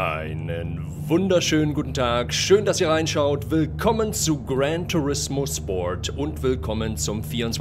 Einen wunderschönen guten Tag, schön, dass ihr reinschaut. Willkommen zu Gran Turismo Sport und willkommen zum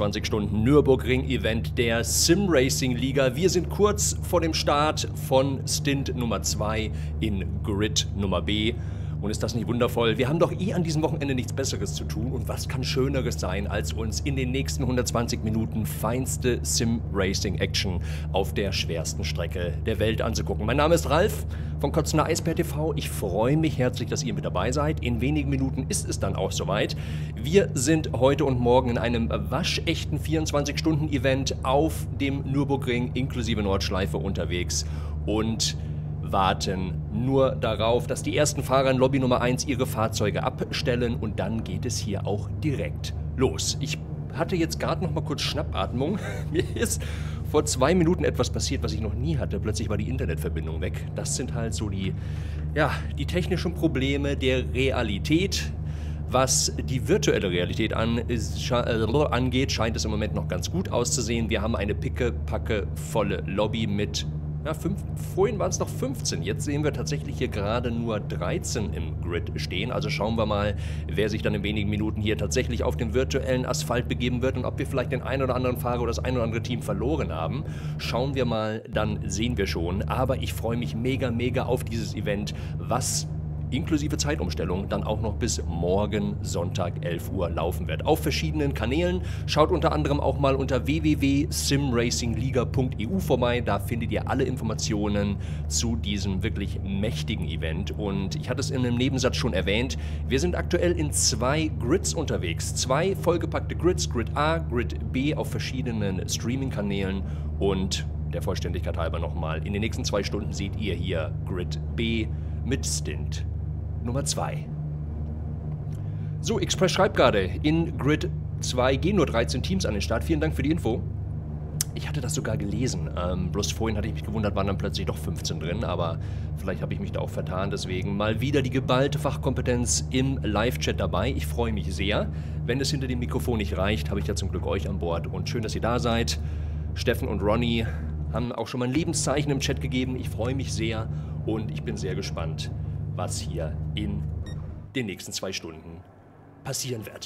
24-Stunden-Nürburgring-Event der Sim Racing Liga. Wir sind kurz vor dem Start von Stint Nummer 2 in Grid Nummer B. Und ist das nicht wundervoll? Wir haben doch an diesem Wochenende nichts Besseres zu tun. Und was kann Schöneres sein, als uns in den nächsten 120 Minuten feinste Sim-Racing-Action auf der schwersten Strecke der Welt anzugucken. Mein Name ist Ralf von Kotzender Eisbär TV. Ich freue mich herzlich, dass ihr mit dabei seid. In wenigen Minuten ist es dann auch soweit. Wir sind heute und morgen in einem waschechten 24-Stunden-Event auf dem Nürburgring inklusive Nordschleife unterwegs und warten nur darauf, dass die ersten Fahrer in Lobby Nummer 1 ihre Fahrzeuge abstellen und dann geht es hier auch direkt los. Ich hatte jetzt gerade noch mal kurz Schnappatmung. Mir ist vor 2 Minuten etwas passiert, was ich noch nie hatte. Plötzlich war die Internetverbindung weg. Das sind halt so die technischen Probleme der Realität. Was die virtuelle Realität angeht, scheint es im Moment noch ganz gut auszusehen. Wir haben eine picke-packe volle Lobby mit vorhin waren es noch 15, jetzt sehen wir tatsächlich hier gerade nur 13 im Grid stehen. Also schauen wir mal, wer sich dann in wenigen Minuten hier tatsächlich auf den virtuellen Asphalt begeben wird und ob wir vielleicht den einen oder anderen Fahrer oder das ein oder andere Team verloren haben. Schauen wir mal, dann sehen wir schon. Aber ich freue mich mega auf dieses Event, was inklusive Zeitumstellung dann auch noch bis morgen Sonntag 11 Uhr laufen wird. Auf verschiedenen Kanälen. Schaut unter anderem auch mal unter www.simracingliga.eu vorbei. Da findet ihr alle Informationen zu diesem wirklich mächtigen Event. Und ich hatte es in einem Nebensatz schon erwähnt, wir sind aktuell in 2 Grids unterwegs. 2 vollgepackte Grids, Grid A, Grid B auf verschiedenen Streaming-Kanälen und der Vollständigkeit halber nochmal. In den nächsten 2 Stunden seht ihr hier Grid B mit Stint Nummer 2. So, Express schreibt gerade, in Grid 2 gehen nur 13 Teams an den Start. Vielen Dank für die Info. Ich hatte das sogar gelesen. Bloß vorhin hatte ich mich gewundert, waren dann plötzlich doch 15 drin. Aber vielleicht habe ich mich da auch vertan. Deswegen mal wieder die geballte Fachkompetenz im Live-Chat dabei. Ich freue mich sehr. Wenn es hinter dem Mikrofon nicht reicht, habe ich ja zum Glück euch an Bord. Und schön, dass ihr da seid. Steffen und Ronny haben auch schon mal ein Lebenszeichen im Chat gegeben. Ich freue mich sehr und ich bin sehr gespannt, was hier in den nächsten 2 Stunden passieren wird.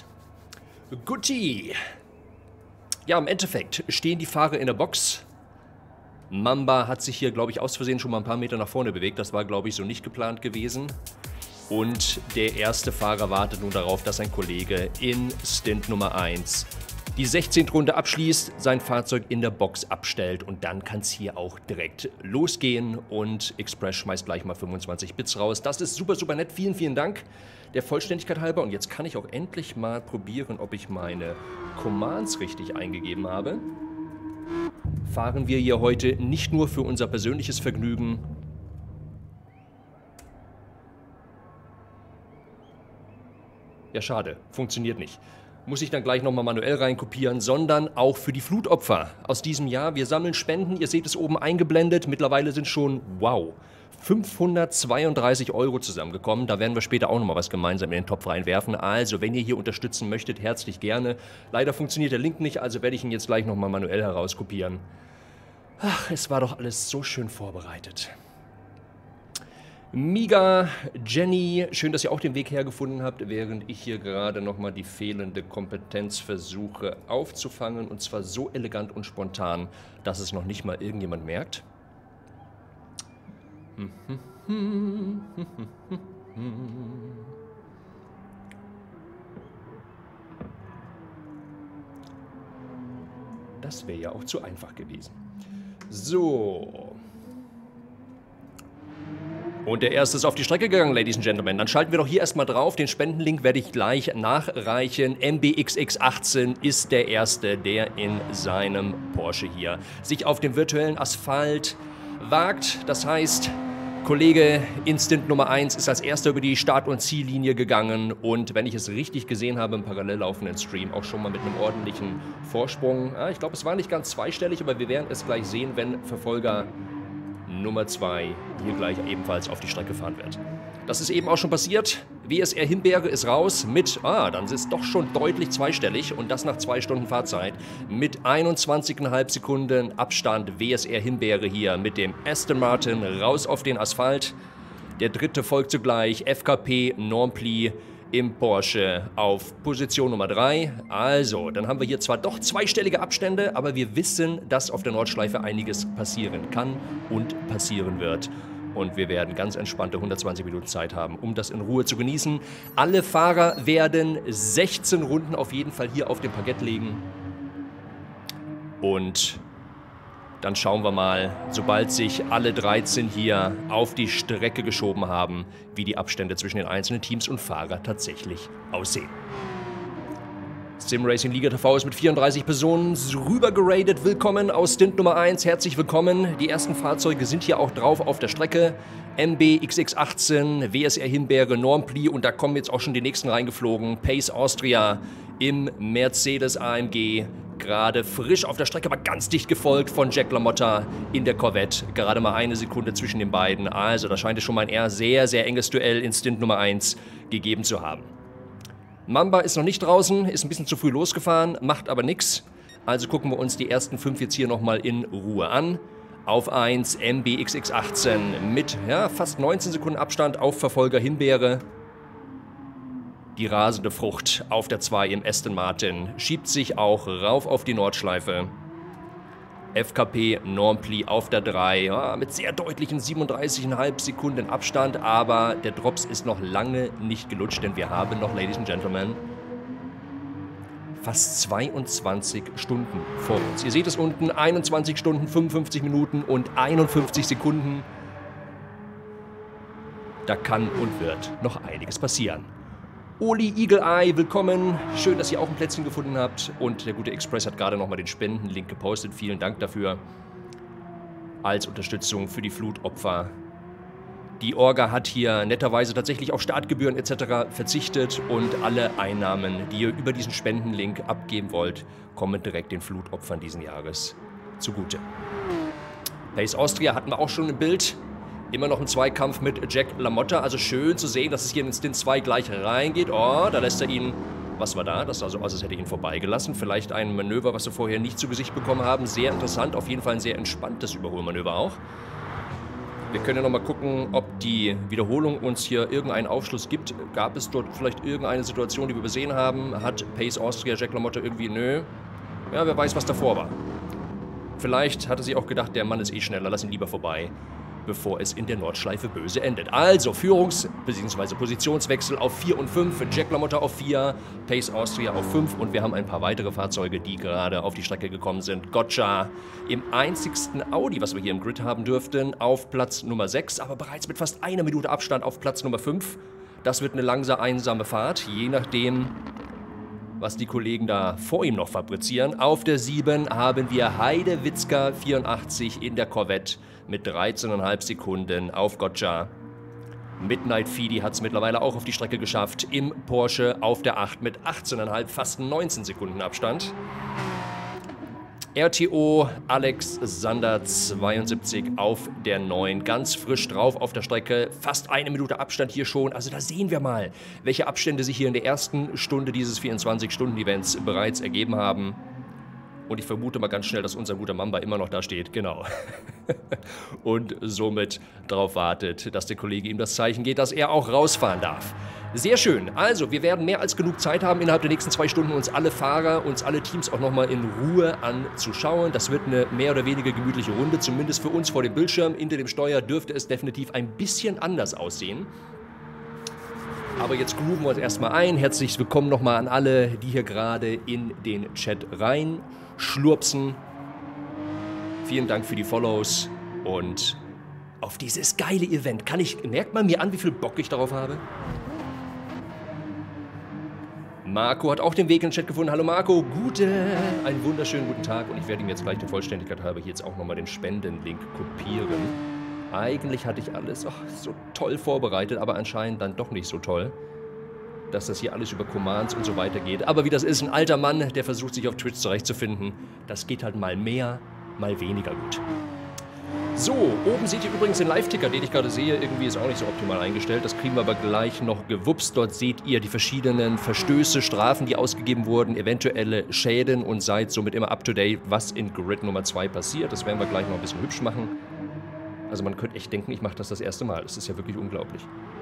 Guti! Ja, im Endeffekt stehen die Fahrer in der Box. Mamba hat sich hier, glaube ich, aus Versehen schon mal ein paar Meter nach vorne bewegt. Das war, glaube ich, so nicht geplant gewesen. Und der erste Fahrer wartet nun darauf, dass sein Kollege in Stint Nummer 1 die 16. Runde abschließt, sein Fahrzeug in der Box abstellt und dann kann es hier auch direkt losgehen und Express schmeißt gleich mal 25 Bits raus. Das ist super nett. Vielen Dank der Vollständigkeit halber und jetzt kann ich auch endlich mal probieren, ob ich meine Commands richtig eingegeben habe. Fahren wir hier heute nicht nur für unser persönliches Vergnügen. Ja, schade. Funktioniert nicht. Muss ich dann gleich nochmal manuell reinkopieren, sondern auch für die Flutopfer aus diesem Jahr. Wir sammeln Spenden, ihr seht es oben eingeblendet. Mittlerweile sind schon, 532 € zusammengekommen. Da werden wir später auch nochmal was gemeinsam in den Topf reinwerfen. Also, wenn ihr hier unterstützen möchtet, herzlich gerne. Leider funktioniert der Link nicht, also werde ich ihn jetzt gleich nochmal manuell herauskopieren. Ach, es war doch alles so schön vorbereitet. Miga, Jenny, schön, dass ihr auch den Weg hergefunden habt, während ich hier gerade nochmal die fehlende Kompetenz versuche aufzufangen. Und zwar so elegant und spontan, dass es noch nicht mal irgendjemand merkt. Das wäre ja auch zu einfach gewesen. So. Und der erste ist auf die Strecke gegangen, Ladies and Gentlemen. Dann schalten wir doch hier erstmal drauf. Den Spendenlink werde ich gleich nachreichen. MBXX18 ist der Erste, der in seinem Porsche hier sich auf dem virtuellen Asphalt wagt. Das heißt, Kollege Instant Nummer 1 ist als Erster über die Start- und Ziellinie gegangen. Und wenn ich es richtig gesehen habe im parallel laufenden Stream, auch schon mal mit einem ordentlichen Vorsprung. Ja, ich glaube, es war nicht ganz zweistellig, aber wir werden es gleich sehen, wenn Verfolger Nummer 2 hier gleich ebenfalls auf die Strecke fahren wird. Das ist eben auch schon passiert. WSR Himbeere ist raus mit, dann ist es doch schon deutlich zweistellig und das nach 2 Stunden Fahrzeit. Mit 21,5 Sekunden Abstand WSR Himbeere hier mit dem Aston Martin raus auf den Asphalt. Der dritte folgt zugleich, FKP Normplay im Porsche auf Position Nummer 3. Also, dann haben wir hier zwar doch zweistellige Abstände, aber wir wissen, dass auf der Nordschleife einiges passieren kann und passieren wird. Und wir werden ganz entspannte 120 Minuten Zeit haben, um das in Ruhe zu genießen. Alle Fahrer werden 16 Runden auf jeden Fall hier auf dem Parkett legen. Und dann schauen wir mal, sobald sich alle 13 hier auf die Strecke geschoben haben, wie die Abstände zwischen den einzelnen Teams und Fahrern tatsächlich aussehen. Sim Racing Liga TV ist mit 34 Personen rüber geradet. Willkommen aus Stint Nummer 1. Herzlich willkommen. Die ersten Fahrzeuge sind hier auch drauf auf der Strecke. MB XX18, WSR Himbeere, Normplay und da kommen jetzt auch schon die nächsten reingeflogen. Pace Austria im Mercedes AMG. Gerade frisch auf der Strecke, aber ganz dicht gefolgt von Jack LaMotta in der Corvette. Gerade mal eine Sekunde zwischen den beiden. Also da scheint es schon mal ein eher sehr, sehr enges Duell in Stint Nummer 1 gegeben zu haben. Mamba ist noch nicht draußen, ist ein bisschen zu früh losgefahren, macht aber nichts. Also gucken wir uns die ersten 5 jetzt hier nochmal in Ruhe an. Auf 1 MBXX18 mit fast 19 Sekunden Abstand auf Verfolger Himbeere. Die rasende Frucht auf der 2 im Aston Martin schiebt sich auch rauf auf die Nordschleife. FKP Normplay auf der 3, mit sehr deutlichen 37,5 Sekunden Abstand, aber der Drops ist noch lange nicht gelutscht, denn wir haben noch, Ladies and Gentlemen, fast 22 Stunden vor uns. Ihr seht es unten, 21 Stunden, 55 Minuten und 51 Sekunden. Da kann und wird noch einiges passieren. Oli Eagle Eye, willkommen. Schön, dass ihr auch ein Plätzchen gefunden habt. Und der gute Express hat gerade nochmal den Spendenlink gepostet. Vielen Dank dafür. Als Unterstützung für die Flutopfer. Die Orga hat hier netterweise tatsächlich auf Startgebühren etc. verzichtet. Und alle Einnahmen, die ihr über diesen Spendenlink abgeben wollt, kommen direkt den Flutopfern diesen Jahres zugute. Pace Austria hatten wir auch schon im Bild. Immer noch ein Zweikampf mit Jack LaMotta. Also schön zu sehen, dass es hier in den Stint 2 gleich reingeht. Oh, da lässt er ihn... Was war da? Das sah so aus, als hätte er ihn vorbeigelassen. Vielleicht ein Manöver, was wir vorher nicht zu Gesicht bekommen haben. Sehr interessant. Auf jeden Fall ein sehr entspanntes Überholmanöver auch. Wir können ja nochmal gucken, ob die Wiederholung uns hier irgendeinen Aufschluss gibt. Gab es dort vielleicht irgendeine Situation, die wir übersehen haben? Hat Pace Austria Jack LaMotta irgendwie... Nö. Ja, wer weiß, was davor war. Vielleicht hatte sie auch gedacht, der Mann ist eh schneller. Lass ihn lieber vorbei, bevor es in der Nordschleife böse endet. Also Führungs- bzw. Positionswechsel auf 4 und 5, Jack LaMotta auf 4, Pace Austria auf 5 und wir haben ein paar weitere Fahrzeuge, die gerade auf die Strecke gekommen sind. Gotcha im einzigsten Audi, was wir hier im Grid haben dürften, auf Platz Nummer 6, aber bereits mit fast einer Minute Abstand auf Platz Nummer 5. Das wird eine langsam einsame Fahrt, je nachdem, was die Kollegen da vor ihm noch fabrizieren. Auf der 7 haben wir Heidewitzka 84 in der Corvette mit 13,5 Sekunden auf Gotcha. Midnight Fidi hat es mittlerweile auch auf die Strecke geschafft. Im Porsche auf der 8 mit 18,5, fast 19 Sekunden Abstand. RTO Alex Sander 72 auf der 9, ganz frisch drauf auf der Strecke, fast eine Minute Abstand hier schon. Also da sehen wir mal, welche Abstände sich hier in der ersten Stunde dieses 24-Stunden-Events bereits ergeben haben. Und ich vermute mal ganz schnell, dass unser guter Mamba immer noch da steht, genau. Und somit darauf wartet, dass der Kollege ihm das Zeichen geht, dass er auch rausfahren darf. Sehr schön. Also, wir werden mehr als genug Zeit haben, innerhalb der nächsten 2 Stunden uns alle Fahrer, uns alle Teams auch nochmal in Ruhe anzuschauen. Das wird eine mehr oder weniger gemütliche Runde, zumindest für uns vor dem Bildschirm. Hinter dem Steuer dürfte es definitiv ein bisschen anders aussehen. Aber jetzt grooven wir uns erstmal ein. Herzlich willkommen nochmal an alle, die hier gerade in den Chat reinschlurpsen. Vielen Dank für die Follows und auf dieses geile Event. Merkt man mir an, wie viel Bock ich darauf habe? Marco hat auch den Weg in den Chat gefunden. Hallo Marco, einen wunderschönen guten Tag. Und ich werde ihm jetzt gleich der Vollständigkeit halber hier jetzt auch nochmal den Spendenlink kopieren. Eigentlich hatte ich alles so toll vorbereitet, aber anscheinend dann doch nicht so toll, dass das hier alles über Commands und so weiter geht. Aber wie das ist, ein alter Mann, der versucht sich auf Twitch zurechtzufinden, das geht halt mal mehr, mal weniger gut. So, oben seht ihr übrigens den Live-Ticker, den ich gerade sehe. Irgendwie ist auch nicht so optimal eingestellt. Das kriegen wir aber gleich noch gewupst. Dort seht ihr die verschiedenen Verstöße, Strafen, die ausgegeben wurden, eventuelle Schäden und seid somit immer up to date, was in Grid Nummer 2 passiert. Das werden wir gleich noch ein bisschen hübsch machen. Also man könnte echt denken, ich mache das erste Mal. Das ist ja wirklich unglaublich.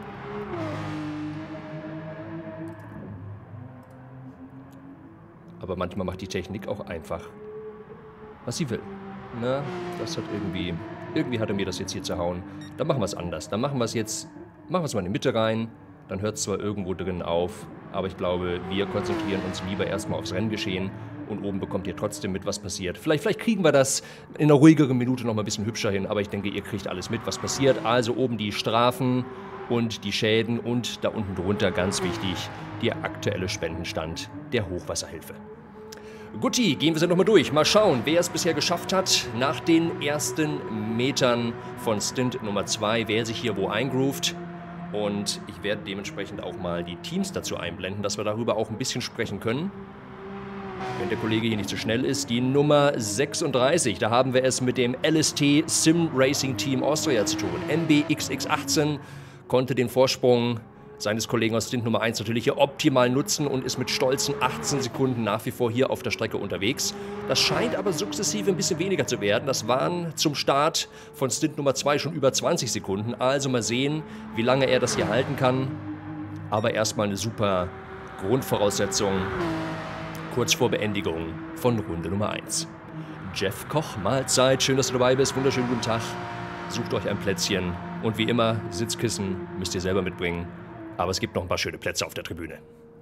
Aber manchmal macht die Technik auch einfach, was sie will. Na, das hat irgendwie... Irgendwie hat er mir das jetzt hier zerhauen. Dann machen wir es anders. Dann machen wir es jetzt... Machen wir es mal in die Mitte rein. Dann hört es zwar irgendwo drin auf, aber ich glaube, wir konzentrieren uns lieber erstmal aufs Renngeschehen. Und oben bekommt ihr trotzdem mit, was passiert. Vielleicht kriegen wir das in einer ruhigeren Minute noch mal ein bisschen hübscher hin. Aber ich denke, ihr kriegt alles mit, was passiert. Also oben die Strafen und die Schäden. Und da unten drunter, ganz wichtig, der aktuelle Spendenstand der Hochwasserhilfe. Guti, gehen wir sie nochmal durch. Mal schauen, wer es bisher geschafft hat, nach den ersten Metern von Stint Nummer 2, wer sich hier wo eingroovt. Und ich werde dementsprechend auch mal die Teams dazu einblenden, dass wir darüber auch ein bisschen sprechen können. Wenn der Kollege hier nicht zu schnell ist, die Nummer 36, da haben wir es mit dem LST Sim Racing Team Austria zu tun. MBXX18 konnte den Vorsprung seines Kollegen aus Stint Nummer 1 natürlich hier optimal nutzen und ist mit stolzen 18 Sekunden nach wie vor hier auf der Strecke unterwegs. Das scheint aber sukzessive ein bisschen weniger zu werden. Das waren zum Start von Stint Nummer 2 schon über 20 Sekunden. Also mal sehen, wie lange er das hier halten kann. Aber erstmal eine super Grundvoraussetzung kurz vor Beendigung von Runde Nummer 1. Jeff Koch, Mahlzeit, schön, dass du dabei bist. Wunderschönen guten Tag. Sucht euch ein Plätzchen. Und wie immer, Sitzkissen müsst ihr selber mitbringen. Aber es gibt noch ein paar schöne Plätze auf der Tribüne.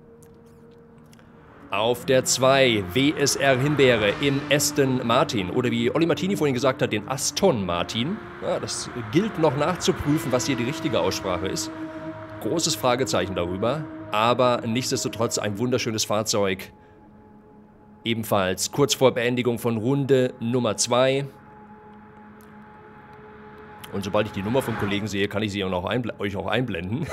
Auf der 2 WSR Himbeere im Aston Martin. Oder wie Olli Martini vorhin gesagt hat, den Aston Martin. Ja, das gilt noch nachzuprüfen, was hier die richtige Aussprache ist. Großes Fragezeichen darüber. Aber nichtsdestotrotz ein wunderschönes Fahrzeug. Ebenfalls kurz vor Beendigung von Runde Nummer 2. Und sobald ich die Nummer vom Kollegen sehe, kann ich sie euch auch einblenden.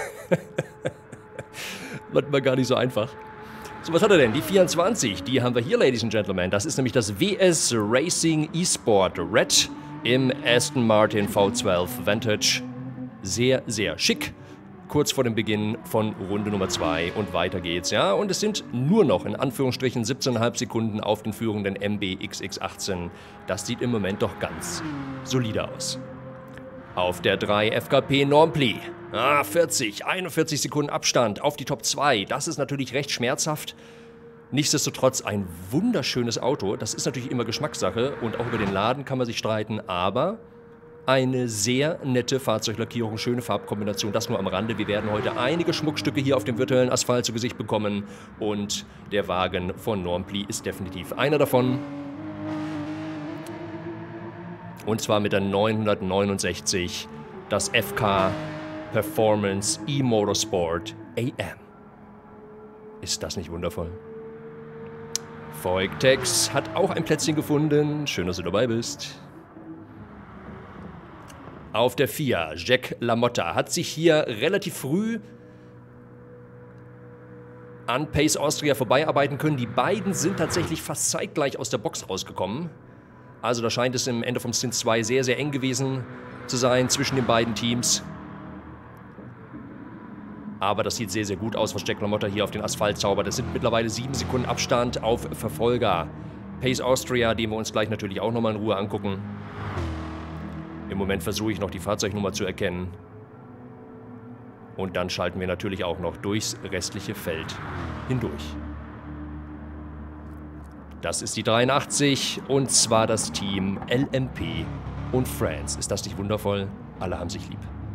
Manchmal gar nicht so einfach. So, was hat er denn? Die 24, die haben wir hier, Ladies and Gentlemen. Das ist nämlich das WS Racing eSport Red im Aston Martin V12 Vantage. Sehr, sehr schick. Kurz vor dem Beginn von Runde Nummer 2 und weiter geht's, ja. Und es sind nur noch, in Anführungsstrichen, 17,5 Sekunden auf den führenden MBXX18. Das sieht im Moment doch ganz solide aus. Auf der 3 FKP Normpli. 41 Sekunden Abstand auf die Top 2. Das ist natürlich recht schmerzhaft. Nichtsdestotrotz ein wunderschönes Auto. Das ist natürlich immer Geschmackssache und auch über den Laden kann man sich streiten, aber eine sehr nette Fahrzeuglackierung, schöne Farbkombination, das nur am Rande. Wir werden heute einige Schmuckstücke hier auf dem virtuellen Asphalt zu Gesicht bekommen und der Wagen von Normpli ist definitiv einer davon. Und zwar mit der 969, das FK Performance E-Motorsport AM. Ist das nicht wundervoll? Voigtex hat auch ein Plätzchen gefunden. Schön, dass du dabei bist. Auf der 4, Jack LaMotta hat sich hier relativ früh an Pace Austria vorbeiarbeiten können. Die beiden sind tatsächlich fast zeitgleich aus der Box rausgekommen. Also da scheint es im Ende vom Stint 2 sehr, sehr eng gewesen zu sein zwischen den beiden Teams. Aber das sieht sehr, sehr gut aus, was Jack LaMotta hier auf den Asphalt zaubert. Das sind mittlerweile 7 Sekunden Abstand auf Verfolger. Pace Austria, den wir uns gleich natürlich auch nochmal in Ruhe angucken. Im Moment versuche ich noch die Fahrzeugnummer zu erkennen. Und dann schalten wir natürlich auch noch durchs restliche Feld hindurch. Das ist die 83 und zwar das Team LMP und France. Ist das nicht wundervoll? Alle haben sich lieb.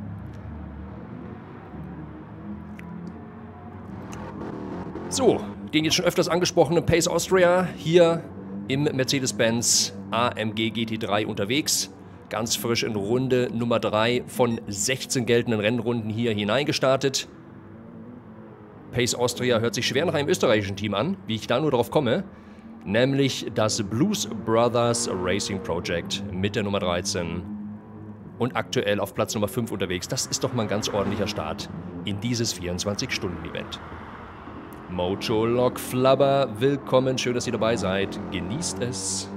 So, den jetzt schon öfters angesprochenen Pace Austria hier im Mercedes-Benz AMG GT3 unterwegs. Ganz frisch in Runde Nummer 3 von 16 geltenden Rennrunden hier hineingestartet. Pace Austria hört sich schwer nach einem österreichischen Team an, wie ich da nur drauf komme. Nämlich das Blues Brothers Racing Project mit der Nummer 13 und aktuell auf Platz Nummer 5 unterwegs. Das ist doch mal ein ganz ordentlicher Start in dieses 24-Stunden-Event. Mojo Lok Flubber, willkommen, schön, dass ihr dabei seid. Genießt es.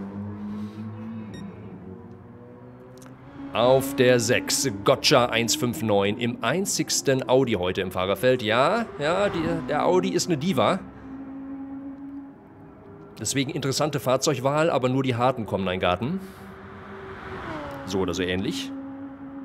Auf der 6, Gotcha 159 im einzigsten Audi heute im Fahrerfeld. Ja, der Audi ist eine Diva. Deswegen interessante Fahrzeugwahl, aber nur die Harten kommen in den Garten. So oder so ähnlich.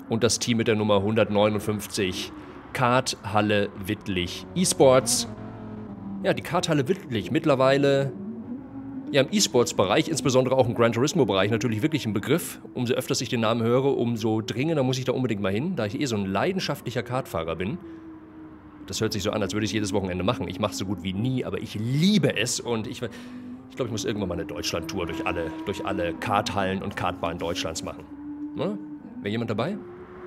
und das Team mit der Nummer 159, Karthalle Wittlich eSports. Ja, die Karthalle Wittlich mittlerweile ja im eSports-Bereich, insbesondere auch im Gran Turismo-Bereich, natürlich wirklich ein Begriff. Umso öfter ich den Namen höre, umso dringender muss ich da unbedingt mal hin, da ich so ein leidenschaftlicher Kartfahrer bin. Das hört sich so an, als würde ich es jedes Wochenende machen. Ich mache es so gut wie nie, aber ich liebe es und ich glaube, ich muss irgendwann mal eine Deutschland-Tour durch alle Karthallen und Kartbahnen Deutschlands machen. Ne? Wäre jemand dabei?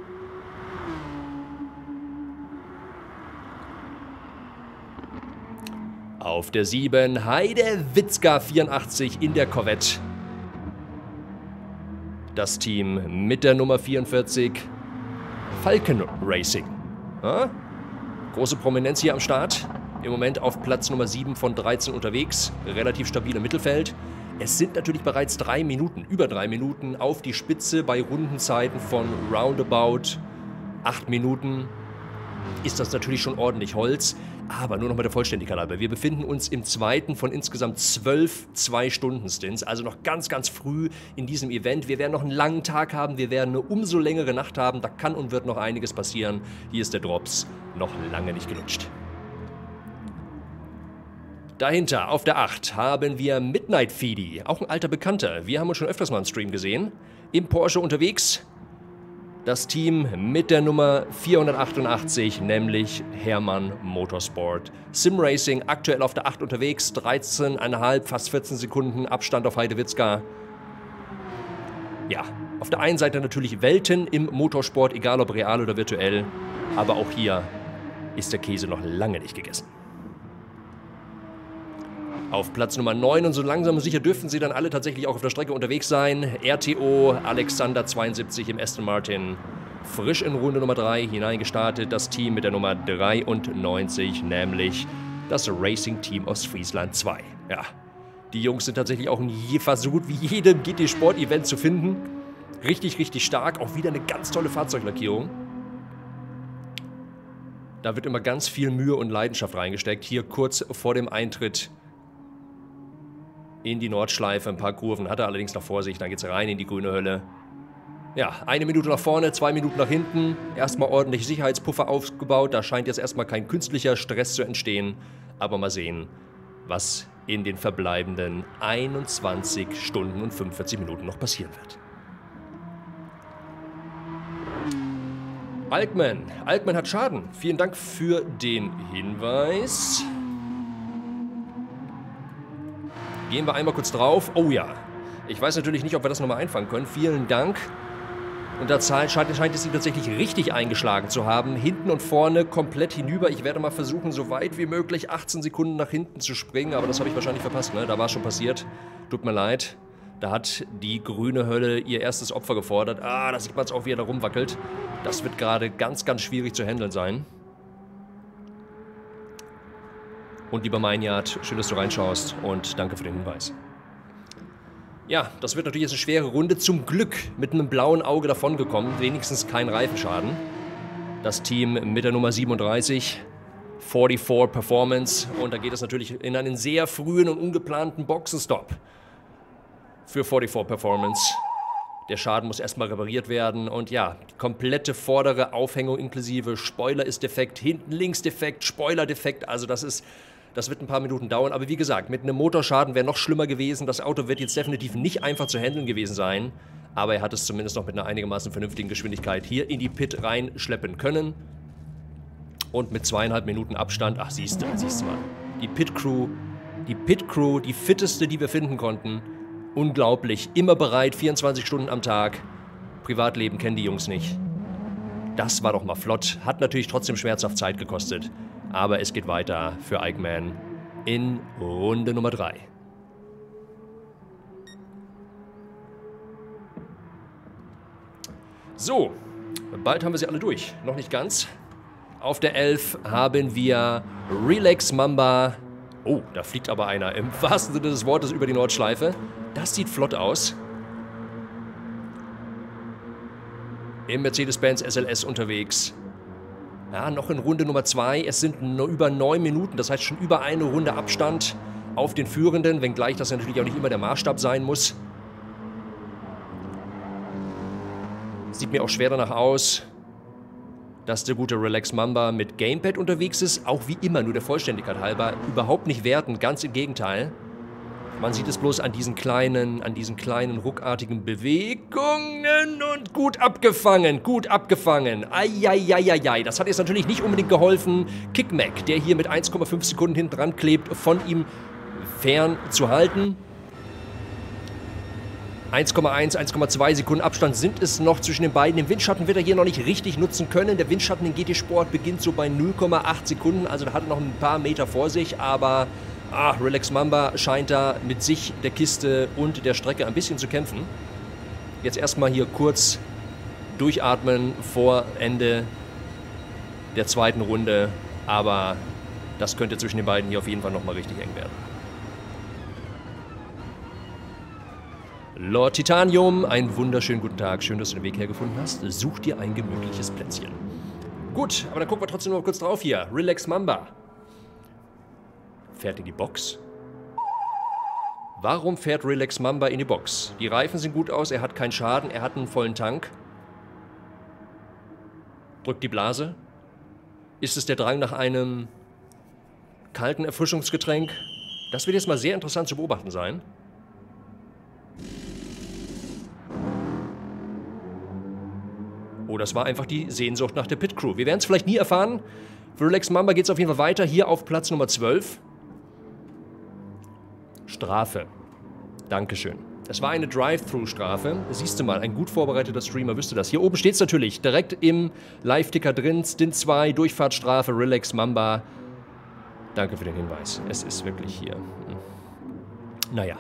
Auf der 7 Heidewitzka 84 in der Corvette. Das Team mit der Nummer 44 Falcon Racing. Ja? Große Prominenz hier am Start. Im Moment auf Platz Nummer 7 von 13 unterwegs. Relativ stabil im Mittelfeld. Es sind natürlich bereits 3 Minuten, über 3 Minuten auf die Spitze bei Rundenzeiten von roundabout 8 Minuten. Ist das natürlich schon ordentlich Holz. Aber nur noch mal der Vollständigkeit halber. Wir befinden uns im zweiten von insgesamt 12 2-Stunden-Stints. Also noch ganz, ganz früh in diesem Event. Wir werden noch einen langen Tag haben. Wir werden eine umso längere Nacht haben. Da kann und wird noch einiges passieren. Hier ist der Drops noch lange nicht gelutscht. Dahinter auf der 8 haben wir Midnight Feedy. Auch ein alter Bekannter. Wir haben uns schon öfters mal im Stream gesehen. Im Porsche unterwegs. Das Team mit der Nummer 488, nämlich Hermann Motorsport Sim Racing, aktuell auf der 8 unterwegs, 13,5, fast 14 Sekunden Abstand auf Heidewitzka. Ja, auf der einen Seite natürlich Welten im Motorsport, egal ob real oder virtuell, aber auch hier ist der Käse noch lange nicht gegessen. Auf Platz Nummer 9 und so langsam und sicher dürften sie dann alle tatsächlich auch auf der Strecke unterwegs sein. RTO Alexander 72 im Aston Martin. Frisch in Runde Nummer 3 hineingestartet. Das Team mit der Nummer 93, nämlich das Racing Team Ostfriesland 2. Ja, die Jungs sind tatsächlich auch fast so gut wie jedem GT-Sport-Event zu finden. Richtig, richtig stark. Auch wieder eine ganz tolle Fahrzeuglackierung. Da wird immer ganz viel Mühe und Leidenschaft reingesteckt. Hier kurz vor dem Eintritt in die Nordschleife, ein paar Kurven hat er allerdings noch vor sich, dann geht es rein in die grüne Hölle. Ja, 1 Minute nach vorne, 2 Minuten nach hinten, erstmal ordentlich Sicherheitspuffer aufgebaut, da scheint jetzt erstmal kein künstlicher Stress zu entstehen, aber mal sehen, was in den verbleibenden 21 Stunden und 45 Minuten noch passieren wird. Alkman hat Schaden, vielen Dank für den Hinweis. Gehen wir einmal kurz drauf. Oh ja, ich weiß natürlich nicht, ob wir das nochmal einfangen können. Vielen Dank. Und da scheint es ihn tatsächlich richtig eingeschlagen zu haben. Hinten und vorne komplett hinüber. Ich werde mal versuchen, so weit wie möglich 18 Sekunden nach hinten zu springen. Aber das habe ich wahrscheinlich verpasst, ne? Da war es schon passiert. Tut mir leid. Da hat die grüne Hölle ihr erstes Opfer gefordert. Ah, da sieht man es auch, wie er da rumwackelt. Das wird gerade ganz, ganz schwierig zu handeln sein. Und lieber Meinjard, schön, dass du reinschaust und danke für den Hinweis. Ja, das wird natürlich jetzt eine schwere Runde. Zum Glück mit einem blauen Auge davongekommen. Wenigstens kein Reifenschaden. Das Team mit der Nummer 37, 44 Performance. Und da geht es natürlich in einen sehr frühen und ungeplanten Boxenstopp für 44 Performance. Der Schaden muss erstmal repariert werden. Und ja, die komplette vordere Aufhängung inklusive Spoiler ist defekt, hinten links defekt, Spoiler defekt. Also das wird ein paar Minuten dauern, aber wie gesagt, mit einem Motorschaden wäre noch schlimmer gewesen. Das Auto wird jetzt definitiv nicht einfach zu handeln gewesen sein, aber er hat es zumindest noch mit einer einigermaßen vernünftigen Geschwindigkeit hier in die Pit reinschleppen können. Und mit 2,5 Minuten Abstand, ach siehst du mal, die Pit-Crew, die fitteste, die wir finden konnten. Unglaublich, immer bereit, 24 Stunden am Tag. Privatleben kennen die Jungs nicht. Das war doch mal flott, hat natürlich trotzdem schmerzhaft Zeit gekostet. Aber es geht weiter für Alkman in Runde Nummer 3. So, bald haben wir sie alle durch. Noch nicht ganz. Auf der 11 haben wir Relax Mamba. Oh, da fliegt aber einer im wahrsten Sinne des Wortes über die Nordschleife. Das sieht flott aus. Im Mercedes-Benz SLS unterwegs. Ja, noch in Runde Nummer 2. Es sind über 9 Minuten, das heißt schon über eine Runde Abstand auf den Führenden, wenngleich das natürlich auch nicht immer der Maßstab sein muss. Sieht mir auch schwer danach aus, dass der gute Relax Mamba mit Gamepad unterwegs ist. Auch wie immer, nur der Vollständigkeit halber. Überhaupt nicht werten, ganz im Gegenteil. Man sieht es bloß an diesen kleinen ruckartigen Bewegungen und gut abgefangen, gut abgefangen. Eieieiei, das hat jetzt natürlich nicht unbedingt geholfen, Kickmack, der hier mit 1,5 Sekunden hinten dran klebt, von ihm fern zu halten. 1,1, 1,2 Sekunden Abstand sind es noch zwischen den beiden. Den Windschatten wird er hier noch nicht richtig nutzen können. Der Windschatten in GT Sport beginnt so bei 0,8 Sekunden, also da hat er noch ein paar Meter vor sich, aber Relax Mamba scheint da mit sich, der Kiste und der Strecke ein bisschen zu kämpfen. Jetzt erstmal hier kurz durchatmen vor Ende der zweiten Runde, aber das könnte zwischen den beiden hier auf jeden Fall nochmal richtig eng werden. Lord Titanium, einen wunderschönen guten Tag. Schön, dass du den Weg hergefunden hast. Such dir ein gemütliches Plätzchen. Gut, aber dann gucken wir trotzdem noch mal kurz drauf hier. Relax Mamba. Fährt in die Box? Warum fährt Relax Mamba in die Box? Die Reifen sehen gut aus, er hat keinen Schaden, er hat einen vollen Tank. Drückt die Blase. Ist es der Drang nach einem kalten Erfrischungsgetränk? Das wird jetzt mal sehr interessant zu beobachten sein. Oh, das war einfach die Sehnsucht nach der Pit Crew. Wir werden es vielleicht nie erfahren. Für Relax Mamba geht es auf jeden Fall weiter. Hier auf Platz Nummer 12. Strafe. Dankeschön. Es war eine Drive-Thru-Strafe. Siehst du mal, ein gut vorbereiteter Streamer wüsste das. Hier oben steht es natürlich direkt im Live-Ticker drin. Stint 2, Durchfahrtsstrafe, Relax Mamba. Danke für den Hinweis. Es ist wirklich hier. Naja.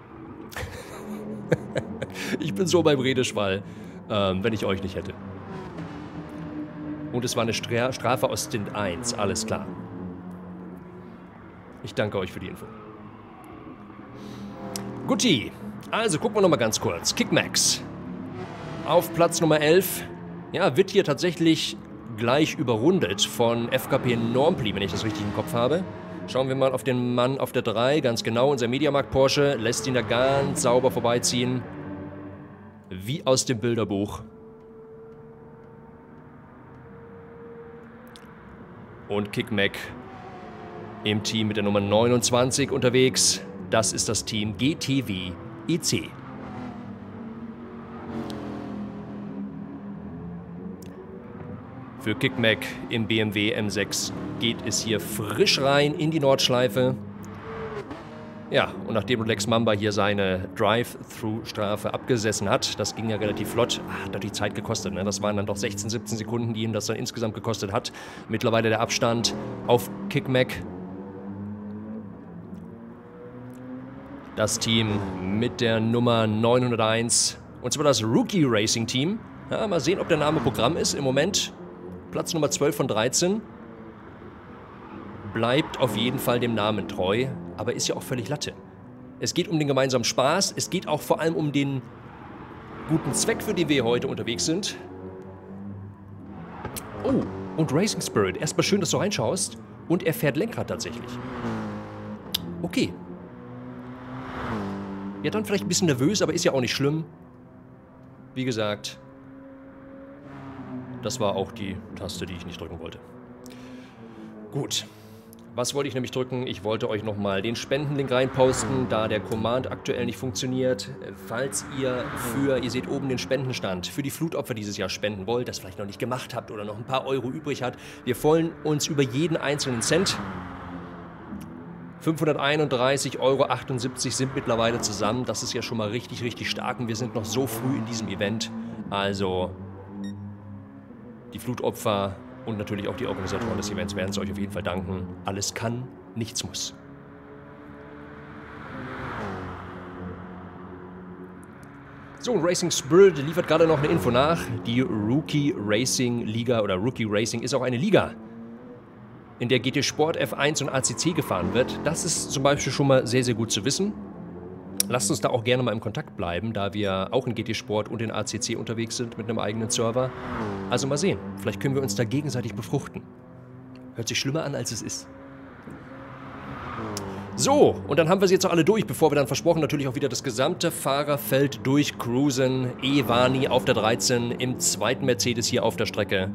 Ich bin so beim Redeschwall, wenn ich euch nicht hätte. Und es war eine Strafe aus Stint 1, alles klar. Ich danke euch für die Info. Guti, also gucken wir nochmal ganz kurz. Kickmax auf Platz Nummer 11. Ja, wird hier tatsächlich gleich überrundet von FKP Normpli, wenn ich das richtig im Kopf habe. Schauen wir mal auf den Mann auf der 3, ganz genau. Unser Mediamarkt Porsche lässt ihn da ganz sauber vorbeiziehen. Wie aus dem Bilderbuch. Und Kickmack im Team mit der Nummer 29 unterwegs. Das ist das Team GTW EC. Für Kickmack im BMW M6 geht es hier frisch rein in die Nordschleife. Ja, und nachdem Relax Mamba hier seine Drive-Thru-Strafe abgesessen hat, das ging ja relativ flott, hat natürlich Zeit gekostet, ne? Das waren dann doch 16, 17 Sekunden, die ihn das dann insgesamt gekostet hat. Mittlerweile der Abstand auf Kickmack. Das Team mit der Nummer 901, und zwar das Rookie Racing Team. Ja, mal sehen, ob der Name Programm ist. Im Moment Platz Nummer 12 von 13. Bleibt auf jeden Fall dem Namen treu, aber ist ja auch völlig Latte. Es geht um den gemeinsamen Spaß, es geht auch vor allem um den guten Zweck, für den wir heute unterwegs sind. Oh, und Racing Spirit. Erstmal schön, dass du reinschaust. Und er fährt Lenkrad tatsächlich. Okay. Ja, dann vielleicht ein bisschen nervös, aber ist ja auch nicht schlimm. Wie gesagt, das war auch die Taste, die ich nicht drücken wollte. Gut. Was wollte ich nämlich drücken? Ich wollte euch nochmal den Spendenlink reinposten, da der Command aktuell nicht funktioniert. Falls ihr seht oben den Spendenstand, für die Flutopfer dieses Jahr spenden wollt, das vielleicht noch nicht gemacht habt oder noch ein paar Euro übrig hat. Wir freuen uns über jeden einzelnen Cent. 531,78 € sind mittlerweile zusammen. Das ist ja schon mal richtig, richtig stark und wir sind noch so früh in diesem Event. Also die Flutopfer und natürlich auch die Organisatoren des Events werden es euch auf jeden Fall danken. Alles kann, nichts muss. So, Racing Spirit liefert gerade noch eine Info nach. Die Rookie Racing Liga oder Rookie Racing ist auch eine Liga, in der GT Sport F1 und ACC gefahren wird. Das ist zum Beispiel schon mal sehr, sehr gut zu wissen. Lasst uns da auch gerne mal im Kontakt bleiben, da wir auch in GT Sport und in ACC unterwegs sind mit einem eigenen Server. Also mal sehen, vielleicht können wir uns da gegenseitig befruchten. Hört sich schlimmer an, als es ist. So, und dann haben wir sie jetzt auch alle durch, bevor wir dann versprochen natürlich auch wieder das gesamte Fahrerfeld durchcruisen. Evani auf der 13 im zweiten Mercedes hier auf der Strecke.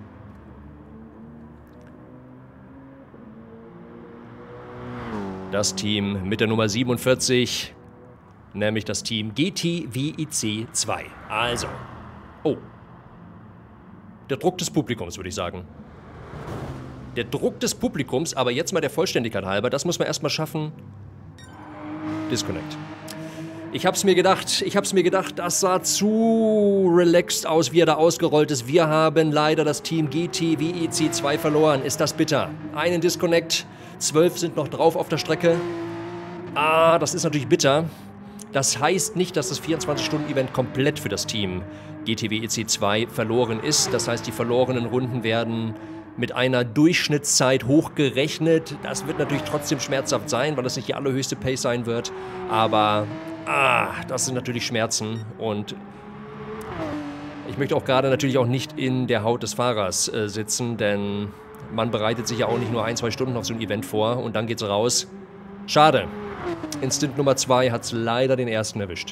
Das Team mit der Nummer 47, nämlich das Team GTWIC 2. Also, oh, der Druck des Publikums, würde ich sagen. Der Druck des Publikums, aber jetzt mal der Vollständigkeit halber, das muss man erstmal schaffen. Disconnect. Ich hab's mir gedacht, das sah zu relaxed aus, wie er da ausgerollt ist. Wir haben leider das Team GTWIC 2 verloren. Ist das bitter? Einen Disconnect, 12 sind noch drauf auf der Strecke. Ah, das ist natürlich bitter. Das heißt nicht, dass das 24-Stunden-Event komplett für das Team GTWIC 2 verloren ist. Das heißt, die verlorenen Runden werden mit einer Durchschnittszeit hochgerechnet. Das wird natürlich trotzdem schmerzhaft sein, weil das nicht die allerhöchste Pace sein wird. Aber, das sind natürlich Schmerzen. Und ich möchte auch gerade natürlich auch nicht in der Haut des Fahrers sitzen, denn man bereitet sich ja auch nicht nur 1-2 Stunden auf so ein Event vor und dann geht's raus. Schade. In Stint Nummer 2 hat's leider den ersten erwischt.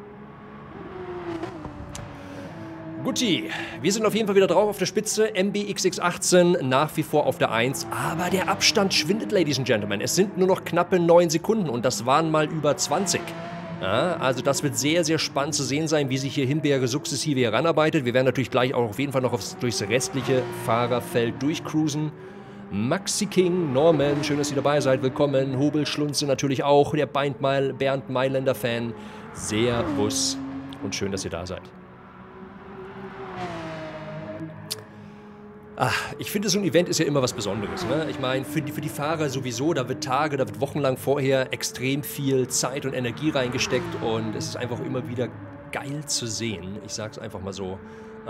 Guti, wir sind auf jeden Fall wieder drauf auf der Spitze. MBXX18 nach wie vor auf der 1. Aber der Abstand schwindet, Ladies and Gentlemen. Es sind nur noch knappe 9 Sekunden und das waren mal über 20. Ja, also das wird sehr, sehr spannend zu sehen sein, wie sich hier Himbeere sukzessive heranarbeitet. Wir werden natürlich gleich auch auf jeden Fall noch durchs restliche Fahrerfeld durchcruisen. Maxi King, Norman, schön, dass ihr dabei seid. Willkommen. Hobel Schlunze natürlich auch. Der Bernd Mailänder-Fan. Servus und schön, dass ihr da seid. Ich finde, so ein Event ist ja immer was Besonderes. Ne? Ich meine, für die Fahrer sowieso, da wird wochenlang vorher extrem viel Zeit und Energie reingesteckt und es ist einfach immer wieder geil zu sehen. Ich sag's einfach mal so.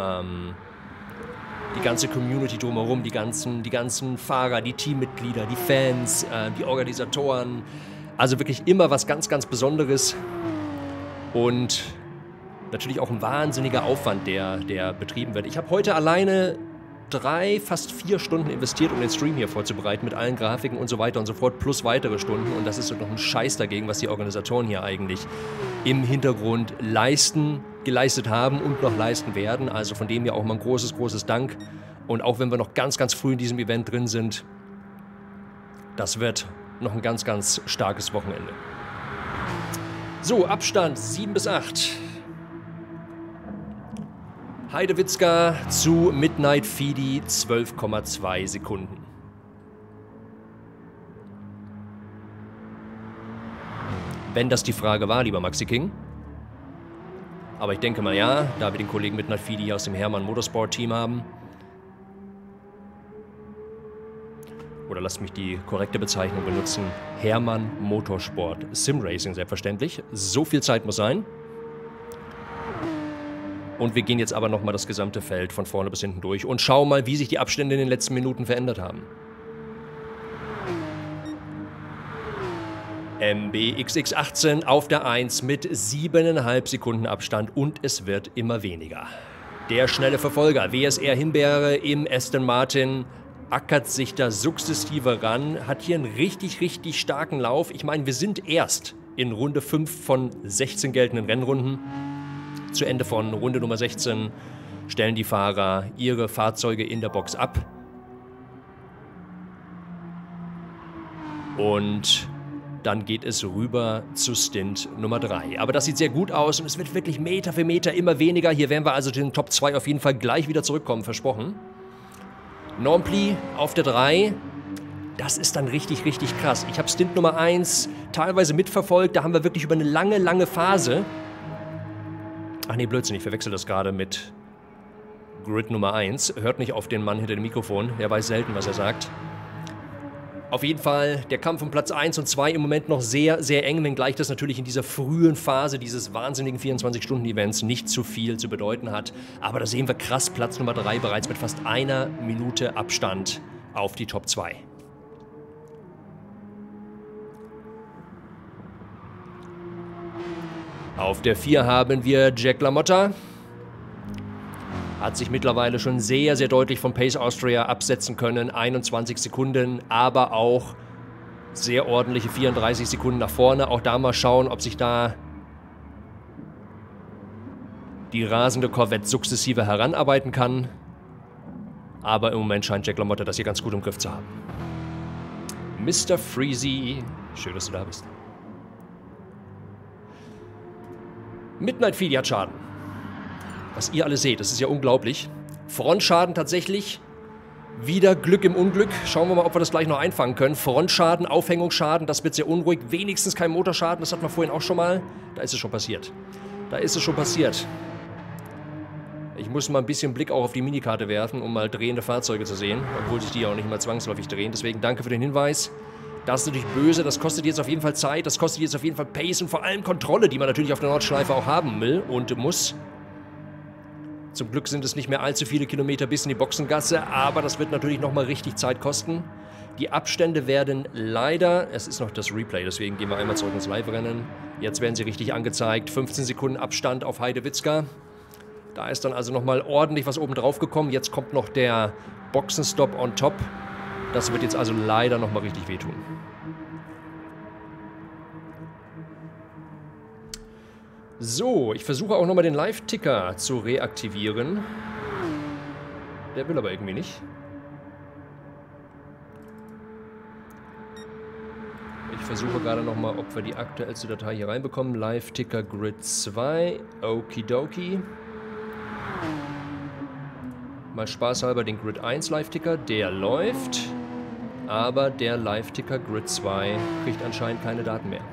Die ganze Community drumherum, die ganzen Fahrer, die Teammitglieder, die Fans, die Organisatoren. Also wirklich immer was ganz, ganz Besonderes und natürlich auch ein wahnsinniger Aufwand, der betrieben wird. Ich habe heute alleine 3, fast 4 Stunden investiert, um den Stream hier vorzubereiten, mit allen Grafiken und so weiter und so fort, plus weitere Stunden. Und das ist noch ein Scheiß dagegen, was die Organisatoren hier eigentlich im Hintergrund geleistet haben und noch leisten werden. Also von dem ja auch mal ein großes, großes Dank. Und auch wenn wir noch ganz, ganz früh in diesem Event drin sind, das wird noch ein ganz, ganz starkes Wochenende. So, Abstand 7 bis 8. Heidewitzka zu Midnight Fidi 12,2 Sekunden. Wenn das die Frage war, lieber Maxi King. Aber ich denke mal ja, da wir den Kollegen Midnight Fidi aus dem Hermann Motorsport Team haben. Oder lasst mich die korrekte Bezeichnung benutzen. Hermann Motorsport Sim Racing selbstverständlich. So viel Zeit muss sein. Und wir gehen jetzt aber nochmal das gesamte Feld von vorne bis hinten durch und schauen mal, wie sich die Abstände in den letzten Minuten verändert haben. MBXX18 auf der 1 mit 7,5 Sekunden Abstand und es wird immer weniger. Der schnelle Verfolger, WSR Himbeere im Aston Martin, ackert sich da sukzessive ran, hat hier einen richtig, richtig starken Lauf. Ich meine, wir sind erst in Runde 5 von 16 geltenden Rennrunden. Zu Ende von Runde Nummer 16 stellen die Fahrer ihre Fahrzeuge in der Box ab. Und dann geht es rüber zu Stint Nummer 3. Aber das sieht sehr gut aus und es wird wirklich Meter für Meter immer weniger. Hier werden wir also zu den Top 2 auf jeden Fall gleich wieder zurückkommen, versprochen. Normpli auf der 3. Das ist dann richtig, richtig krass. Ich habe Stint Nummer 1 teilweise mitverfolgt. Da haben wir wirklich über eine lange, lange Phase... Ach nee, Blödsinn, ich verwechsel das gerade mit Grid Nummer 1. Hört nicht auf den Mann hinter dem Mikrofon, er weiß selten, was er sagt. Auf jeden Fall der Kampf um Platz 1 und 2 im Moment noch sehr, sehr eng, wenngleich das natürlich in dieser frühen Phase dieses wahnsinnigen 24-Stunden-Events nicht zu viel zu bedeuten hat. Aber da sehen wir krass Platz Nummer 3 bereits mit fast 1 Minute Abstand auf die Top 2. Auf der 4 haben wir Jack LaMotta. Hat sich mittlerweile schon sehr, sehr deutlich von Pace Austria absetzen können. 21 Sekunden, aber auch Sehr ordentliche 34 Sekunden nach vorne. Auch da mal schauen, ob sich da die rasende Corvette sukzessive heranarbeiten kann. Aber im Moment scheint Jack LaMotta das hier ganz gut im Griff zu haben. Mr. Freezy, schön, dass du da bist. Midnight Feedy hat Schaden. Was ihr alle seht, das ist ja unglaublich. Frontschaden tatsächlich. Wieder Glück im Unglück. Schauen wir mal, ob wir das gleich noch einfangen können. Frontschaden, Aufhängungsschaden, das wird sehr unruhig. Wenigstens kein Motorschaden, das hatten wir vorhin auch schon mal. Da ist es schon passiert. Da ist es schon passiert. Ich muss mal ein bisschen Blick auch auf die Minikarte werfen, um mal drehende Fahrzeuge zu sehen. Obwohl sich die auch nicht mal zwangsläufig drehen. Deswegen danke für den Hinweis. Das ist natürlich böse, das kostet jetzt auf jeden Fall Zeit, das kostet jetzt auf jeden Fall Pace und vor allem Kontrolle, die man natürlich auf der Nordschleife auch haben will und muss. Zum Glück sind es nicht mehr allzu viele Kilometer bis in die Boxengasse, aber das wird natürlich nochmal richtig Zeit kosten. Die Abstände werden leider, es ist noch das Replay, deswegen gehen wir einmal zurück ins Live-Rennen. Jetzt werden sie richtig angezeigt, 15 Sekunden Abstand auf Heidewitzka. Da ist dann also nochmal ordentlich was oben drauf gekommen. Jetzt kommt noch der Boxenstopp on top. Das wird jetzt also leider nochmal richtig wehtun. So, ich versuche auch nochmal den Live-Ticker zu reaktivieren. Der will aber irgendwie nicht. Ich versuche gerade nochmal, ob wir die aktuellste Datei hier reinbekommen. Live-Ticker Grid 2. Okidoki. Mal spaßhalber den Grid 1 Live-Ticker. Der läuft. Aber der Live-Ticker Grid 2 kriegt anscheinend keine Daten mehr.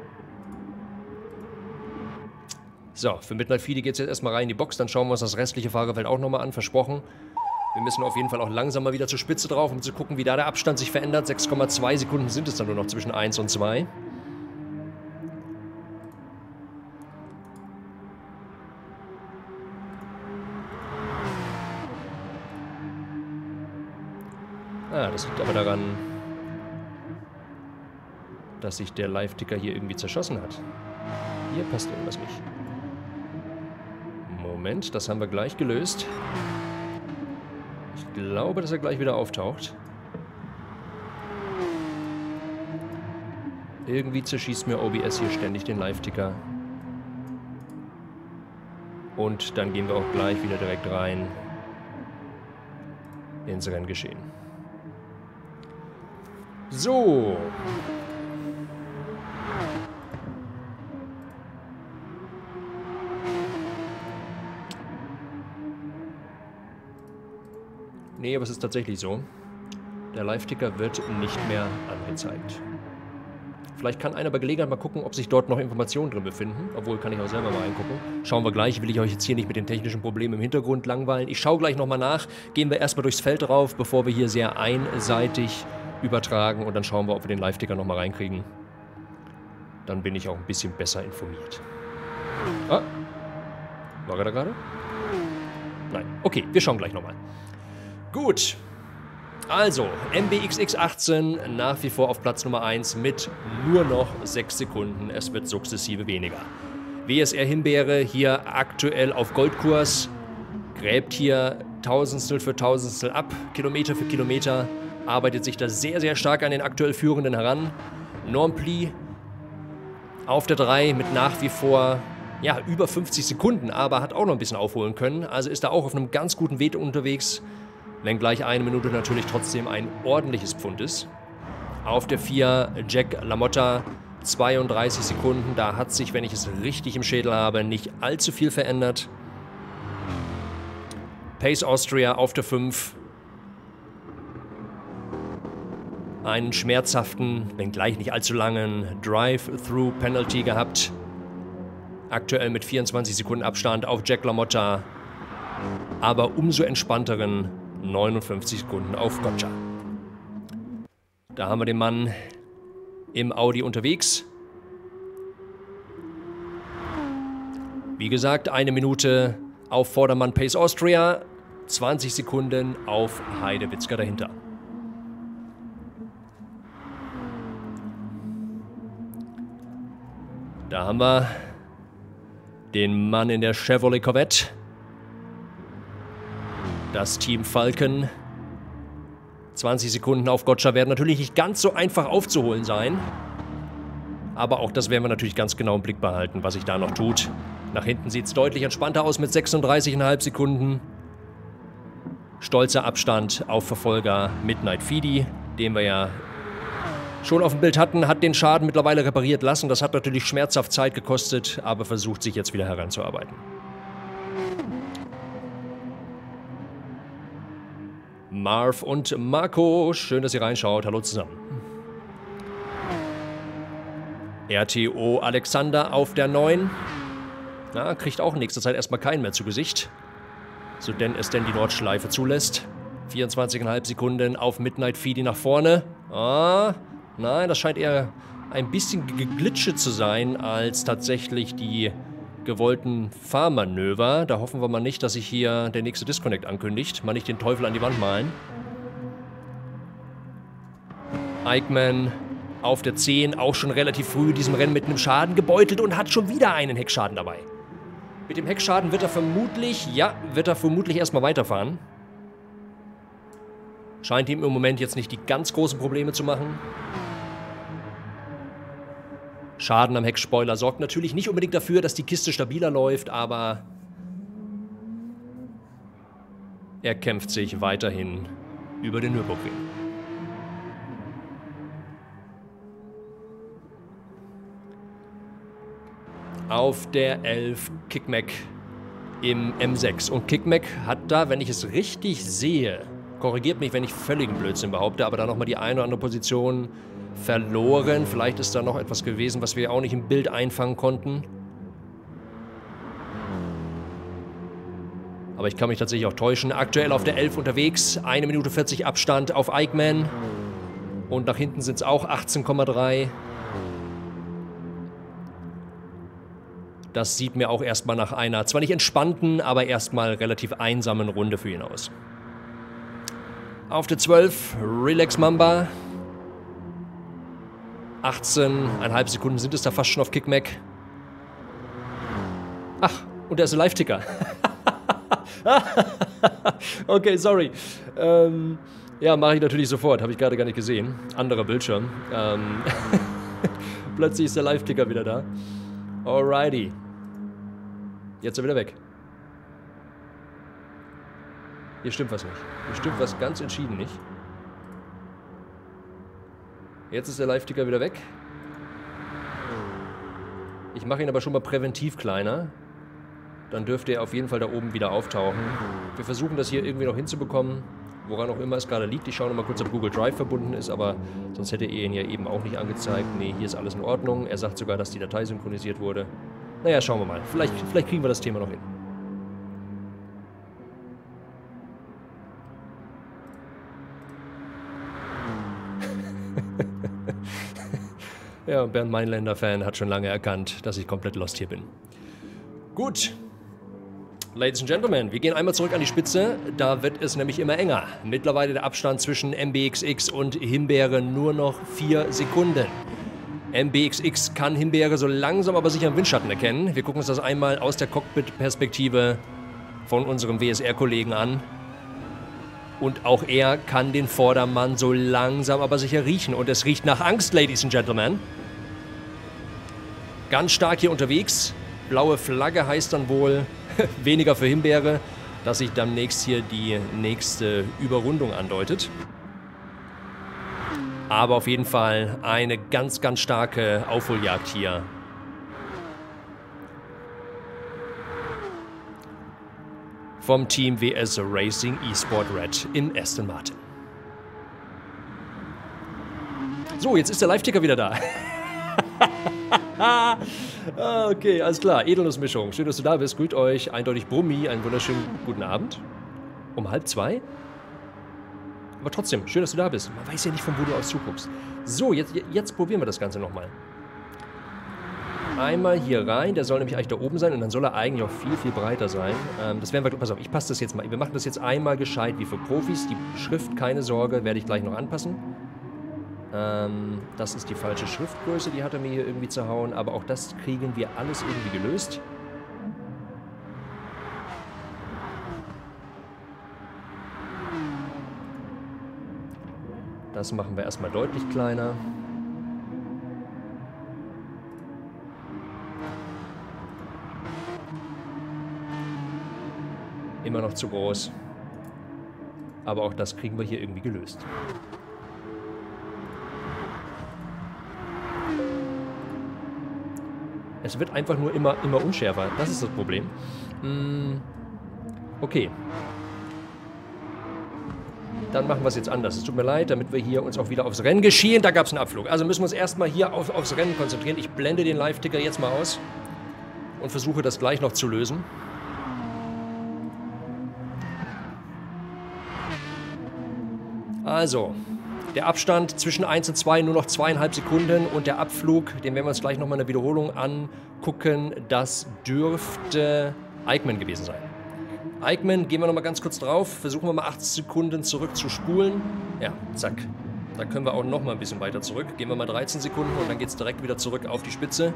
So, für Midnight Feedy geht es jetzt erstmal rein in die Box, dann schauen wir uns das restliche Fahrerfeld auch nochmal an, versprochen. Wir müssen auf jeden Fall auch langsam mal wieder zur Spitze drauf, um zu gucken, wie da der Abstand sich verändert. 6,2 Sekunden sind es dann nur noch zwischen 1 und 2. Ah, das liegt aber daran, dass sich der Live-Ticker hier irgendwie zerschossen hat. Hier passt irgendwas nicht. Moment, das haben wir gleich gelöst. Ich glaube, dass er gleich wieder auftaucht. Irgendwie zerschießt mir OBS hier ständig den Live-Ticker. Und dann gehen wir auch gleich wieder direkt rein ins Renngeschehen. So. Nee, aber es ist tatsächlich so. Der Live-Ticker wird nicht mehr angezeigt. Vielleicht kann einer bei Gelegenheit mal gucken, ob sich dort noch Informationen drin befinden. Obwohl, kann ich auch selber mal reingucken. Schauen wir gleich. Will ich euch jetzt hier nicht mit den technischen Problemen im Hintergrund langweilen. Ich schaue gleich nochmal nach. Gehen wir erstmal durchs Feld drauf, bevor wir hier sehr einseitig übertragen. Und dann schauen wir, ob wir den Live-Ticker nochmal reinkriegen. Dann bin ich auch ein bisschen besser informiert. Ah, war er da gerade? Nein. Okay, wir schauen gleich nochmal. Gut. Also, MBXX18 nach wie vor auf Platz Nummer 1 mit nur noch 6 Sekunden. Es wird sukzessive weniger. WSR Himbeere hier aktuell auf Goldkurs. Gräbt hier Tausendstel für Tausendstel ab, Kilometer für Kilometer. Arbeitet sich da sehr, sehr stark an den aktuell Führenden heran. Normpli auf der 3 mit nach wie vor ja, über 50 Sekunden, aber hat auch noch ein bisschen aufholen können. Also ist da auch auf einem ganz guten Weg unterwegs. Wenngleich eine Minute natürlich trotzdem ein ordentliches Pfund ist. Auf der 4 Jack LaMotta 32 Sekunden. Da hat sich, wenn ich es richtig im Schädel habe, nicht allzu viel verändert. Pace Austria auf der 5. Einen schmerzhaften, wenngleich nicht allzu langen Drive-Through-Penalty gehabt. Aktuell mit 24 Sekunden Abstand auf Jack LaMotta. Aber umso entspannteren 59 Sekunden auf Gotcha. Da haben wir den Mann im Audi unterwegs. Wie gesagt, eine Minute auf Vordermann Pace Austria, 20 Sekunden auf Heidewitzka dahinter. Da haben wir den Mann in der Chevrolet Corvette. Das Team Falken 20 Sekunden auf Gotcha werden natürlich nicht ganz so einfach aufzuholen sein. Aber auch das werden wir natürlich ganz genau im Blick behalten, was sich da noch tut. Nach hinten sieht es deutlich entspannter aus mit 36,5 Sekunden. Stolzer Abstand auf Verfolger Midnight Feedy, den wir ja schon auf dem Bild hatten, hat den Schaden mittlerweile repariert lassen. Das hat natürlich schmerzhaft Zeit gekostet, aber versucht sich jetzt wieder heranzuarbeiten. Marv und Marco, schön, dass ihr reinschaut. Hallo zusammen. RTO Alexander auf der 9. Na, kriegt auch in nächster Zeit erstmal keinen mehr zu Gesicht. So denn es denn die Nordschleife zulässt. 24,5 Sekunden auf Midnight Feedy nach vorne. Ah, nein, das scheint eher ein bisschen geglitscht zu sein, als tatsächlich die gewollten Fahrmanöver. Da hoffen wir mal nicht, dass sich hier der nächste Disconnect ankündigt. Mal nicht den Teufel an die Wand malen. Eichmann auf der 10, auch schon relativ früh in diesem Rennen mit einem Schaden gebeutelt und hat schon wieder einen Heckschaden dabei. Mit dem Heckschaden wird er vermutlich, erstmal weiterfahren. Scheint ihm im Moment jetzt nicht die ganz großen Probleme zu machen. Schaden am Heckspoiler sorgt natürlich nicht unbedingt dafür, dass die Kiste stabiler läuft, aber er kämpft sich weiterhin über den Nürburgring. Auf der 11 Kickmack im M6. Und Kickmack hat da, wenn ich es richtig sehe, korrigiert mich, wenn ich völligen Blödsinn behaupte, aber da nochmal die eine oder andere Position verloren. Vielleicht ist da noch etwas gewesen, was wir auch nicht im Bild einfangen konnten. Aber ich kann mich tatsächlich auch täuschen. Aktuell auf der 11 unterwegs. 1 Minute 40 Abstand auf Eichmann. Und nach hinten sind es auch 18,3. Das sieht mir auch erstmal nach einer, zwar nicht entspannten, aber erstmal relativ einsamen Runde für ihn aus. Auf der 12, Relax Mamba. 18,5 Sekunden sind es da fast schon auf Kickmack. Ach, und der ist ein Live-Ticker. Okay, sorry. Ja, mache ich natürlich sofort. Habe ich gerade gar nicht gesehen. Anderer Bildschirm. Plötzlich ist der Live-Ticker wieder da. Alrighty. Jetzt ist er wieder weg. Hier stimmt was nicht. Hier stimmt was ganz entschieden nicht. Jetzt ist der Live-Ticker wieder weg. Ich mache ihn aber schon mal präventiv kleiner. Dann dürfte er auf jeden Fall da oben wieder auftauchen. Wir versuchen das hier irgendwie noch hinzubekommen. Woran auch immer es gerade liegt. Ich schaue noch mal kurz, ob Google Drive verbunden ist, aber sonst hätte er ihn ja eben auch nicht angezeigt. Nee, hier ist alles in Ordnung. Er sagt sogar, dass die Datei synchronisiert wurde. Naja, schauen wir mal. Vielleicht kriegen wir das Thema noch hin. Ja, Bernd Meinländer-Fan hat schon lange erkannt, dass ich komplett lost hier bin. Gut. Ladies and Gentlemen, wir gehen einmal zurück an die Spitze. Da wird es nämlich immer enger. Mittlerweile der Abstand zwischen MBXX und Himbeere nur noch 4 Sekunden. MBXX kann Himbeere so langsam aber sicher im Windschatten erkennen. Wir gucken uns das einmal aus der Cockpit-Perspektive von unserem WSR-Kollegen an. Und auch er kann den Vordermann so langsam aber sicher riechen. Und es riecht nach Angst, Ladies and Gentlemen. Ganz stark hier unterwegs. Blaue Flagge heißt dann wohl weniger für Himbeere, dass sich demnächst hier die nächste Überrundung andeutet. Aber auf jeden Fall eine ganz, ganz starke Aufholjagd hier. Vom Team WS Racing eSport Red im Aston Martin. So, jetzt ist der Live-Ticker wieder da. Okay, alles klar. Edelnussmischung. Schön, dass du da bist. Grüßt euch. Eindeutig Brummi. Einen wunderschönen guten Abend. Um 1:30? Aber trotzdem, schön, dass du da bist. Man weiß ja nicht, von wo du aus zuguckst. So, jetzt probieren wir das Ganze nochmal. Einmal hier rein. Der soll nämlich eigentlich da oben sein und dann soll er eigentlich auch viel, viel breiter sein. Das werden wir... Pass auf, ich passe das jetzt mal. Wir machen das jetzt einmal gescheit wie für Profis. Die Schrift, keine Sorge, werde ich gleich noch anpassen. Das ist die falsche Schriftgröße, die hat er mir hier irgendwie zerhauen. Aber auch das kriegen wir alles irgendwie gelöst. Das machen wir erstmal deutlich kleiner. Immer noch zu groß. Aber auch das kriegen wir hier irgendwie gelöst. Es wird einfach nur immer unschärfer. Das ist das Problem. Okay. Dann machen wir es jetzt anders. Es tut mir leid, damit wir hier uns auch wieder aufs Rennen geschehen. Da gab es einen Abflug. Also müssen wir uns erstmal hier aufs Rennen konzentrieren. Ich blende den Live-Ticker jetzt mal aus und versuche das gleich noch zu lösen. Also, der Abstand zwischen 1 und 2 nur noch 2,5 Sekunden und der Abflug, den werden wir uns gleich nochmal in der Wiederholung angucken, das dürfte Eichmann gewesen sein. Eichmann, gehen wir nochmal ganz kurz drauf, versuchen wir mal 8 Sekunden zurück zu spulen. Ja, zack. Da können wir auch nochmal ein bisschen weiter zurück. Gehen wir mal 13 Sekunden und dann geht es direkt wieder zurück auf die Spitze.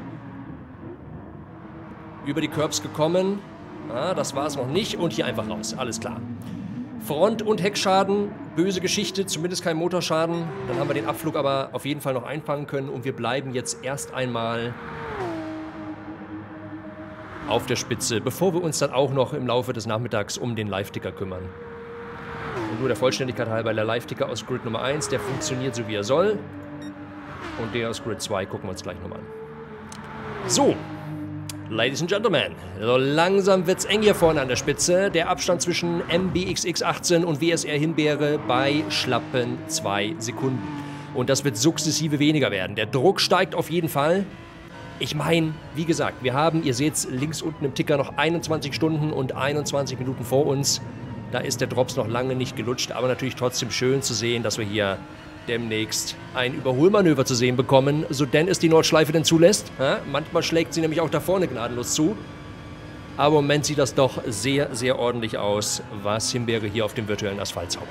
Über die Curbs gekommen. Ah, das war es noch nicht und hier einfach raus, alles klar. Front- und Heckschaden, böse Geschichte, zumindest kein Motorschaden. Dann haben wir den Abflug aber auf jeden Fall noch einfangen können und wir bleiben jetzt erst einmal auf der Spitze, bevor wir uns dann auch noch im Laufe des Nachmittags um den Live-Ticker kümmern. Und nur der Vollständigkeit halber, der Live-Ticker aus Grid Nummer 1, der funktioniert so wie er soll. Und der aus Grid 2 gucken wir uns gleich nochmal an. So. Ladies and Gentlemen, so langsam wird's eng hier vorne an der Spitze. Der Abstand zwischen MBXX18 und WSR Himbeere bei schlappen 2 Sekunden. Und das wird sukzessive weniger werden. Der Druck steigt auf jeden Fall. Ich meine, wie gesagt, wir haben, ihr seht es links unten im Ticker, noch 21 Stunden und 21 Minuten vor uns. Da ist der Drops noch lange nicht gelutscht, aber natürlich trotzdem schön zu sehen, dass wir hier demnächst ein Überholmanöver zu sehen bekommen, so denn es die Nordschleife denn zulässt. Ja, manchmal schlägt sie nämlich auch da vorne gnadenlos zu. Aber im Moment sieht das doch sehr, sehr ordentlich aus, was Himbeere hier auf dem virtuellen Asphalt zaubert.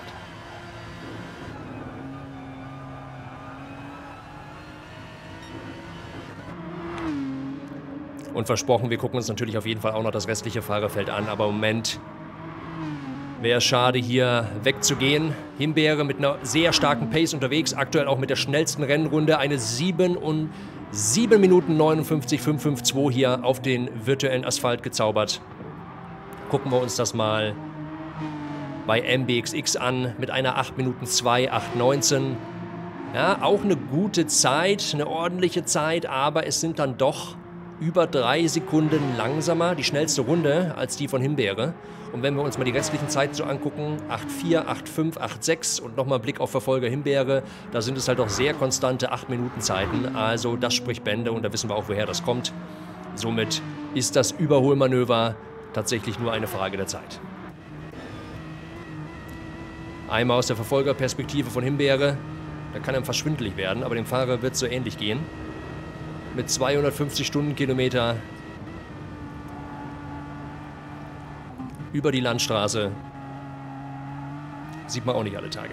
Und versprochen, wir gucken uns natürlich auf jeden Fall auch noch das restliche Fahrerfeld an, aber im Moment wäre es schade, hier wegzugehen. Himbeere mit einer sehr starken Pace unterwegs, aktuell auch mit der schnellsten Rennrunde. Eine 7 Minuten 59,552 hier auf den virtuellen Asphalt gezaubert. Gucken wir uns das mal bei MBXX an mit einer 8 Minuten 2, 8,19. Ja, auch eine gute Zeit, eine ordentliche Zeit, aber es sind dann doch über 3 Sekunden langsamer, die schnellste Runde, als die von Himbeere. Und wenn wir uns mal die restlichen Zeiten so angucken, 8,4, 8,5, 8,6 und nochmal Blick auf Verfolger Himbeere, da sind es halt doch sehr konstante 8-Minuten-Zeiten. Also das spricht Bände und da wissen wir auch, woher das kommt. Somit ist das Überholmanöver tatsächlich nur eine Frage der Zeit. Einmal aus der Verfolgerperspektive von Himbeere, da kann er fast schwindelig werden, aber dem Fahrer wird es so ähnlich gehen. Mit 250 Stundenkilometer über die Landstraße. Sieht man auch nicht alle Tage.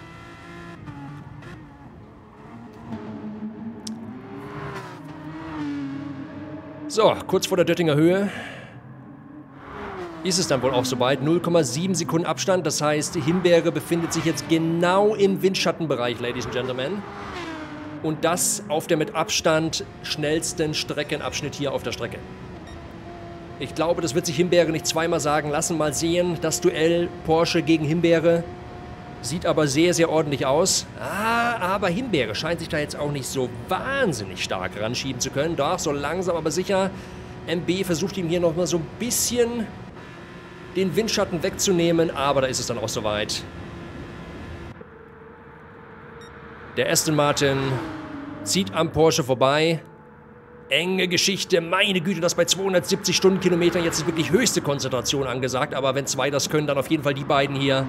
So, kurz vor der Döttinger Höhe ist es dann wohl auch soweit. 0,7 Sekunden Abstand. Das heißt, Himbeere befindet sich jetzt genau im Windschattenbereich, Ladies and Gentlemen. Und das auf der mit Abstand schnellsten Streckenabschnitt hier auf der Strecke. Ich glaube, das wird sich Himbeere nicht zweimal sagen lassen. Mal sehen, das Duell Porsche gegen Himbeere sieht aber sehr, sehr ordentlich aus. Aber Himbeere scheint sich da jetzt auch nicht so wahnsinnig stark ranschieben zu können. Doch, so langsam aber sicher. MB versucht ihm hier nochmal so ein bisschen den Windschatten wegzunehmen, aber da ist es dann auch soweit. Der Aston Martin zieht am Porsche vorbei. Enge Geschichte, meine Güte, das bei 270 Stundenkilometern. Jetzt ist wirklich höchste Konzentration angesagt, aber wenn zwei das können, dann auf jeden Fall die beiden hier.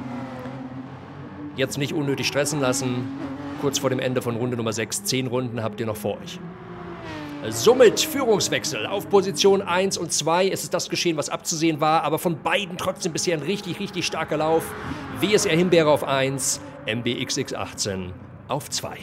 Jetzt nicht unnötig stressen lassen. Kurz vor dem Ende von Runde Nummer 6. 10 Runden habt ihr noch vor euch. Somit Führungswechsel auf Position 1 und 2. Es ist das geschehen, was abzusehen war, aber von beiden trotzdem bisher ein richtig, richtig starker Lauf. WSR Himbeere auf 1, MBXX18 auf 2.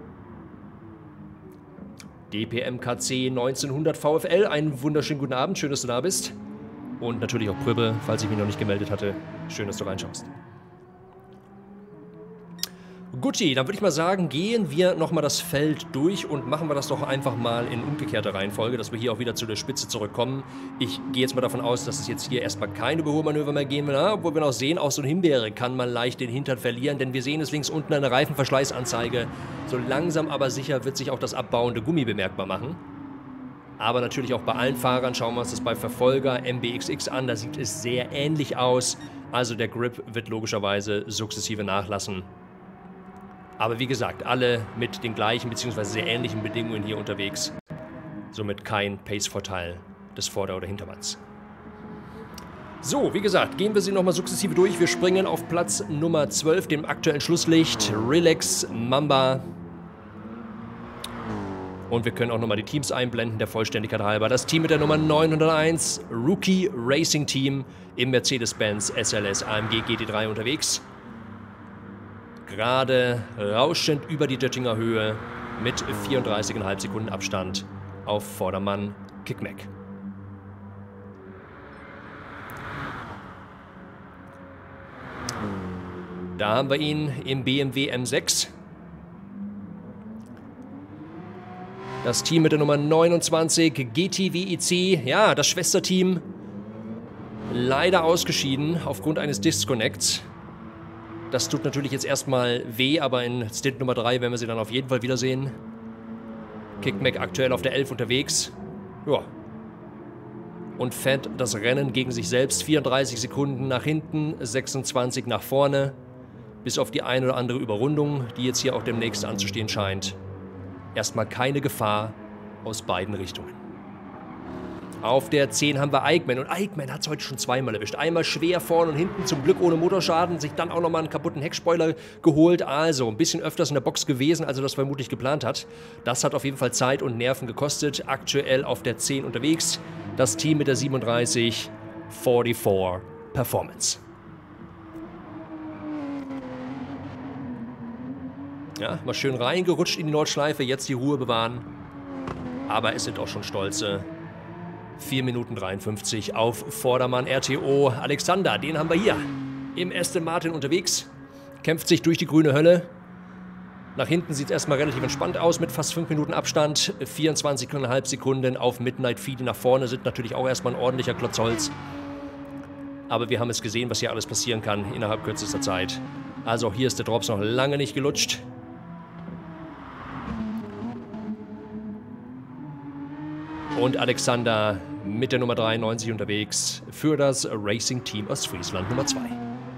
DPMKC 1900 VfL, einen wunderschönen guten Abend, schön, dass du da bist. Und natürlich auch Prübel, falls ich mich noch nicht gemeldet hatte. Schön, dass du reinschaust. Guti, dann würde ich mal sagen, gehen wir nochmal das Feld durch und machen wir das doch einfach mal in umgekehrter Reihenfolge, dass wir hier auch wieder zu der Spitze zurückkommen. Ich gehe jetzt mal davon aus, dass es jetzt hier erstmal keine Überholmanöver mehr gehen wird, obwohl wir noch sehen, auch so ein Himbeere kann man leicht den Hintern verlieren, denn wir sehen es links unten eine Reifenverschleißanzeige. So langsam aber sicher wird sich auch das abbauende Gummi bemerkbar machen. Aber natürlich auch bei allen Fahrern, schauen wir uns das bei Verfolger MBXX an, da sieht es sehr ähnlich aus. Also der Grip wird logischerweise sukzessive nachlassen. Aber wie gesagt, alle mit den gleichen bzw. sehr ähnlichen Bedingungen hier unterwegs. Somit kein Pace-Vorteil des Vorder- oder Hintermanns. So, wie gesagt, gehen wir sie nochmal sukzessive durch. Wir springen auf Platz Nummer 12, dem aktuellen Schlusslicht. Relax Mamba. Und wir können auch nochmal die Teams einblenden, der Vollständigkeit halber. Das Team mit der Nummer 901, Rookie Racing Team im Mercedes-Benz SLS AMG GT3 unterwegs. Gerade rauschend über die Döttinger Höhe mit 34,5 Sekunden Abstand auf Vordermann Kickmack. Da haben wir ihn im BMW M6. Das Team mit der Nummer 29, GTWIC, ja, das Schwesterteam, leider ausgeschieden aufgrund eines Disconnects. Das tut natürlich jetzt erstmal weh, aber in Stint Nummer 3 werden wir sie dann auf jeden Fall wiedersehen. Kickmack aktuell auf der 11 unterwegs. Ja. Und fährt das Rennen gegen sich selbst. 34 Sekunden nach hinten, 26 nach vorne. Bis auf die eine oder andere Überrundung, die jetzt hier auch demnächst anzustehen scheint. Erstmal keine Gefahr aus beiden Richtungen. Auf der 10 haben wir Eichmann. Und Eichmann hat es heute schon zweimal erwischt. Einmal schwer vorne und hinten, zum Glück ohne Motorschaden. Sich dann auch nochmal einen kaputten Heckspoiler geholt. Also ein bisschen öfters in der Box gewesen, als er das vermutlich geplant hat. Das hat auf jeden Fall Zeit und Nerven gekostet. Aktuell auf der 10 unterwegs. Das Team mit der 37, 44 Performance. Ja, mal schön reingerutscht in die Nordschleife. Jetzt die Ruhe bewahren. Aber es sind auch schon stolze 4 Minuten 53 auf Vordermann RTO. Alexander, den haben wir hier im Aston Martin unterwegs. Kämpft sich durch die grüne Hölle. Nach hinten sieht es erstmal relativ entspannt aus mit fast 5 Minuten Abstand. 24,5 Sekunden auf Midnight Feed. Nach vorne sind natürlich auch erstmal ein ordentlicher Klotz Holz. Aber wir haben es gesehen, was hier alles passieren kann innerhalb kürzester Zeit. Also auch hier ist der Drops noch lange nicht gelutscht. Und Alexander mit der Nummer 93 unterwegs für das Racing Team Ostfriesland Nummer 2.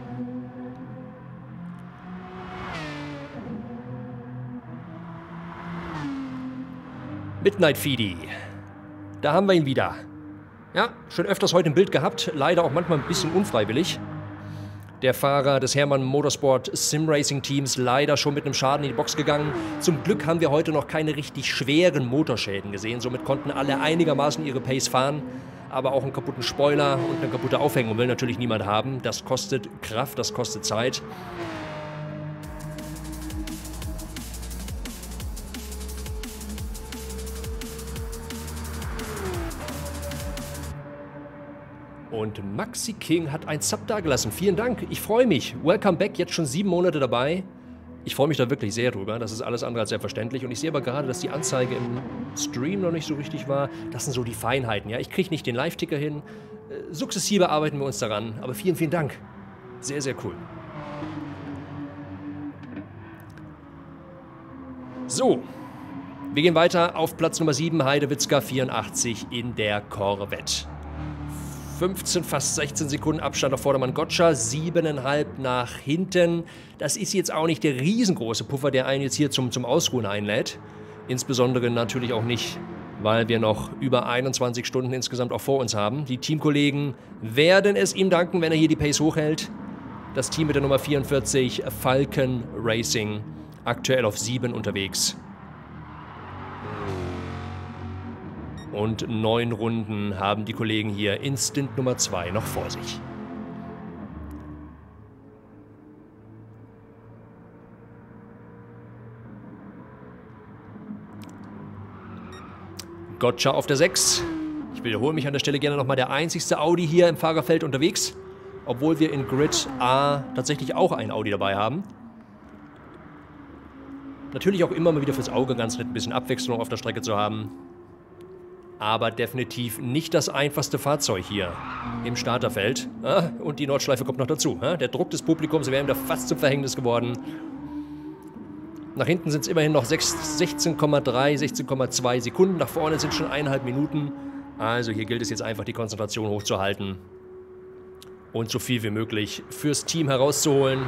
Midnight Feedy. Da haben wir ihn wieder. Ja, schon öfters heute im Bild gehabt. Leider auch manchmal ein bisschen unfreiwillig. Der Fahrer des Hermann Motorsport Sim Racing Teams leider schon mit einem Schaden in die Box gegangen. Zum Glück haben wir heute noch keine richtig schweren Motorschäden gesehen. Somit konnten alle einigermaßen ihre Pace fahren. Aber auch einen kaputten Spoiler und eine kaputte Aufhängung will natürlich niemand haben. Das kostet Kraft, das kostet Zeit. Und Maxi King hat ein Sub dagelassen. Vielen Dank, ich freue mich. Welcome back, jetzt schon 7 Monate dabei. Ich freue mich da wirklich sehr drüber. Das ist alles andere als selbstverständlich. Und ich sehe aber gerade, dass die Anzeige im Stream noch nicht so richtig war. Das sind so die Feinheiten. Ja? Ich kriege nicht den Live-Ticker hin. Sukzessive arbeiten wir uns daran. Aber vielen, vielen Dank. Sehr, sehr cool. So, wir gehen weiter auf Platz Nummer 7, Heidewitzka 84 in der Corvette. 15, fast 16 Sekunden Abstand auf Vordermann Gotcha, 7,5 nach hinten. Das ist jetzt auch nicht der riesengroße Puffer, der einen jetzt hier zum Ausruhen einlädt. Insbesondere natürlich auch nicht, weil wir noch über 21 Stunden insgesamt auch vor uns haben. Die Teamkollegen werden es ihm danken, wenn er hier die Pace hochhält. Das Team mit der Nummer 44, Falcon Racing, aktuell auf 7 unterwegs. Und 9 Runden haben die Kollegen hier in Stint Nummer 2 noch vor sich. Gotcha auf der 6. Ich wiederhole mich an der Stelle gerne nochmal, der einzigste Audi hier im Fahrerfeld unterwegs. Obwohl wir in Grid A tatsächlich auch ein Audi dabei haben. Natürlich auch immer mal wieder fürs Auge ganz nett ein bisschen Abwechslung auf der Strecke zu haben. Aber definitiv nicht das einfachste Fahrzeug hier im Starterfeld. Und die Nordschleife kommt noch dazu. Der Druck des Publikums wäre ihm da fast zum Verhängnis geworden. Nach hinten sind es immerhin noch 16,3, 16,2 Sekunden. Nach vorne sind schon 1,5 Minuten. Also hier gilt es jetzt einfach, die Konzentration hochzuhalten. Und so viel wie möglich fürs Team herauszuholen.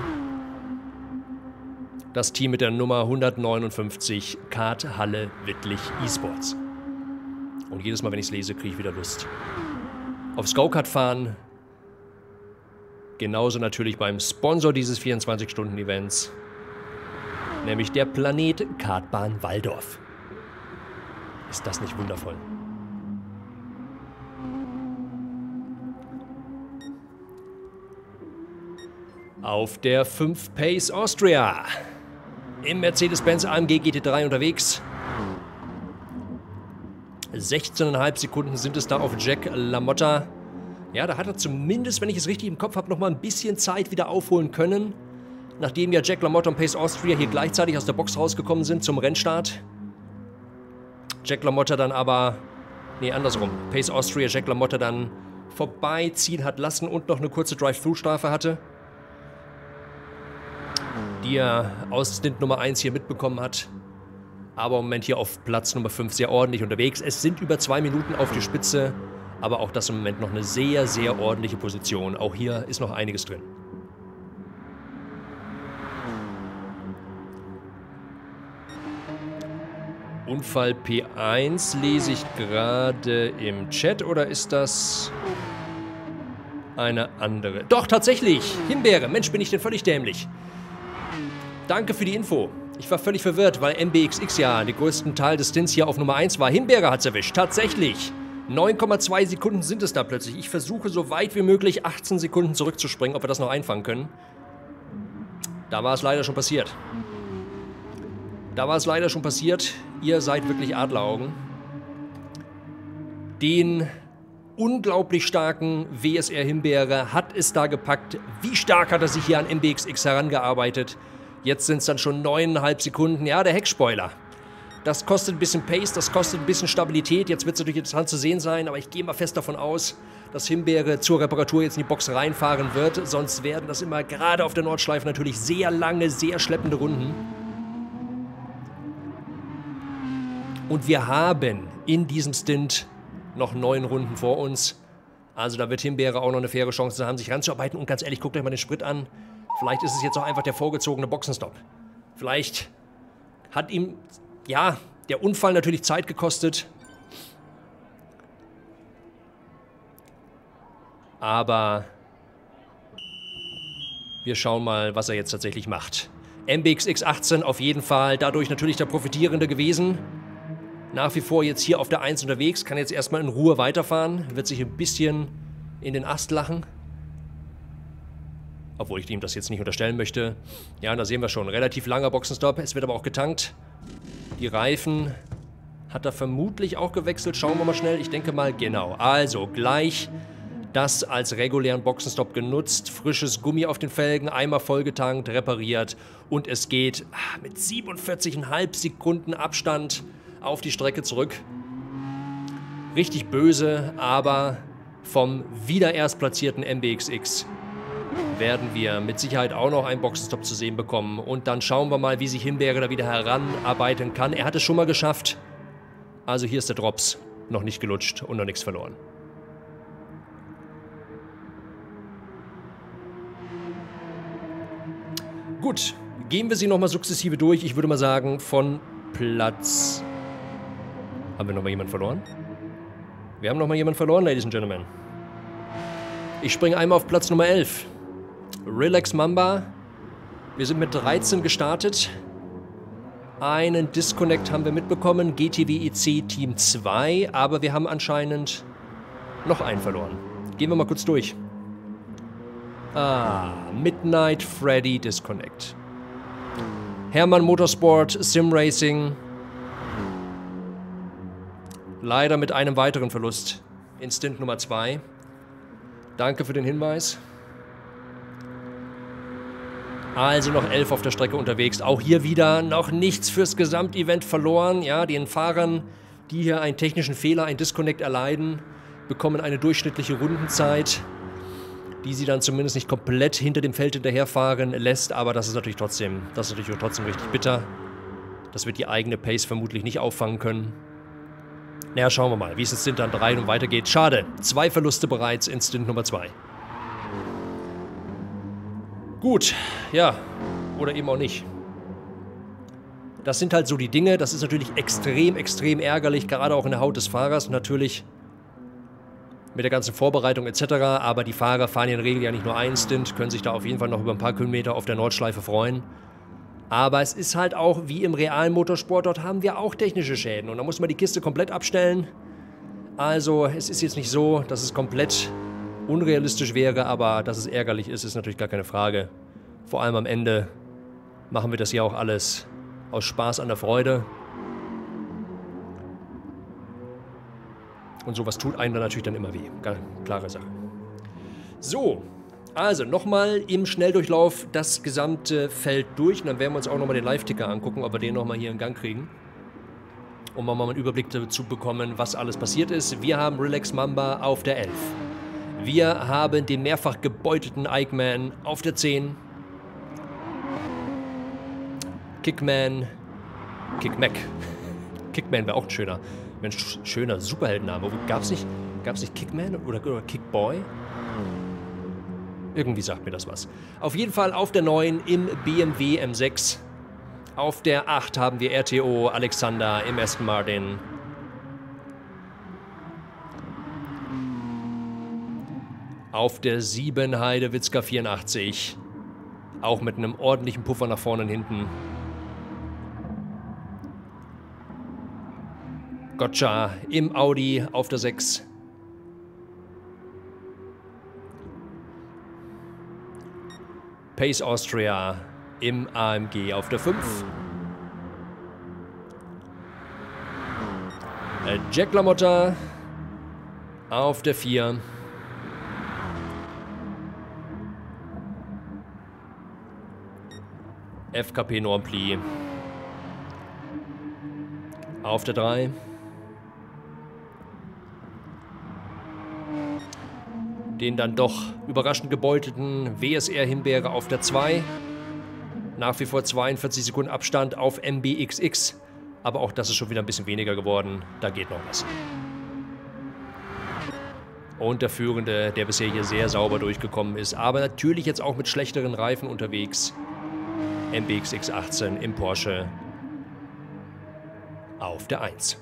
Das Team mit der Nummer 159, Kart Halle Wittlich eSports. Und jedes Mal, wenn ich es lese, kriege ich wieder Lust aufs Go-Kart fahren. Genauso natürlich beim Sponsor dieses 24-Stunden-Events. Nämlich der Planet Kartbahn Walldorf. Ist das nicht wundervoll? Auf der 5 Pace Austria. Im Mercedes-Benz AMG GT3 unterwegs. 16,5 Sekunden sind es da auf Jack LaMotta. Ja, da hat er zumindest, wenn ich es richtig im Kopf habe, noch mal ein bisschen Zeit wieder aufholen können. Nachdem ja Jack LaMotta und Pace Austria hier gleichzeitig aus der Box rausgekommen sind zum Rennstart. Jack LaMotta dann aber, nee, andersrum. Pace Austria, Jack LaMotta dann vorbeiziehen hat lassen und noch eine kurze Drive-Thru-Strafe hatte, die er aus Stint Nummer 1 hier mitbekommen hat. Aber im Moment hier auf Platz Nummer 5 sehr ordentlich unterwegs. Es sind über 2 Minuten auf die Spitze, aber auch das im Moment noch eine sehr, sehr ordentliche Position. Auch hier ist noch einiges drin. Unfall P1 lese ich gerade im Chat, oder ist das eine andere? Doch, tatsächlich! Himbeere! Mensch, bin ich denn völlig dämlich. Danke für die Info. Ich war völlig verwirrt, weil MBXX ja den größten Teil des Stints hier auf Nummer 1 war. Himbeere hat's erwischt. Tatsächlich. 9,2 Sekunden sind es da plötzlich. Ich versuche so weit wie möglich 18 Sekunden zurückzuspringen, ob wir das noch einfangen können. Da war es leider schon passiert. Ihr seid wirklich Adleraugen. Den unglaublich starken WSR Himbeere hat es da gepackt. Wie stark hat er sich hier an MBXX herangearbeitet? Jetzt sind es dann schon 9,5 Sekunden. Ja, der Heckspoiler. Das kostet ein bisschen Pace, das kostet ein bisschen Stabilität. Jetzt wird es natürlich interessant zu sehen sein, aber ich gehe mal fest davon aus, dass Himbeere zur Reparatur jetzt in die Box reinfahren wird. Sonst werden das immer, gerade auf der Nordschleife, natürlich sehr lange, sehr schleppende Runden. Und wir haben in diesem Stint noch 9 Runden vor uns. Also da wird Himbeere auch noch eine faire Chance haben, sich ranzuarbeiten. Und ganz ehrlich, guckt euch mal den Sprit an. Vielleicht ist es jetzt auch einfach der vorgezogene Boxenstopp. Vielleicht hat ihm, ja, der Unfall natürlich Zeit gekostet. Aber wir schauen mal, was er jetzt tatsächlich macht. MBXX 18 auf jeden Fall, dadurch natürlich der Profitierende gewesen. Nach wie vor jetzt hier auf der 1 unterwegs, kann jetzt erstmal in Ruhe weiterfahren. Wird sich ein bisschen in den Ast lachen. Obwohl ich ihm das jetzt nicht unterstellen möchte. Ja, und da sehen wir schon, relativ langer Boxenstopp. Es wird aber auch getankt. Die Reifen hat er vermutlich auch gewechselt. Schauen wir mal schnell. Ich denke mal, genau. Also gleich das als regulären Boxenstopp genutzt. Frisches Gummi auf den Felgen, einmal vollgetankt, repariert. Und es geht mit 47,5 Sekunden Abstand auf die Strecke zurück. Richtig böse, aber vom wieder erst platzierten MBXX werden wir mit Sicherheit auch noch einen Boxenstopp zu sehen bekommen. Und dann schauen wir mal, wie sich Himbeere da wieder heranarbeiten kann. Er hat es schon mal geschafft. Also hier ist der Drops. Noch nicht gelutscht und noch nichts verloren. Gut, gehen wir sie nochmal sukzessive durch. Ich würde mal sagen, von Platz... Haben wir nochmal jemanden verloren? Wir haben nochmal jemanden verloren, Ladies and Gentlemen. Ich springe einmal auf Platz Nummer 11. Relax Mamba. Wir sind mit 13 gestartet. Einen Disconnect haben wir mitbekommen. GTWEC Team 2. Aber wir haben anscheinend noch einen verloren. Gehen wir mal kurz durch. Midnight Freddy Disconnect. Hermann Motorsport Sim Racing. Leider mit einem weiteren Verlust in Stint Nummer 2. Danke für den Hinweis. Also noch 11 auf der Strecke unterwegs. Auch hier wieder noch nichts fürs Gesamtevent verloren. Ja, den Fahrern, die hier einen technischen Fehler, einen Disconnect erleiden, bekommen eine durchschnittliche Rundenzeit, die sie dann zumindest nicht komplett hinter dem Feld hinterherfahren lässt. Aber das ist natürlich trotzdem richtig bitter. Das wird die eigene Pace vermutlich nicht auffangen können. Naja, schauen wir mal, wie es in Stint dann 3 und weitergeht. Schade, 2 Verluste bereits in Stint Nummer 2. Gut, ja, oder eben auch nicht. Das sind halt so die Dinge, das ist natürlich extrem, extrem ärgerlich, gerade auch in der Haut des Fahrers, natürlich mit der ganzen Vorbereitung etc., aber die Fahrer fahren ja in der Regel ja nicht nur einen Stint, können sich da auf jeden Fall noch über ein paar Kilometer auf der Nordschleife freuen. Aber es ist halt auch wie im realen Motorsport, dort haben wir auch technische Schäden und da muss man die Kiste komplett abstellen. Also es ist jetzt nicht so, dass es komplett unrealistisch wäre, aber dass es ärgerlich ist, ist natürlich gar keine Frage. Vor allem am Ende machen wir das ja auch alles aus Spaß an der Freude. Und sowas tut einem dann natürlich dann immer weh. Ganz klare Sache. So, also nochmal im Schnelldurchlauf das gesamte Feld durch. Und dann werden wir uns auch nochmal den Live-Ticker angucken, ob wir den nochmal hier in Gang kriegen. Um mal einen Überblick dazu bekommen, was alles passiert ist. Wir haben Relax Mamba auf der 11. Wir haben den mehrfach gebeuteten Eichmann auf der 10. Kickman wäre auch ein schöner Superheldenname. Gab's nicht Kickman oder Kickboy? Irgendwie sagt mir das was. Auf jeden Fall auf der 9 im BMW M6. Auf der 8 haben wir RTO Alexander im Aston Martin. Auf der 7 Heidewitzka 84. Auch mit einem ordentlichen Puffer nach vorne und hinten. Gotcha im Audi auf der 6. Pace Austria im AMG auf der 5. Jack LaMotta auf der 4. FKP Normplay auf der 3. Den dann doch überraschend gebeuteten WSR Himbeere auf der 2. Nach wie vor 42 Sekunden Abstand auf MBXX. Aber auch das ist schon wieder ein bisschen weniger geworden. Da geht noch was. Und der Führende, der bisher hier sehr sauber durchgekommen ist. Aber natürlich jetzt auch mit schlechteren Reifen unterwegs. MBXX 18 im Porsche auf der 1.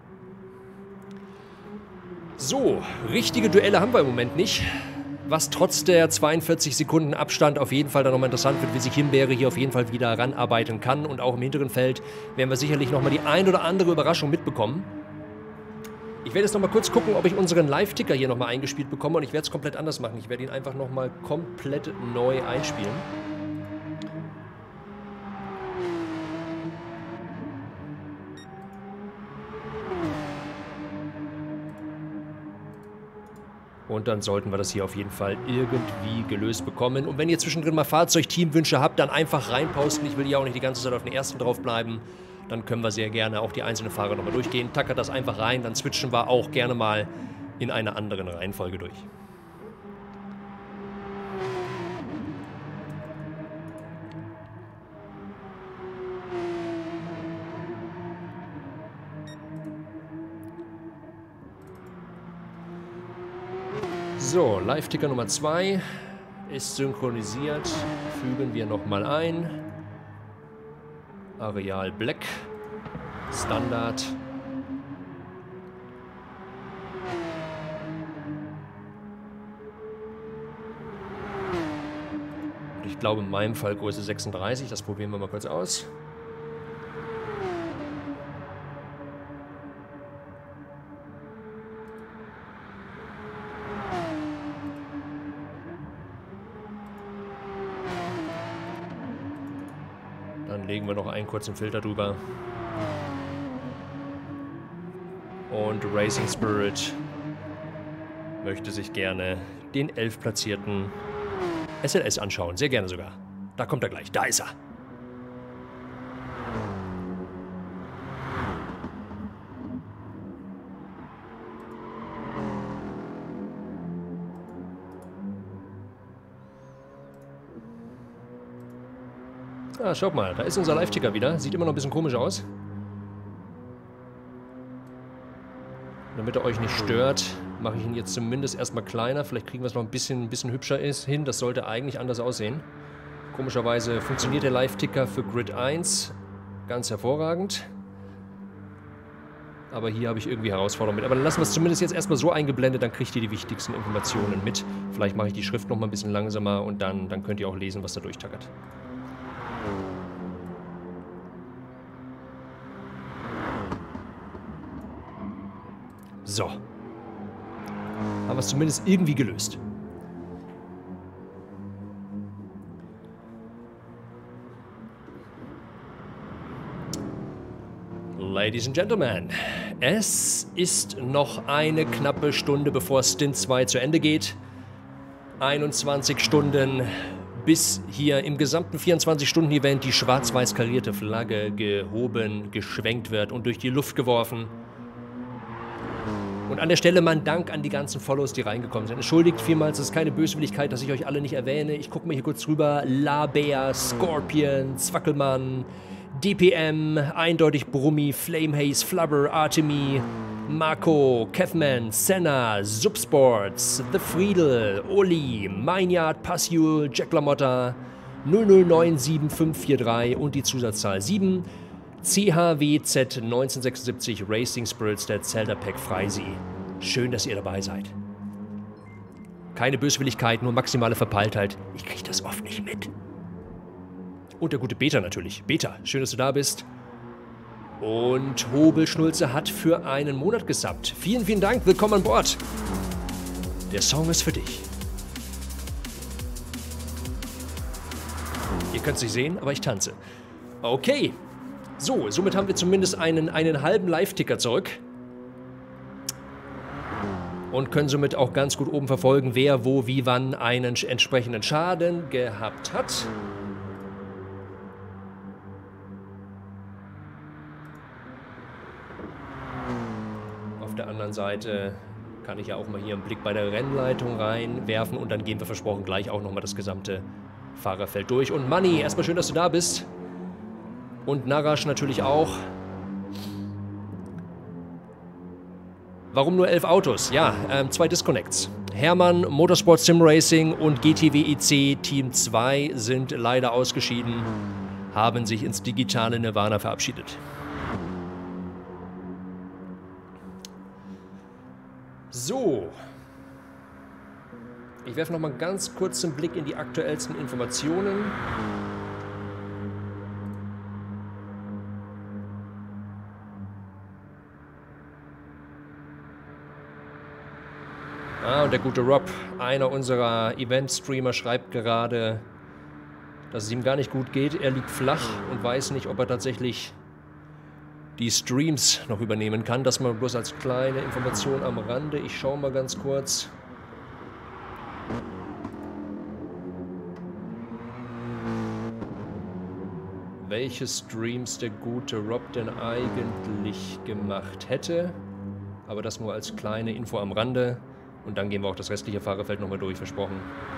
So, richtige Duelle haben wir im Moment nicht. Was trotz der 42 Sekunden Abstand auf jeden Fall dann nochmal interessant wird, wie sich Himbeere hier auf jeden Fall wieder ranarbeiten kann. Und auch im hinteren Feld werden wir sicherlich nochmal die ein oder andere Überraschung mitbekommen. Ich werde jetzt nochmal kurz gucken, ob ich unseren Live-Ticker hier nochmal eingespielt bekomme. Und ich werde es komplett anders machen. Ich werde ihn einfach nochmal komplett neu einspielen. Und dann sollten wir das hier auf jeden Fall irgendwie gelöst bekommen. Und wenn ihr zwischendrin mal Fahrzeug-Teamwünsche habt, dann einfach reinposten. Ich will ja auch nicht die ganze Zeit auf den ersten drauf bleiben. Dann können wir sehr gerne auch die einzelnen Fahrer nochmal durchgehen. Tackert das einfach rein, dann switchen wir auch gerne mal in einer anderen Reihenfolge durch. So, Live-Ticker Nummer 2 ist synchronisiert. Fügen wir nochmal ein. Areal Black. Standard. Und ich glaube in meinem Fall Größe 36. Das probieren wir mal kurz aus. Dann legen wir noch einen kurzen Filter drüber. Und Racing Spirit möchte sich gerne den 11 platzierten SLS anschauen. Sehr gerne sogar. Da kommt er gleich. Da ist er. Ah, schaut mal, da ist unser Live-Ticker wieder. Sieht immer noch ein bisschen komisch aus. Damit er euch nicht stört, mache ich ihn jetzt zumindest erstmal kleiner. Vielleicht kriegen wir es noch ein bisschen hübscher hin. Das sollte eigentlich anders aussehen. Komischerweise funktioniert der Live-Ticker für Grid 1 ganz hervorragend. Aber hier habe ich irgendwie Herausforderungen mit. Aber dann lassen wir es zumindest jetzt erstmal so eingeblendet, dann kriegt ihr die wichtigsten Informationen mit. Vielleicht mache ich die Schrift noch mal ein bisschen langsamer und dann könnt ihr auch lesen, was da durchtackert. So. Haben wir es zumindest irgendwie gelöst. Ladies and Gentlemen, es ist noch eine knappe Stunde, bevor Stint 2 zu Ende geht. 21 Stunden, bis hier im gesamten 24-Stunden-Event die schwarz-weiß karierte Flagge gehoben, geschwenkt wird und durch die Luft geworfen. Und an der Stelle mein Dank an die ganzen Follows, die reingekommen sind. Entschuldigt vielmals, es ist keine Böswilligkeit, dass ich euch alle nicht erwähne. Ich gucke mal hier kurz drüber. Labea, Scorpion, Zwackelmann, DPM, eindeutig Brummi, Flamehaze, Flubber, Artemi, Marco, Kevman, Senna, Subsports, The Friedel, Oli, Meinyard, Passul, Jack LaMotta, 00975543 und die Zusatzzahl 7. CHWZ 1976 Racing Spirits der Zelda Pack Freisi. Schön, dass ihr dabei seid. Keine Böswilligkeit, nur maximale Verpeiltheit. Ich kriege das oft nicht mit. Und der gute Beta natürlich. Beta, schön, dass du da bist. Und Hobelschnulze hat für einen Monat gesubbt. Vielen, vielen Dank, willkommen an Bord. Der Song ist für dich. Ihr könnt es nicht sehen, aber ich tanze. Okay. So, somit haben wir zumindest einen halben Live-Ticker zurück. Und können somit auch ganz gut oben verfolgen, wer, wo, wie, wann einen entsprechenden Schaden gehabt hat. Auf der anderen Seite kann ich ja auch mal hier einen Blick bei der Rennleitung reinwerfen und dann gehen wir versprochen gleich auch nochmal das gesamte Fahrerfeld durch. Und Manni, erstmal schön, dass du da bist. Und Narash natürlich auch. Warum nur 11 Autos? Ja, 2 Disconnects. Hermann, Motorsport Sim Racing und GTWEC Team 2 sind leider ausgeschieden, haben sich ins digitale Nirvana verabschiedet. So. Ich werfe nochmal ganz kurz einen Blick in die aktuellsten Informationen. Ah, und der gute Rob, einer unserer Event-Streamer, schreibt gerade, dass es ihm gar nicht gut geht. Er liegt flach und weiß nicht, ob er tatsächlich die Streams noch übernehmen kann. Das mal bloß als kleine Information am Rande. Ich schaue mal ganz kurz. Welche Streams der gute Rob denn eigentlich gemacht hätte. Aber das nur als kleine Info am Rande. Und dann gehen wir auch das restliche Fahrerfeld nochmal durch, versprochen.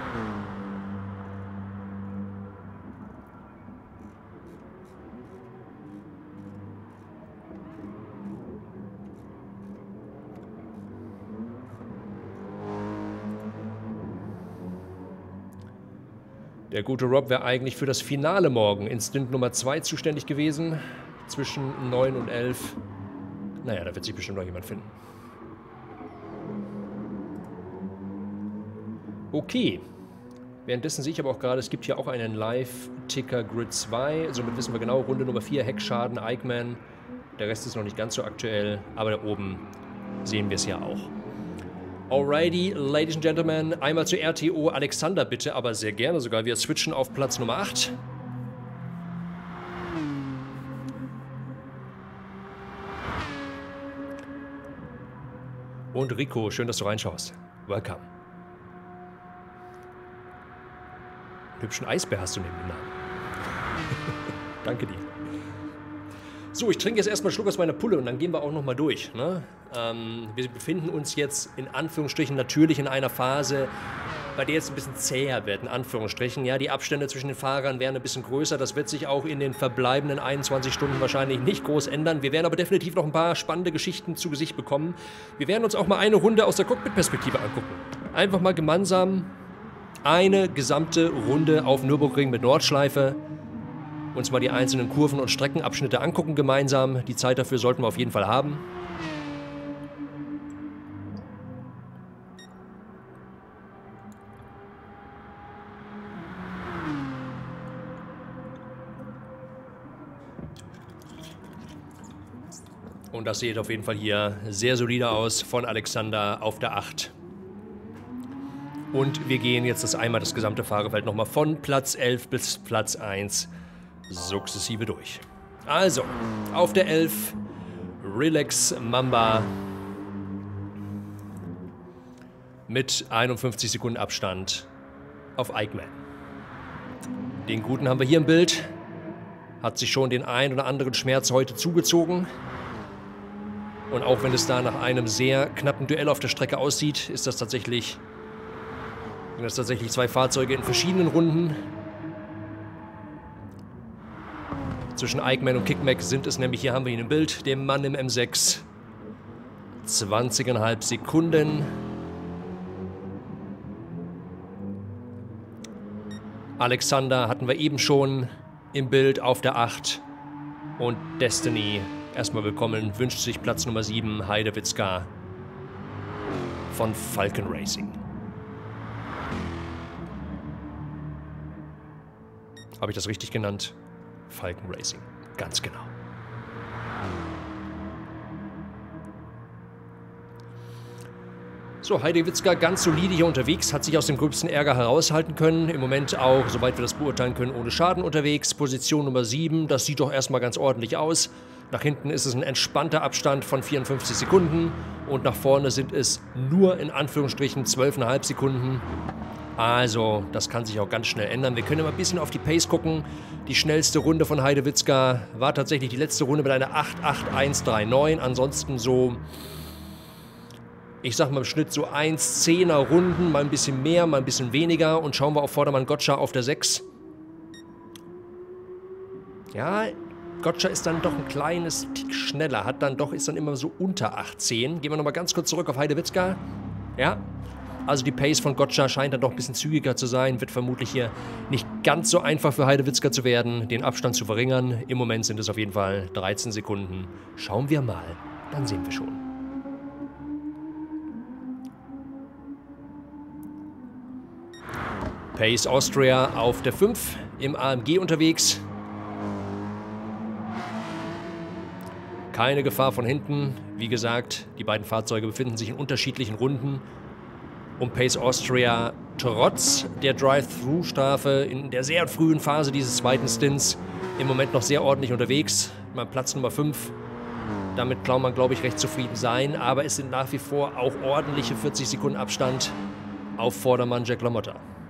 Der gute Rob wäre eigentlich für das Finale morgen in Stint Nummer 2 zuständig gewesen. Zwischen 9 und 11. Naja, da wird sich bestimmt noch jemand finden. Okay. Währenddessen sehe ich aber auch gerade, es gibt hier auch einen Live-Ticker Grid 2. Somit wissen wir genau, Runde Nummer 4, Heckschaden, Eichmann. Der Rest ist noch nicht ganz so aktuell, aber da oben sehen wir es ja auch. Alrighty, Ladies and Gentlemen, einmal zu RTO Alexander bitte, aber sehr gerne sogar. Wir switchen auf Platz Nummer 8. Und Rico, schön, dass du reinschaust. Welcome. hübschen Eisbär hast du neben dem Namen. Danke dir. So, ich trinke jetzt erstmal einen Schluck aus meiner Pulle und dann gehen wir auch nochmal durch. Ne? Wir befinden uns jetzt in Anführungsstrichen natürlich in einer Phase, bei der es ein bisschen zäher wird, in Anführungsstrichen. Ja, die Abstände zwischen den Fahrern werden ein bisschen größer. Das wird sich auch in den verbleibenden 21 Stunden wahrscheinlich nicht groß ändern. Wir werden aber definitiv noch ein paar spannende Geschichten zu Gesicht bekommen. Wir werden uns auch mal eine Runde aus der Cockpit-Perspektive angucken. Einfach mal gemeinsam eine gesamte Runde auf Nürburgring mit Nordschleife. Uns mal die einzelnen Kurven und Streckenabschnitte angucken gemeinsam. Die Zeit dafür sollten wir auf jeden Fall haben. Und das sieht auf jeden Fall hier sehr solide aus von Alexander auf der 8. Und wir gehen jetzt das gesamte Fahrerfeld nochmal von Platz 11 bis Platz 1 sukzessive durch. Also, auf der 11 Relax Mamba mit 51 Sekunden Abstand auf Eichmann. Den Guten haben wir hier im Bild. Hat sich schon den ein oder anderen Schmerz heute zugezogen. Und auch wenn es da nach einem sehr knappen Duell auf der Strecke aussieht, sind das tatsächlich zwei Fahrzeuge in verschiedenen Runden. Zwischen Eichmann und Kickmack sind es nämlich, hier haben wir ihn im Bild, dem Mann im M6. 20,5 Sekunden. Alexander hatten wir eben schon im Bild auf der 8. Und Destiny, erstmal willkommen, wünscht sich Platz Nummer 7, Heidewitzka von Falcon Racing. Habe ich das richtig genannt? Falcon Racing, ganz genau. So, Heidewitzka ganz solide hier unterwegs, hat sich aus dem gröbsten Ärger heraushalten können. Im Moment auch, soweit wir das beurteilen können, ohne Schaden unterwegs. Position Nummer 7, das sieht doch erstmal ganz ordentlich aus. Nach hinten ist es ein entspannter Abstand von 54 Sekunden und nach vorne sind es nur in Anführungsstrichen 12,5 Sekunden. Also, das kann sich auch ganz schnell ändern. Wir können mal ein bisschen auf die Pace gucken. Die schnellste Runde von Heidewitzka war tatsächlich die letzte Runde mit einer 8,8139. Ansonsten so, ich sag mal im Schnitt so 1,10er Runden, mal ein bisschen mehr, mal ein bisschen weniger. Und schauen wir auf Vordermann Gotcha auf der 6. Ja, Gotcha ist dann doch ein kleines Tick schneller, ist dann immer so unter 8,10. Gehen wir nochmal ganz kurz zurück auf Heidewitzka. Ja. Also die Pace von Gotcha scheint dann doch ein bisschen zügiger zu sein, wird vermutlich hier nicht ganz so einfach für Heidewitzka zu werden, den Abstand zu verringern. Im Moment sind es auf jeden Fall 13 Sekunden. Schauen wir mal, dann sehen wir schon. Pace Austria auf der 5 im AMG unterwegs. Keine Gefahr von hinten. Wie gesagt, die beiden Fahrzeuge befinden sich in unterschiedlichen Runden. Und Pace Austria trotz der Drive-Thru-Strafe in der sehr frühen Phase dieses zweiten Stints im Moment noch sehr ordentlich unterwegs. Mal Platz Nummer 5. Damit kann man, glaube ich, recht zufrieden sein. Aber es sind nach wie vor auch ordentliche 40 Sekunden Abstand auf Vordermann Jack LaMotta.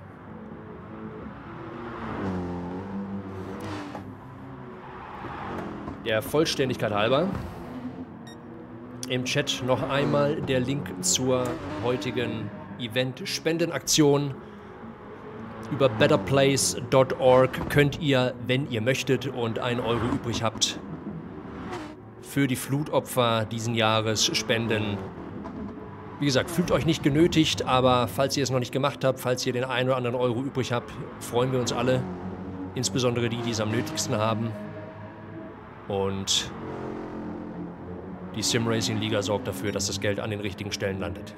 Der Vollständigkeit halber im Chat noch einmal der Link zur heutigen Event-Spendenaktion. Über betterplace.org könnt ihr, wenn ihr möchtet und 1 Euro übrig habt, für die Flutopfer diesen Jahres spenden. Wie gesagt, fühlt euch nicht genötigt, aber falls ihr es noch nicht gemacht habt, falls ihr den 1 oder anderen Euro übrig habt, freuen wir uns alle. Insbesondere die, die es am nötigsten haben. Und die Sim-Racing-Liga sorgt dafür, dass das Geld an den richtigen Stellen landet.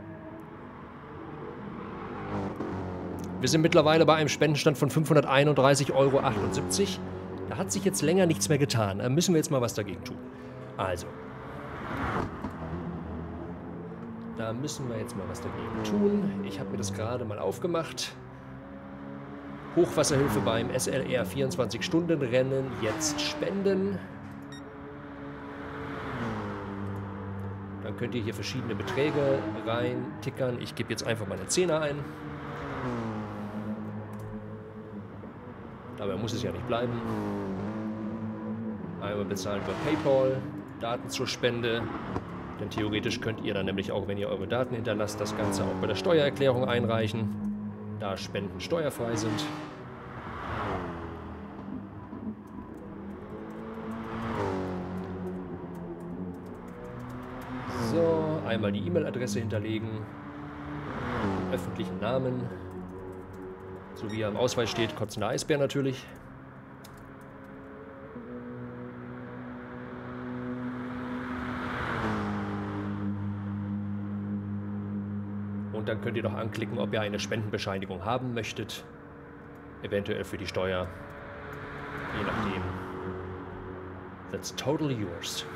Wir sind mittlerweile bei einem Spendenstand von 531,78 Euro. Da hat sich jetzt länger nichts mehr getan. Da müssen wir jetzt mal was dagegen tun. Also. Da müssen wir jetzt mal was dagegen tun. Ich habe mir das gerade mal aufgemacht. Hochwasserhilfe beim SLR 24-Stunden-Rennen. Jetzt spenden. Dann könnt ihr hier verschiedene Beträge reintickern. Ich gebe jetzt einfach meine 10er ein. Dabei muss es ja nicht bleiben. Einmal bezahlen über PayPal, Daten zur Spende. Denn theoretisch könnt ihr dann nämlich auch, wenn ihr eure Daten hinterlasst, das Ganze auch bei der Steuererklärung einreichen, da Spenden steuerfrei sind. So, einmal die E-Mail-Adresse hinterlegen, den öffentlichen Namen, so wie er im Ausweis steht, kotzender Eisbär natürlich. Und dann könnt ihr doch anklicken, ob ihr eine Spendenbescheinigung haben möchtet. Eventuell für die Steuer. Je nachdem. That's totally yours.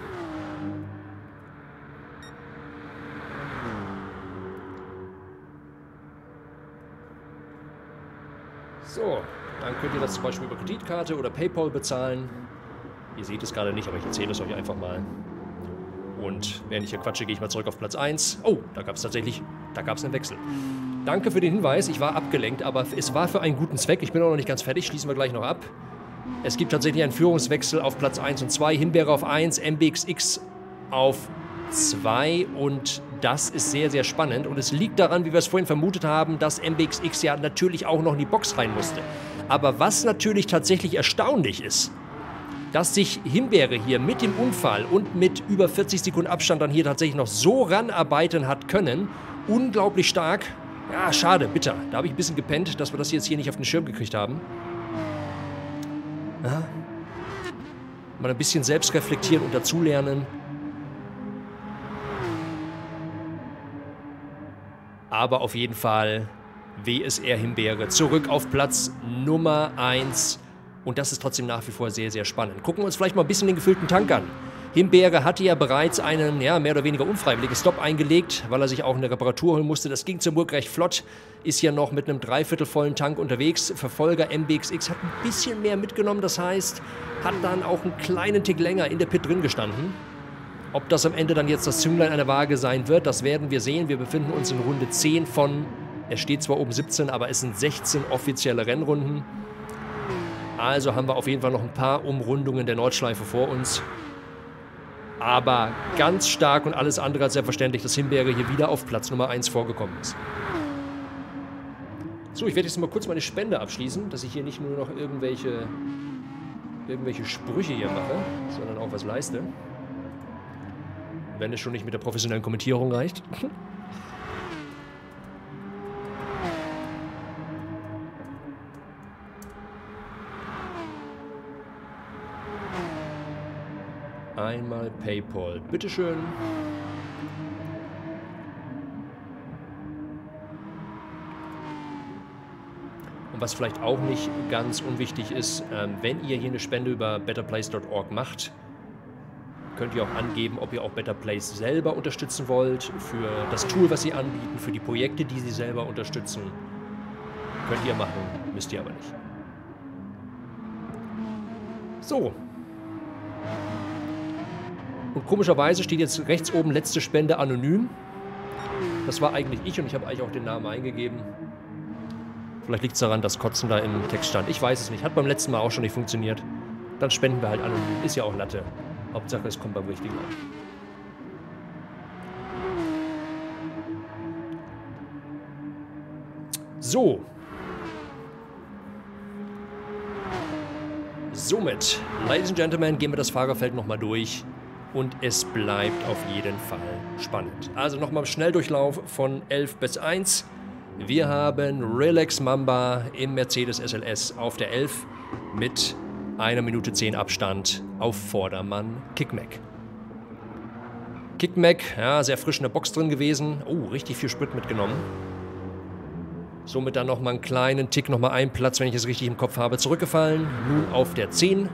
So, dann könnt ihr das zum Beispiel über Kreditkarte oder PayPal bezahlen. Ihr seht es gerade nicht, aber ich erzähle es euch einfach mal. Und während ich hier quatsche, gehe ich mal zurück auf Platz 1. Oh, da gab es tatsächlich, einen Wechsel. Danke für den Hinweis, ich war abgelenkt, aber es war für einen guten Zweck. Ich bin auch noch nicht ganz fertig, schließen wir gleich noch ab. Es gibt tatsächlich einen Führungswechsel auf Platz 1 und 2. Himbeere auf 1, MBXX auf 2 und das ist sehr, sehr spannend. Und es liegt daran, wie wir es vorhin vermutet haben, dass MBXX ja natürlich auch noch in die Box rein musste. Aber was natürlich tatsächlich erstaunlich ist, dass sich Himbeere hier mit dem Unfall und mit über 40 Sekunden Abstand dann hier tatsächlich noch so ranarbeiten hat können. Unglaublich stark. Ja, schade, bitter. Da habe ich ein bisschen gepennt, dass wir das jetzt hier nicht auf den Schirm gekriegt haben. Ja. Mal ein bisschen selbst reflektieren und dazulernen. Aber auf jeden Fall WSR Himbeere zurück auf Platz Nummer 1. Und das ist trotzdem nach wie vor sehr, sehr spannend. Gucken wir uns vielleicht mal ein bisschen den gefüllten Tank an. Himbeere hatte ja bereits einen, ja, mehr oder weniger unfreiwilligen Stopp eingelegt, weil er sich auch eine Reparatur holen musste. Das ging zum Glück recht flott. Ist ja noch mit einem dreiviertelvollen Tank unterwegs. Verfolger MBXX hat ein bisschen mehr mitgenommen. Das heißt, hat dann auch einen kleinen Tick länger in der Pit drin gestanden. Ob das am Ende dann jetzt das Zünglein an der Waage sein wird, das werden wir sehen. Wir befinden uns in Runde 10 von, es steht zwar oben 17, aber es sind 16 offizielle Rennrunden. Also haben wir auf jeden Fall noch ein paar Umrundungen der Nordschleife vor uns. Aber ganz stark und alles andere als selbstverständlich, dass Himbeere hier wieder auf Platz Nummer 1 vorgekommen ist. So, ich werde jetzt mal kurz meine Spende abschließen, dass ich hier nicht nur noch irgendwelche Sprüche hier mache, sondern auch was leiste. Wenn es schon nicht mit der professionellen Kommentierung reicht. Einmal PayPal, bitteschön. Und was vielleicht auch nicht ganz unwichtig ist, wenn ihr hier eine Spende über betterplace.org macht, könnt ihr auch angeben, ob ihr auch Better Place selber unterstützen wollt, für das Tool, was sie anbieten, für die Projekte, die sie selber unterstützen. Könnt ihr machen, müsst ihr aber nicht. So. Und komischerweise steht jetzt rechts oben letzte Spende anonym. Das war eigentlich ich und ich habe eigentlich auch den Namen eingegeben. Vielleicht liegt es daran, dass Kotzen da im Text stand. Ich weiß es nicht. Hat beim letzten Mal auch schon nicht funktioniert. Dann spenden wir halt anonym. Ist ja auch Latte. Hauptsache, es kommt beim richtigen an. So. Somit, Ladies and Gentlemen, gehen wir das Fahrerfeld nochmal durch. Und es bleibt auf jeden Fall spannend. Also nochmal im Schnelldurchlauf von 11 bis 1. Wir haben Relax Mamba im Mercedes SLS auf der 11 mit 1 Minute 10 Abstand auf Vordermann Kickmack. Kickmack, ja, sehr frisch in der Box drin gewesen. Oh, richtig viel Sprit mitgenommen. Somit dann nochmal einen kleinen Tick, nochmal einen Platz, wenn ich es richtig im Kopf habe, zurückgefallen. Nun auf der 10.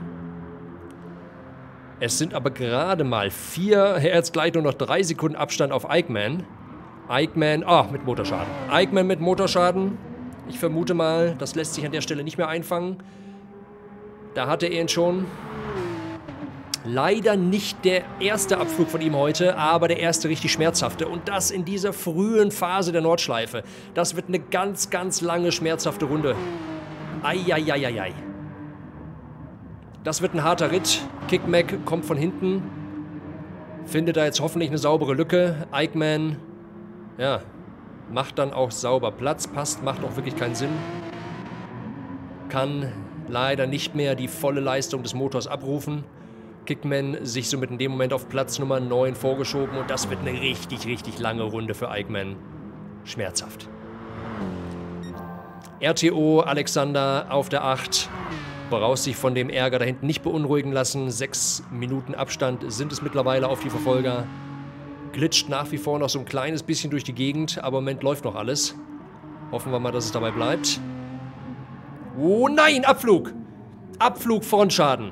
Es sind aber gerade mal 4, jetzt gleich nur noch 3 Sekunden Abstand auf Eichmann. Eichmann, mit Motorschaden. Eichmann mit Motorschaden. Ich vermute mal, das lässt sich an der Stelle nicht mehr einfangen. Da hatte er ihn schon. Leider nicht der erste Abflug von ihm heute, aber der erste richtig schmerzhafte. Und das in dieser frühen Phase der Nordschleife. Das wird eine ganz, ganz lange schmerzhafte Runde. Eieieiei. Das wird ein harter Ritt. Kickmack kommt von hinten. Findet da jetzt hoffentlich eine saubere Lücke. Eichmann, ja, macht dann auch sauber Platz. Passt, macht auch wirklich keinen Sinn. Kann leider nicht mehr die volle Leistung des Motors abrufen. Kickman sich somit in dem Moment auf Platz Nummer 9 vorgeschoben. Und das wird eine richtig, richtig lange Runde für Eichmann. Schmerzhaft. RTO Alexander auf der 8. Braucht sich von dem Ärger da hinten nicht beunruhigen lassen. 6 Minuten Abstand sind es mittlerweile auf die Verfolger. Glitscht nach wie vor noch so ein kleines bisschen durch die Gegend, aber im Moment läuft noch alles. Hoffen wir mal, dass es dabei bleibt. Oh nein, Abflug! Abflug, Frontschaden.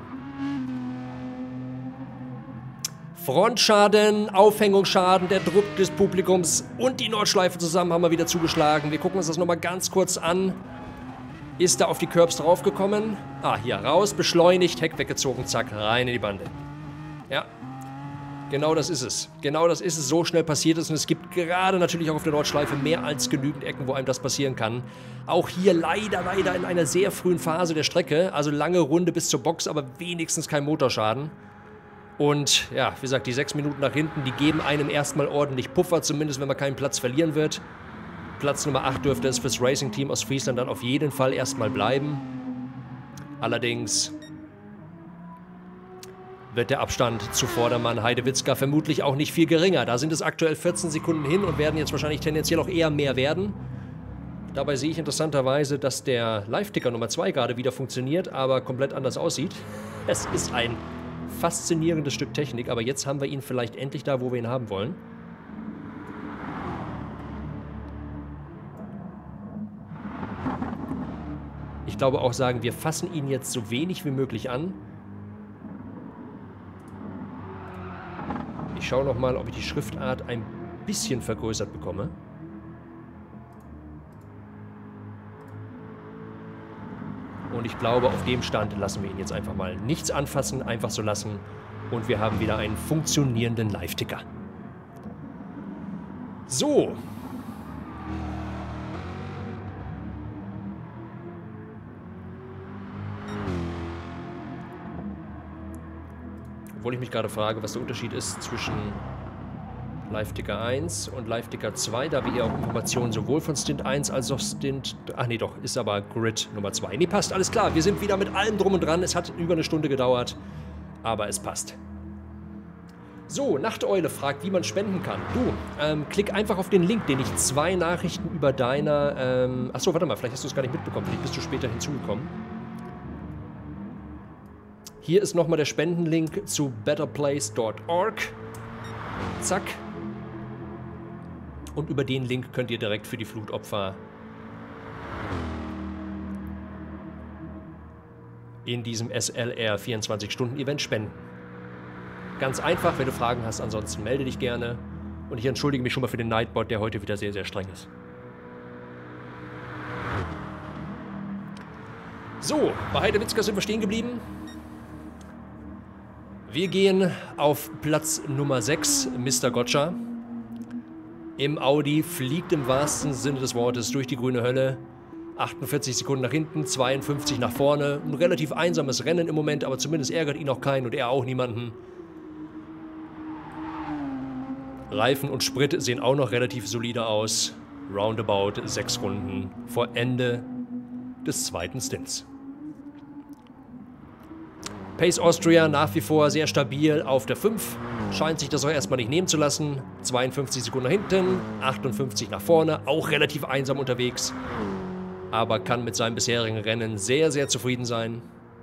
Frontschaden, Aufhängungsschaden, der Druck des Publikums und die Nordschleife zusammen haben wir wieder zugeschlagen. Wir gucken uns das nochmal ganz kurz an. Ist da auf die Curbs draufgekommen? Ah, hier raus, beschleunigt, Heck weggezogen, zack, rein in die Bande. Ja, genau das ist es. Genau das ist es, so schnell passiert es. Und es gibt gerade natürlich auch auf der Nordschleife mehr als genügend Ecken, wo einem das passieren kann. Auch hier leider in einer sehr frühen Phase der Strecke. Also lange Runde bis zur Box, aber wenigstens kein Motorschaden. Und ja, wie gesagt, die 6 Minuten nach hinten, die geben einem erstmal ordentlich Puffer, zumindest wenn man keinen Platz verlieren wird. Platz Nummer 8 dürfte es fürs Racing-Team aus Friesland dann auf jeden Fall erstmal bleiben. Allerdings wird der Abstand zu Vordermann Heidewitzka vermutlich auch nicht viel geringer. Da sind es aktuell 14 Sekunden hin und werden jetzt wahrscheinlich tendenziell auch eher mehr werden. Dabei sehe ich interessanterweise, dass der Live-Ticker Nummer 2 gerade wieder funktioniert, aber komplett anders aussieht. Es ist ein faszinierendes Stück Technik, aber jetzt haben wir ihn vielleicht endlich da, wo wir ihn haben wollen. Ich glaube auch sagen, wir fassen ihn jetzt so wenig wie möglich an. Ich schaue nochmal, ob ich die Schriftart ein bisschen vergrößert bekomme. Und ich glaube, auf dem Stand lassen wir ihn jetzt einfach mal nichts anfassen, einfach so lassen. Und wir haben wieder einen funktionierenden Live-Ticker. So. Obwohl ich mich gerade frage, was der Unterschied ist zwischen Live-Ticker 1 und Live-Ticker 2, da wir hier auch Informationen sowohl von Stint 1 als auch Stint... Ach nee, doch, ist aber Grid Nummer 2. Nee, passt, alles klar. Wir sind wieder mit allem drum und dran. Es hat über eine Stunde gedauert, aber es passt. So, Nachteule fragt, wie man spenden kann. Du, klick einfach auf den Link, den ich 2 Nachrichten über deiner... Achso, warte mal, vielleicht hast du es gar nicht mitbekommen. Vielleicht bist du später hinzugekommen. Hier ist nochmal der Spendenlink zu betterplace.org. Zack. Und über den Link könnt ihr direkt für die Flutopfer in diesem SLR 24-Stunden-Event spenden. Ganz einfach, wenn du Fragen hast, ansonsten melde dich gerne. Und ich entschuldige mich schon mal für den Nightbot, der heute wieder sehr, sehr streng ist. So, bei Heidewitzka sind wir stehen geblieben. Wir gehen auf Platz Nummer 6, Mr. Gotcha. Im Audi fliegt im wahrsten Sinne des Wortes durch die grüne Hölle. 48 Sekunden nach hinten, 52 nach vorne. Ein relativ einsames Rennen im Moment, aber zumindest ärgert ihn auch keinen und er auch niemanden. Reifen und Sprit sehen auch noch relativ solide aus. Roundabout 6 Runden vor Ende des zweiten Stints. Pace Austria nach wie vor sehr stabil auf der 5. Scheint sich das auch erstmal nicht nehmen zu lassen. 52 Sekunden nach hinten, 58 nach vorne. Auch relativ einsam unterwegs. Aber kann mit seinem bisherigen Rennen sehr, sehr zufrieden sein.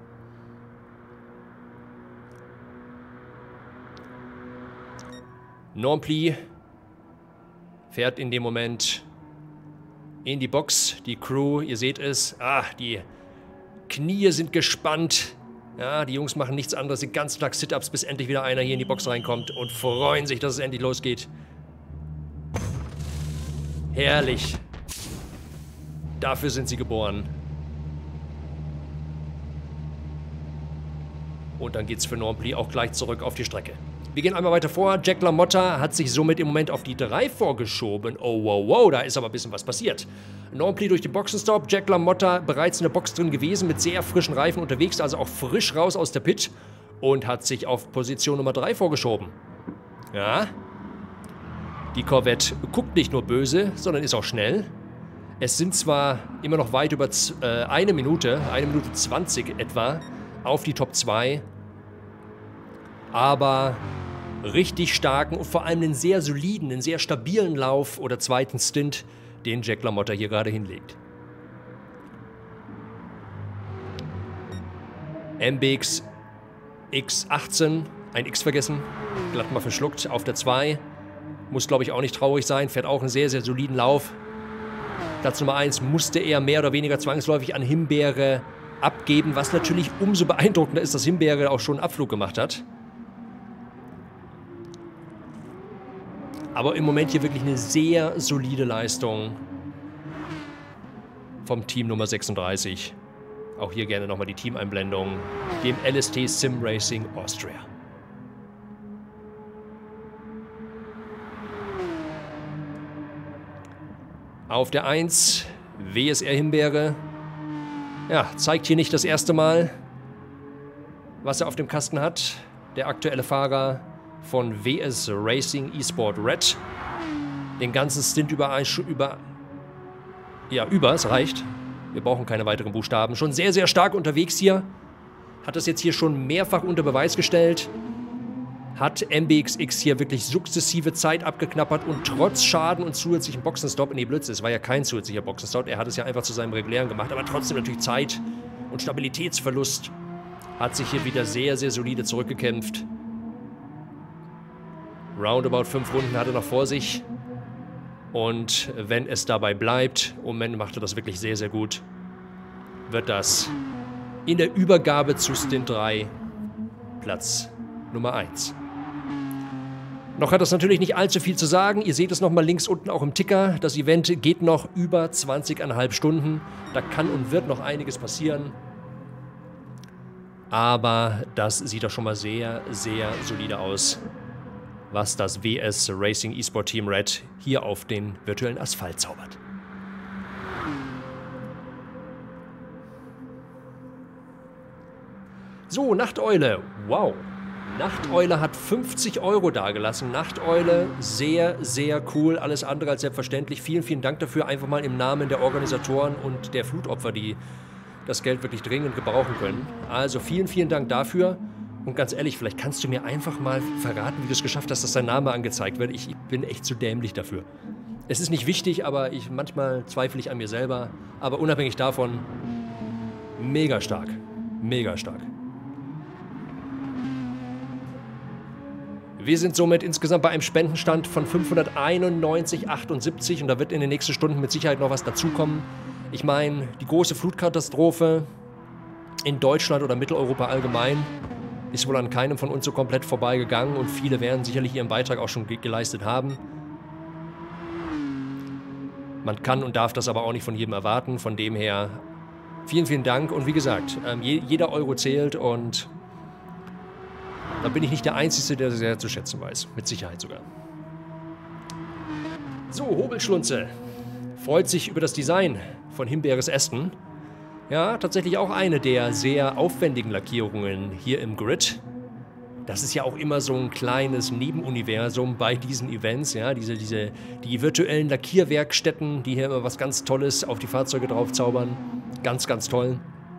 Normpli fährt in dem Moment in die Box. Die Crew, ihr seht es. Die Knie sind gespannt. Ja, die Jungs machen nichts anderes, den ganzen Tag Sit-Ups, bis endlich wieder einer hier in die Box reinkommt und freuen sich, dass es endlich losgeht. Herrlich. Dafür sind sie geboren. Und dann geht's für Normpli auch gleich zurück auf die Strecke. Wir gehen einmal weiter vor. Jack LaMotta hat sich somit im Moment auf die 3 vorgeschoben. Oh, wow, wow, da ist aber ein bisschen was passiert. Nompli durch den Boxenstopp. Jack LaMotta bereits in der Box drin gewesen, mit sehr frischen Reifen unterwegs, also auch frisch raus aus der Pit und hat sich auf Position Nummer 3 vorgeschoben. Ja. Die Corvette guckt nicht nur böse, sondern ist auch schnell. Es sind zwar immer noch weit über 1 Minute 20 etwa, auf die Top 2, aber richtig starken und vor allem einen sehr soliden, einen sehr stabilen Lauf oder zweiten Stint, den Jack LaMotta hier gerade hinlegt. MBX X18, ein X vergessen, glatt mal verschluckt, auf der 2. Muss, glaube ich, auch nicht traurig sein, fährt auch einen sehr, sehr soliden Lauf. Platz Nummer 1 musste er mehr oder weniger zwangsläufig an Himbeere abgeben, was natürlich umso beeindruckender ist, dass Himbeere auch schon einen Abflug gemacht hat. Aber im Moment hier wirklich eine sehr solide Leistung vom Team Nummer 36. Auch hier gerne nochmal die Teameinblendung, dem LST Sim Racing Austria. Auf der 1, WSR Himbeere. Ja, zeigt hier nicht das erste Mal, was er auf dem Kasten hat. Der aktuelle Fahrer von WS Racing eSport Red. Den ganzen Stint es reicht. Wir brauchen keine weiteren Buchstaben. Schon sehr, sehr stark unterwegs hier. Hat das jetzt hier schon mehrfach unter Beweis gestellt. Hat MBXX hier wirklich sukzessive Zeit abgeknappert und trotz Schaden und zusätzlichen Boxenstopp, nee, Blödsinn, es war ja kein zusätzlicher Boxenstopp, er hat es ja einfach zu seinem regulären gemacht, aber trotzdem natürlich Zeit und Stabilitätsverlust, hat sich hier wieder sehr, sehr solide zurückgekämpft. Roundabout 5 Runden hat er noch vor sich und wenn es dabei bleibt, im Moment macht er das wirklich sehr, sehr gut, wird das in der Übergabe zu Stint 3 Platz Nummer 1. Noch hat das natürlich nicht allzu viel zu sagen. Ihr seht es nochmal links unten auch im Ticker. Das Event geht noch über 20,5 Stunden. Da kann und wird noch einiges passieren. Aber das sieht doch schon mal sehr, sehr solide aus, was das WS Racing eSport Team Red hier auf den virtuellen Asphalt zaubert. So, Nachteule. Wow. Nachteule hat 50 € dagelassen. Nachteule, sehr, sehr cool. Alles andere als selbstverständlich. Vielen, vielen Dank dafür. Einfach mal im Namen der Organisatoren und der Flutopfer, die das Geld wirklich dringend gebrauchen können. Also vielen, vielen Dank dafür. Und ganz ehrlich, vielleicht kannst du mir einfach mal verraten, wie du es geschafft hast, dass dein Name angezeigt wird. Ich bin echt zu dämlich dafür. Es ist nicht wichtig, aber manchmal zweifle ich an mir selber. Aber unabhängig davon, mega stark. Mega stark. Wir sind somit insgesamt bei einem Spendenstand von 591,78 und da wird in den nächsten Stunden mit Sicherheit noch was dazukommen. Ich meine, die große Flutkatastrophe in Deutschland oder Mitteleuropa allgemein ist wohl an keinem von uns so komplett vorbeigegangen und viele werden sicherlich ihren Beitrag auch schon geleistet haben. Man kann und darf das aber auch nicht von jedem erwarten, von dem her vielen, vielen Dank und wie gesagt, jeder Euro zählt und da bin ich nicht der Einzige, der das sehr zu schätzen weiß. Mit Sicherheit sogar. So, Hobelschlunze freut sich über das Design von Himbeeres Aston. Ja, tatsächlich auch eine der sehr aufwendigen Lackierungen hier im Grid. Das ist ja auch immer so ein kleines Nebenuniversum bei diesen Events. Ja, die virtuellen Lackierwerkstätten, die hier immer was ganz Tolles auf die Fahrzeuge drauf zaubern. Ganz, ganz toll.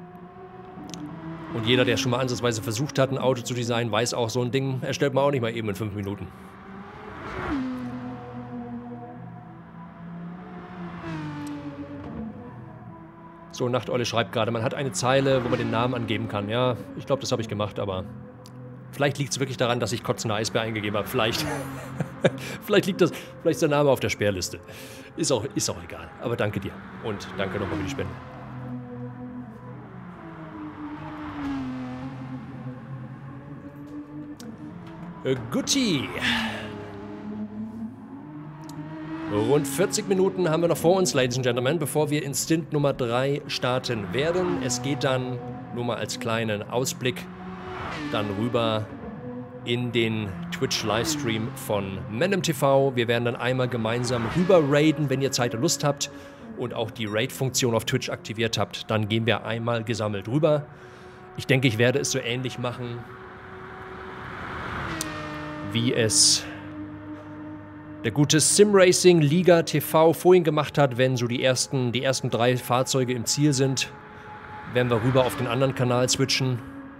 Und jeder, der schon mal ansatzweise versucht hat, ein Auto zu designen, weiß auch, so ein Ding erstellt man auch nicht mal eben in 5 Minuten. So, Nachteule schreibt gerade, man hat eine Zeile, wo man den Namen angeben kann. Ja, ich glaube, das habe ich gemacht, aber vielleicht liegt es wirklich daran, dass ich kotzende Eisbär eingegeben habe. Vielleicht. vielleicht ist der Name auf der Sperrliste. Ist auch egal. Aber danke dir. Und danke nochmal für die Spende. Gucci. Rund 40 Minuten haben wir noch vor uns, Ladies and Gentlemen, bevor wir in Stint Nummer 3 starten werden. Es geht dann, nur mal als kleinen Ausblick, dann rüber in den Twitch-Livestream von MenMTV. Wir werden dann einmal gemeinsam rüber raiden, wenn ihr Zeit und Lust habt und auch die Raid-Funktion auf Twitch aktiviert habt. Dann gehen wir einmal gesammelt rüber. Ich denke, ich werde es so ähnlich machen, wie es der gute Simracing Liga TV vorhin gemacht hat, wenn so die ersten 3 Fahrzeuge im Ziel sind, werden wir rüber auf den anderen Kanal switchen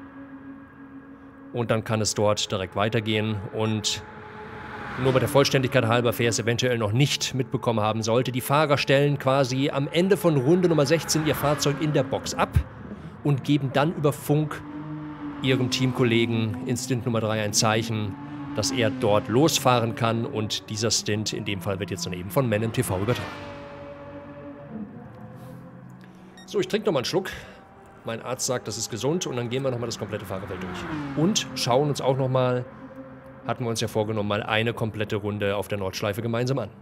und dann kann es dort direkt weitergehen. Und nur bei der Vollständigkeit halber, wer es eventuell noch nicht mitbekommen haben sollte, die Fahrer stellen quasi am Ende von Runde Nummer 16 ihr Fahrzeug in der Box ab und geben dann über Funk ihrem Teamkollegen in Stint Nummer 3 ein Zeichen, dass er dort losfahren kann, und dieser Stint in dem Fall wird jetzt dann eben von MenMTV übertragen. So, ich trinke nochmal einen Schluck. Mein Arzt sagt, das ist gesund, und dann gehen wir nochmal das komplette Fahrerfeld durch. Und schauen uns auch nochmal, hatten wir uns ja vorgenommen, mal eine komplette Runde auf der Nordschleife gemeinsam an.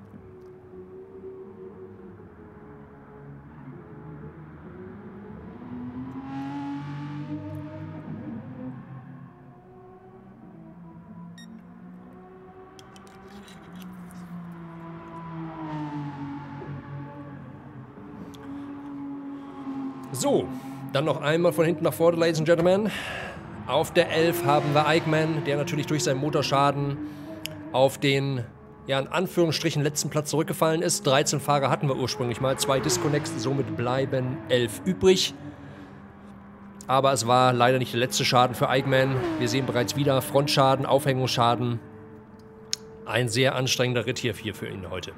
So, dann noch einmal von hinten nach vorne, Ladies and Gentlemen. Auf der 11 haben wir Eichmann, der natürlich durch seinen Motorschaden auf den, ja, in Anführungsstrichen letzten Platz zurückgefallen ist. 13 Fahrer hatten wir ursprünglich mal, 2 Disconnects, somit bleiben 11 übrig. Aber es war leider nicht der letzte Schaden für Eichmann. Wir sehen bereits wieder Frontschaden, Aufhängungsschaden. Ein sehr anstrengender Ritt hier für ihn heute.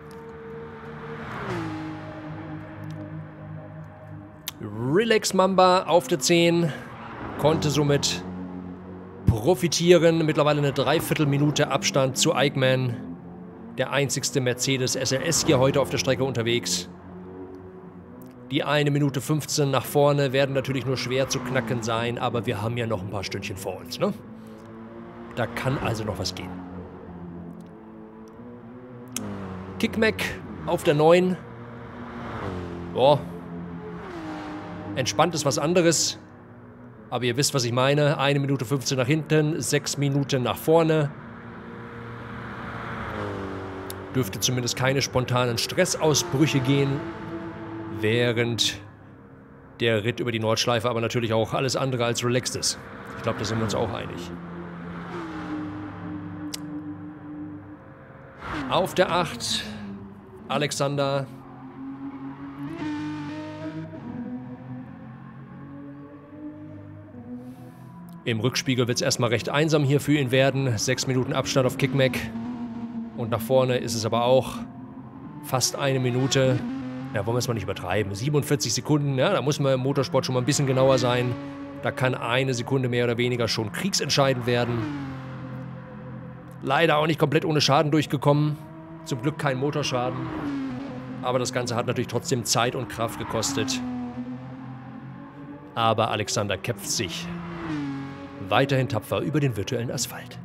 Relax Mamba auf der 10 konnte somit profitieren. Mittlerweile eine Dreiviertelminute Abstand zu Eichmann. Der einzigste Mercedes SLS hier heute auf der Strecke unterwegs. Die 1 Minute 15 nach vorne werden natürlich nur schwer zu knacken sein, aber wir haben ja noch ein paar Stündchen vor uns, ne? Da kann also noch was gehen. Kickmack auf der 9. Boah. Entspannt ist was anderes, aber ihr wisst, was ich meine. 1 Minute 15 nach hinten, 6 Minuten nach vorne. Dürfte zumindest keine spontanen Stressausbrüche gehen, während der Ritt über die Nordschleife aber natürlich auch alles andere als relaxed ist. Ich glaube, da sind wir uns auch einig. Auf der 8, Alexander. Im Rückspiegel wird es erstmal recht einsam hier für ihn werden. 6 Minuten Abstand auf Kickmack. Und nach vorne ist es aber auch fast 1 Minute. Ja, wollen wir es mal nicht übertreiben. 47 Sekunden, ja, da muss man im Motorsport schon mal ein bisschen genauer sein. Da kann 1 Sekunde mehr oder weniger schon kriegsentscheidend werden. Leider auch nicht komplett ohne Schaden durchgekommen. Zum Glück kein Motorschaden. Aber das Ganze hat natürlich trotzdem Zeit und Kraft gekostet. Aber Alexander kämpft sich weiterhin tapfer über den virtuellen Asphalt.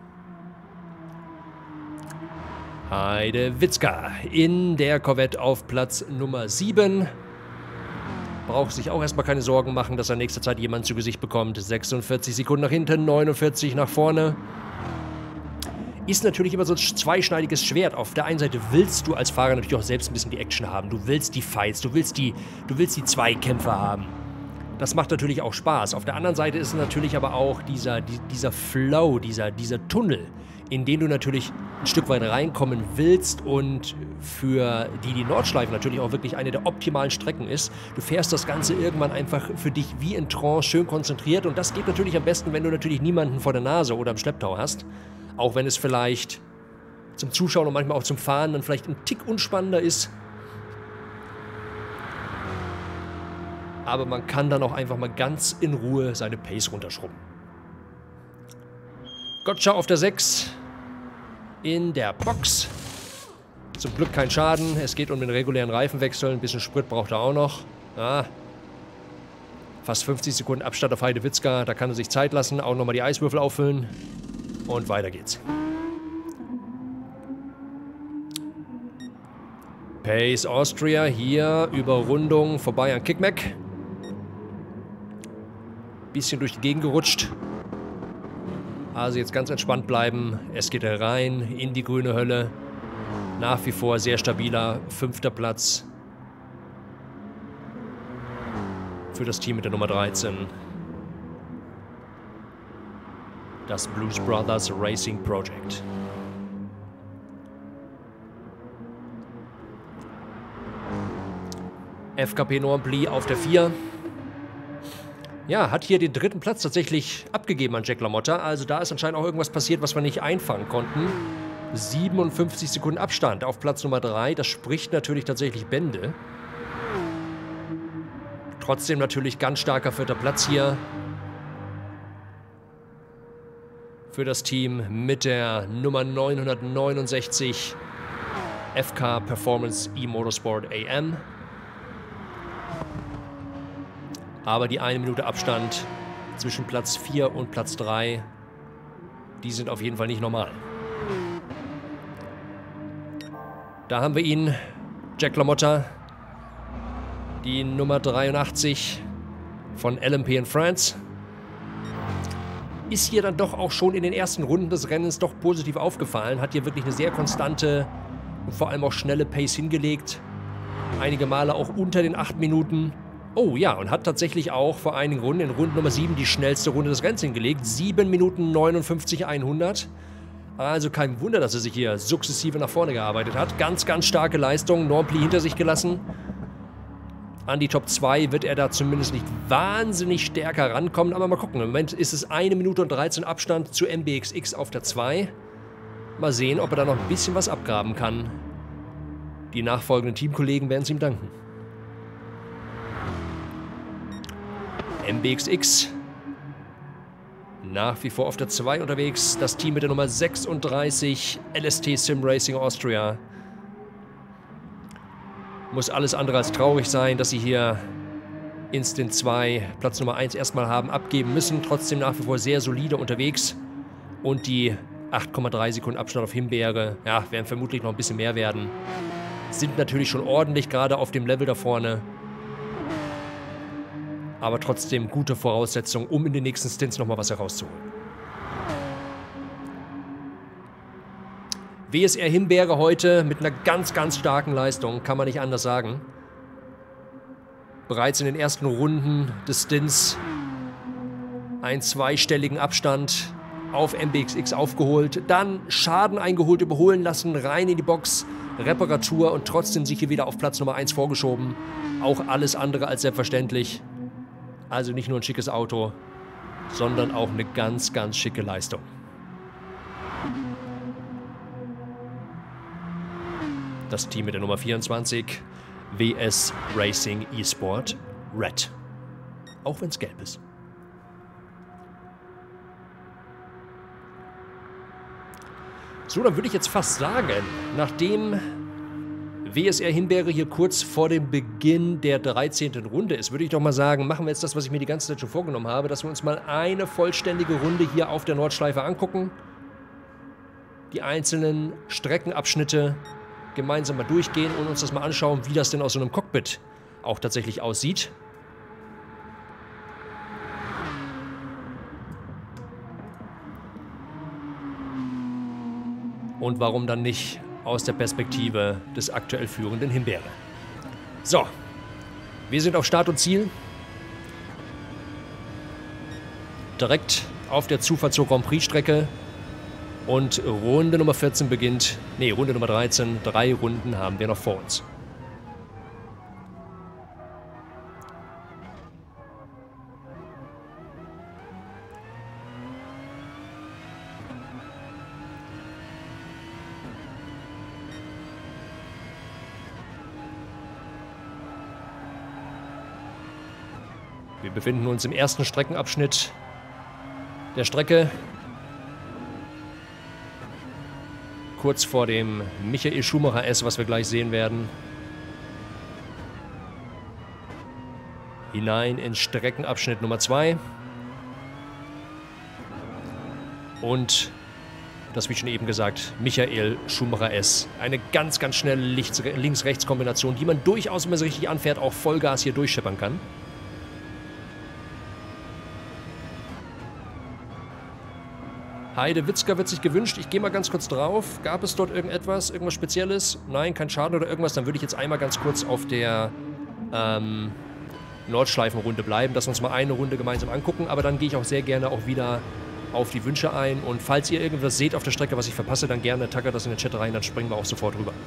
Heidewitzka in der Corvette auf Platz Nummer 7. Braucht sich auch erstmal keine Sorgen machen, dass er in nächster Zeit jemanden zu Gesicht bekommt. 46 Sekunden nach hinten, 49 nach vorne. Ist natürlich immer so ein zweischneidiges Schwert. Auf der einen Seite willst du als Fahrer natürlich auch selbst ein bisschen die Action haben. Du willst die Fights, du willst die Zweikämpfe haben. Das macht natürlich auch Spaß. Auf der anderen Seite ist es natürlich aber auch dieser Flow, dieser Tunnel, in den du natürlich ein Stück weit reinkommen willst und für die Nordschleife natürlich auch wirklich eine der optimalen Strecken ist. Du fährst das Ganze irgendwann einfach für dich wie in Trance, schön konzentriert, und das geht natürlich am besten, wenn du natürlich niemanden vor der Nase oder im Schlepptau hast. Auch wenn es vielleicht zum Zuschauen und manchmal auch zum Fahren dann vielleicht ein Tick unspannender ist. Aber man kann dann auch einfach mal ganz in Ruhe seine Pace runterschrubben. Gotcha auf der 6. In der Box. Zum Glück kein Schaden. Es geht um den regulären Reifenwechsel. Ein bisschen Sprit braucht er auch noch. Ja. Fast 50 Sekunden Abstand auf Heidewitzka. Da kann er sich Zeit lassen. Auch nochmal die Eiswürfel auffüllen. Und weiter geht's. Pace Austria hier. Überrundung vorbei an Kickmack. Bisschen durch die Gegend gerutscht. Also jetzt ganz entspannt bleiben. Es geht rein in die grüne Hölle. Nach wie vor sehr stabiler 5. Platz für das Team mit der Nummer 13. Das Blues Brothers Racing Project. FKP Normandie auf der 4. Ja, hat hier den 3. Platz tatsächlich abgegeben an Jack LaMotta. Also da ist anscheinend auch irgendwas passiert, was wir nicht einfangen konnten. 57 Sekunden Abstand auf Platz Nummer 3. Das spricht natürlich tatsächlich Bände. Trotzdem natürlich ganz starker 4. Platz hier für das Team mit der Nummer 969 FK Performance E-Motorsport AM. Aber die 1 Minute Abstand zwischen Platz 4 und Platz 3, die sind auf jeden Fall nicht normal. Da haben wir ihn, Jack LaMotta, die Nummer 83 von LMP in France. Ist hier dann doch auch schon in den ersten Runden des Rennens doch positiv aufgefallen. Hat hier wirklich eine sehr konstante und vor allem auch schnelle Pace hingelegt. Einige Male auch unter den 8 Minuten. Oh ja, und hat tatsächlich auch vor einigen Runden, in Runde Nummer 7, die schnellste Runde des Rennens hingelegt. 7 Minuten 59 100. Also kein Wunder, dass er sich hier sukzessive nach vorne gearbeitet hat. Ganz, ganz starke Leistung. Normandie hinter sich gelassen. An die Top 2 wird er da zumindest nicht wahnsinnig stärker rankommen. Aber mal gucken. Im Moment ist es 1 Minute und 13 Abstand zu MBXX auf der 2. Mal sehen, ob er da noch ein bisschen was abgraben kann. Die nachfolgenden Teamkollegen werden es ihm danken. MBXX nach wie vor auf der 2 unterwegs. Das Team mit der Nummer 36, LST Sim Racing Austria. Muss alles andere als traurig sein, dass sie hier Instant 2 Platz Nummer 1 erstmal haben abgeben müssen. Trotzdem nach wie vor sehr solide unterwegs. Und die 8,3 Sekunden Abstand auf Himbeere, ja, werden vermutlich noch ein bisschen mehr werden. Sind natürlich schon ordentlich, gerade auf dem Level da vorne. Aber trotzdem gute Voraussetzungen, um in den nächsten Stints nochmal was herauszuholen. WSR Himbeere heute mit einer ganz, ganz starken Leistung, kann man nicht anders sagen. Bereits in den ersten Runden des Stints einen zweistelligen Abstand auf MBXX aufgeholt, dann Schaden eingeholt, überholen lassen, rein in die Box, Reparatur und trotzdem sich hier wieder auf Platz Nummer 1 vorgeschoben. Auch alles andere als selbstverständlich. Also nicht nur ein schickes Auto, sondern auch eine ganz, ganz schicke Leistung. Das Team mit der Nummer 24, WS Racing eSport Red. Auch wenn es gelb ist. So, dann würde ich jetzt fast sagen, nachdem WSR Himbeere hier kurz vor dem Beginn der 13. Runde ist, würde ich doch mal sagen, machen wir jetzt das, was ich mir die ganze Zeit schon vorgenommen habe, dass wir uns mal eine vollständige Runde hier auf der Nordschleife angucken. Die einzelnen Streckenabschnitte gemeinsam mal durchgehen und uns das mal anschauen, wie das denn aus so einem Cockpit auch tatsächlich aussieht. Und warum dann nicht aus der Perspektive des aktuell führenden Himbeere. So, wir sind auf Start und Ziel. Direkt auf der Zufahrt zur Grand Prix Strecke. Und Runde Nummer 14 beginnt, nee, Runde Nummer 13. 3 Runden haben wir noch vor uns. Wir befinden uns im ersten Streckenabschnitt der Strecke. Kurz vor dem Michael Schumacher S, was wir gleich sehen werden. Hinein in Streckenabschnitt Nummer 2. Und das, wie schon eben gesagt, Michael Schumacher S. Eine ganz, ganz schnelle Links-Rechts-Kombination, die man durchaus, wenn man es richtig anfährt, auch Vollgas hier durchschippern kann. Heidewitzka wird sich gewünscht. Ich gehe mal ganz kurz drauf. Gab es dort irgendetwas? Irgendwas Spezielles? Nein, kein Schaden oder irgendwas. Dann würde ich jetzt einmal ganz kurz auf der Nordschleifenrunde bleiben, dass wir uns mal eine Runde gemeinsam angucken. Aber dann gehe ich auch sehr gerne auch wieder auf die Wünsche ein. Und falls ihr irgendwas seht auf der Strecke, was ich verpasse, dann gerne tackert das in den Chat rein. Dann springen wir auch sofort rüber.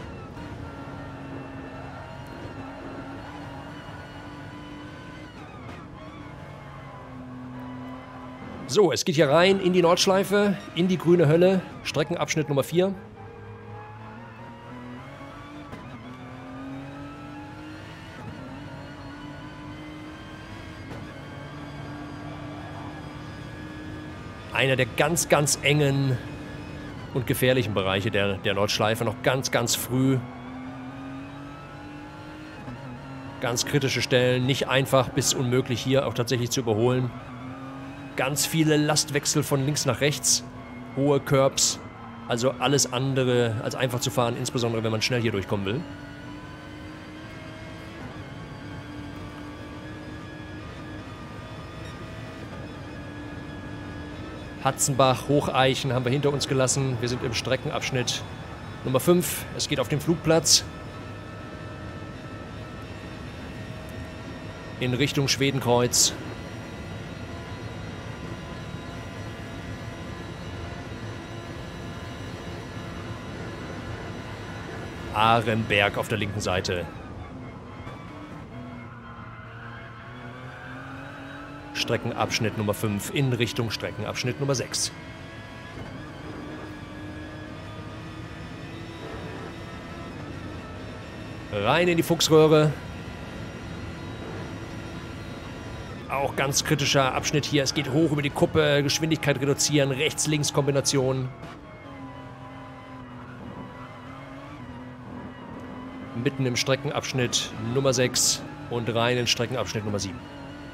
So, es geht hier rein in die Nordschleife, in die grüne Hölle, Streckenabschnitt Nummer 4. Einer der ganz, ganz engen und gefährlichen Bereiche der Nordschleife, noch ganz, ganz früh. Ganz kritische Stellen, nicht einfach bis unmöglich hier auch tatsächlich zu überholen. Ganz viele Lastwechsel von links nach rechts, hohe Curbs, also alles andere als einfach zu fahren, insbesondere wenn man schnell hier durchkommen will. Hatzenbach, Hocheichen haben wir hinter uns gelassen. Wir sind im Streckenabschnitt Nummer 5. Es geht auf den Flugplatz in Richtung Schwedenkreuz. Ahrenberg auf der linken Seite. Streckenabschnitt Nummer 5 in Richtung Streckenabschnitt Nummer 6. Rein in die Fuchsröhre. Auch ganz kritischer Abschnitt hier. Es geht hoch über die Kuppe, Geschwindigkeit reduzieren, Rechts-Links-Kombination. Mitten im Streckenabschnitt Nummer 6 und rein in Streckenabschnitt Nummer 7.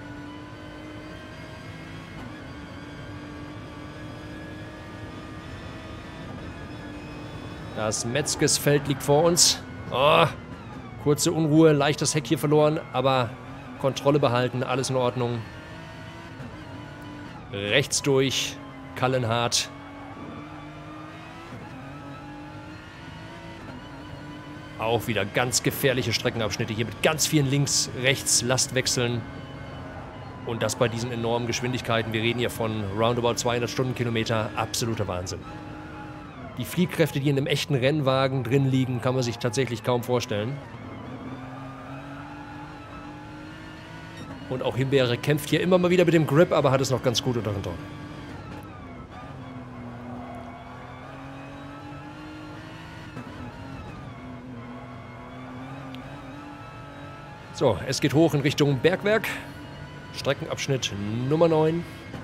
Das Metzgesfeld liegt vor uns. Oh, kurze Unruhe, leichtes Heck hier verloren, aber Kontrolle behalten, alles in Ordnung. Rechts durch, Kallenhardt. Auch wieder ganz gefährliche Streckenabschnitte hier mit ganz vielen Links-Rechts-Lastwechseln. Und das bei diesen enormen Geschwindigkeiten. Wir reden hier von roundabout 200 Stundenkilometer. Absoluter Wahnsinn. Die Fliehkräfte, die in einem echten Rennwagen drin liegen, kann man sich tatsächlich kaum vorstellen. Und auch Himbeere kämpft hier immer mal wieder mit dem Grip, aber hat es noch ganz gut unter Kontrolle. So, es geht hoch in Richtung Bergwerk. Streckenabschnitt Nummer 9.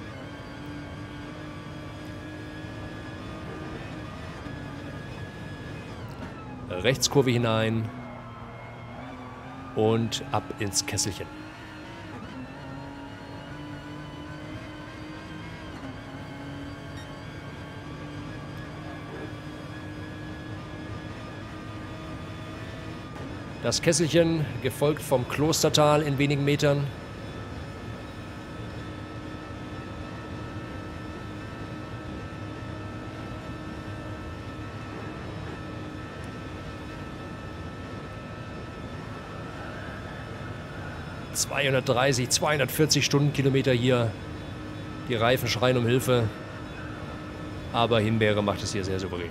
Rechtskurve hinein und ab ins Kesselchen. Das Kesselchen, gefolgt vom Klostertal in wenigen Metern. ...230, 240 Stundenkilometer hier. Die Reifen schreien um Hilfe. Aber Himbeere macht es hier sehr souverän.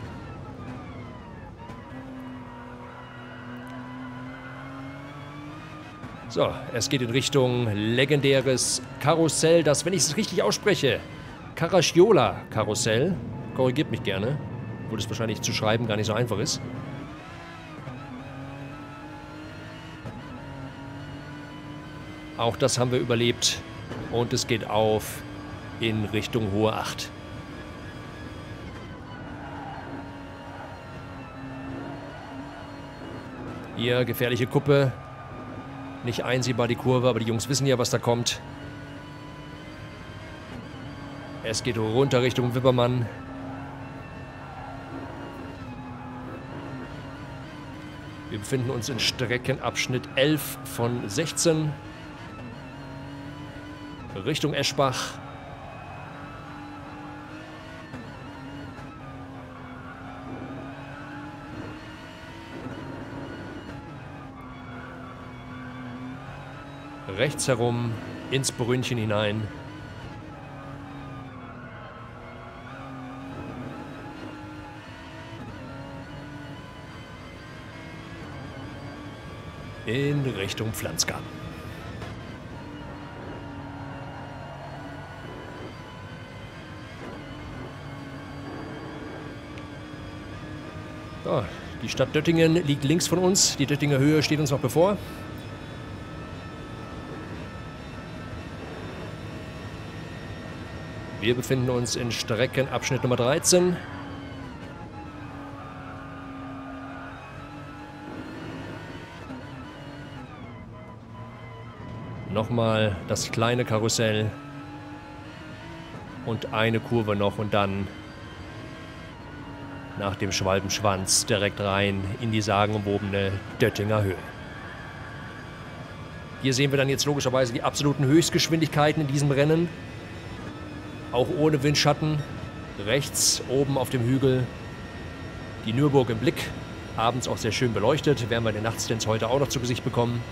So, es geht in Richtung legendäres Karussell, das, wenn ich es richtig ausspreche, Karasjola-Karussell. Korrigiert mich gerne, wo das wahrscheinlich zu schreiben gar nicht so einfach ist. Auch das haben wir überlebt und es geht auf in Richtung Hohe Acht. Hier gefährliche Kuppe. Nicht einsehbar die Kurve, aber die Jungs wissen ja, was da kommt. Es geht runter Richtung Wippermann. Wir befinden uns in Streckenabschnitt 11 von 16. Richtung Eschbach. Rechts herum, ins Brünnchen hinein. In Richtung Pflanzgarten. So, die Stadt Döttingen liegt links von uns. Die Döttinger Höhe steht uns noch bevor. Wir befinden uns in Streckenabschnitt Nummer 13. Nochmal das kleine Karussell. Und eine Kurve noch und dann nach dem Schwalbenschwanz direkt rein in die sagenumwobene Döttinger Höhe. Hier sehen wir dann jetzt logischerweise die absoluten Höchstgeschwindigkeiten in diesem Rennen. Auch ohne Windschatten. Rechts oben auf dem Hügel die Nürburg im Blick. Abends auch sehr schön beleuchtet. Werden wir den Nachtstands heute auch noch zu Gesicht bekommen.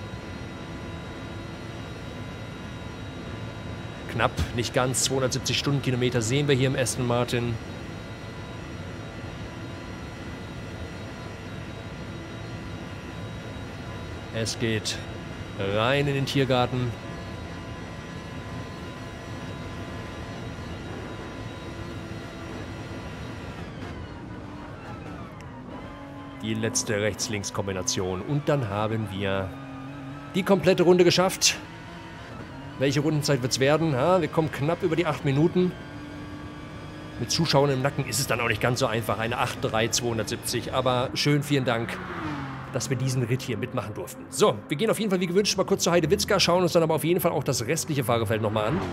Knapp, nicht ganz 270 Stundenkilometer sehen wir hier im Aston Martin. Es geht rein in den Tiergarten. Die letzte Rechts-Links-Kombination. Und dann haben wir die komplette Runde geschafft. Welche Rundenzeit wird es werden? Ja, wir kommen knapp über die 8 Minuten. Mit Zuschauern im Nacken ist es dann auch nicht ganz so einfach. Eine 8.3.270. Aber schön, vielen Dank, dass wir diesen Ritt hier mitmachen durften. So, wir gehen auf jeden Fall wie gewünscht mal kurz zur Heidewitzka, schauen uns dann aber auf jeden Fall auch das restliche Fahrerfeld nochmal an.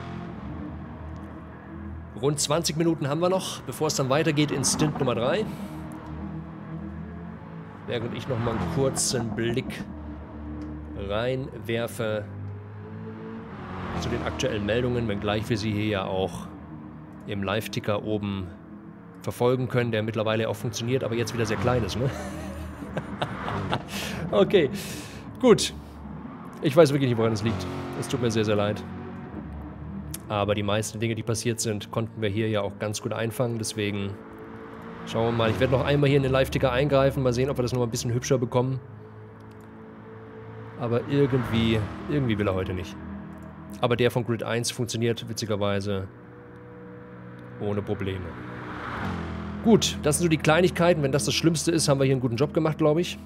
Rund 20 Minuten haben wir noch, bevor es dann weitergeht in Stint Nummer 3. Während ich nochmal einen kurzen Blick reinwerfe zu den aktuellen Meldungen, wenngleich wir sie hier ja auch im Live-Ticker oben verfolgen können, der mittlerweile auch funktioniert, aber jetzt wieder sehr klein ist, ne? Okay, gut. Ich weiß wirklich nicht, woran es liegt. Es tut mir sehr, sehr leid. Aber die meisten Dinge, die passiert sind, konnten wir hier ja auch ganz gut einfangen. Deswegen schauen wir mal. Ich werde noch einmal hier in den Live-Ticker eingreifen. Mal sehen, ob wir das noch mal ein bisschen hübscher bekommen. Aber irgendwie will er heute nicht. Aber der von Grid 1 funktioniert witzigerweise ohne Probleme. Gut, das sind so die Kleinigkeiten. Wenn das das Schlimmste ist, haben wir hier einen guten Job gemacht, glaube ich.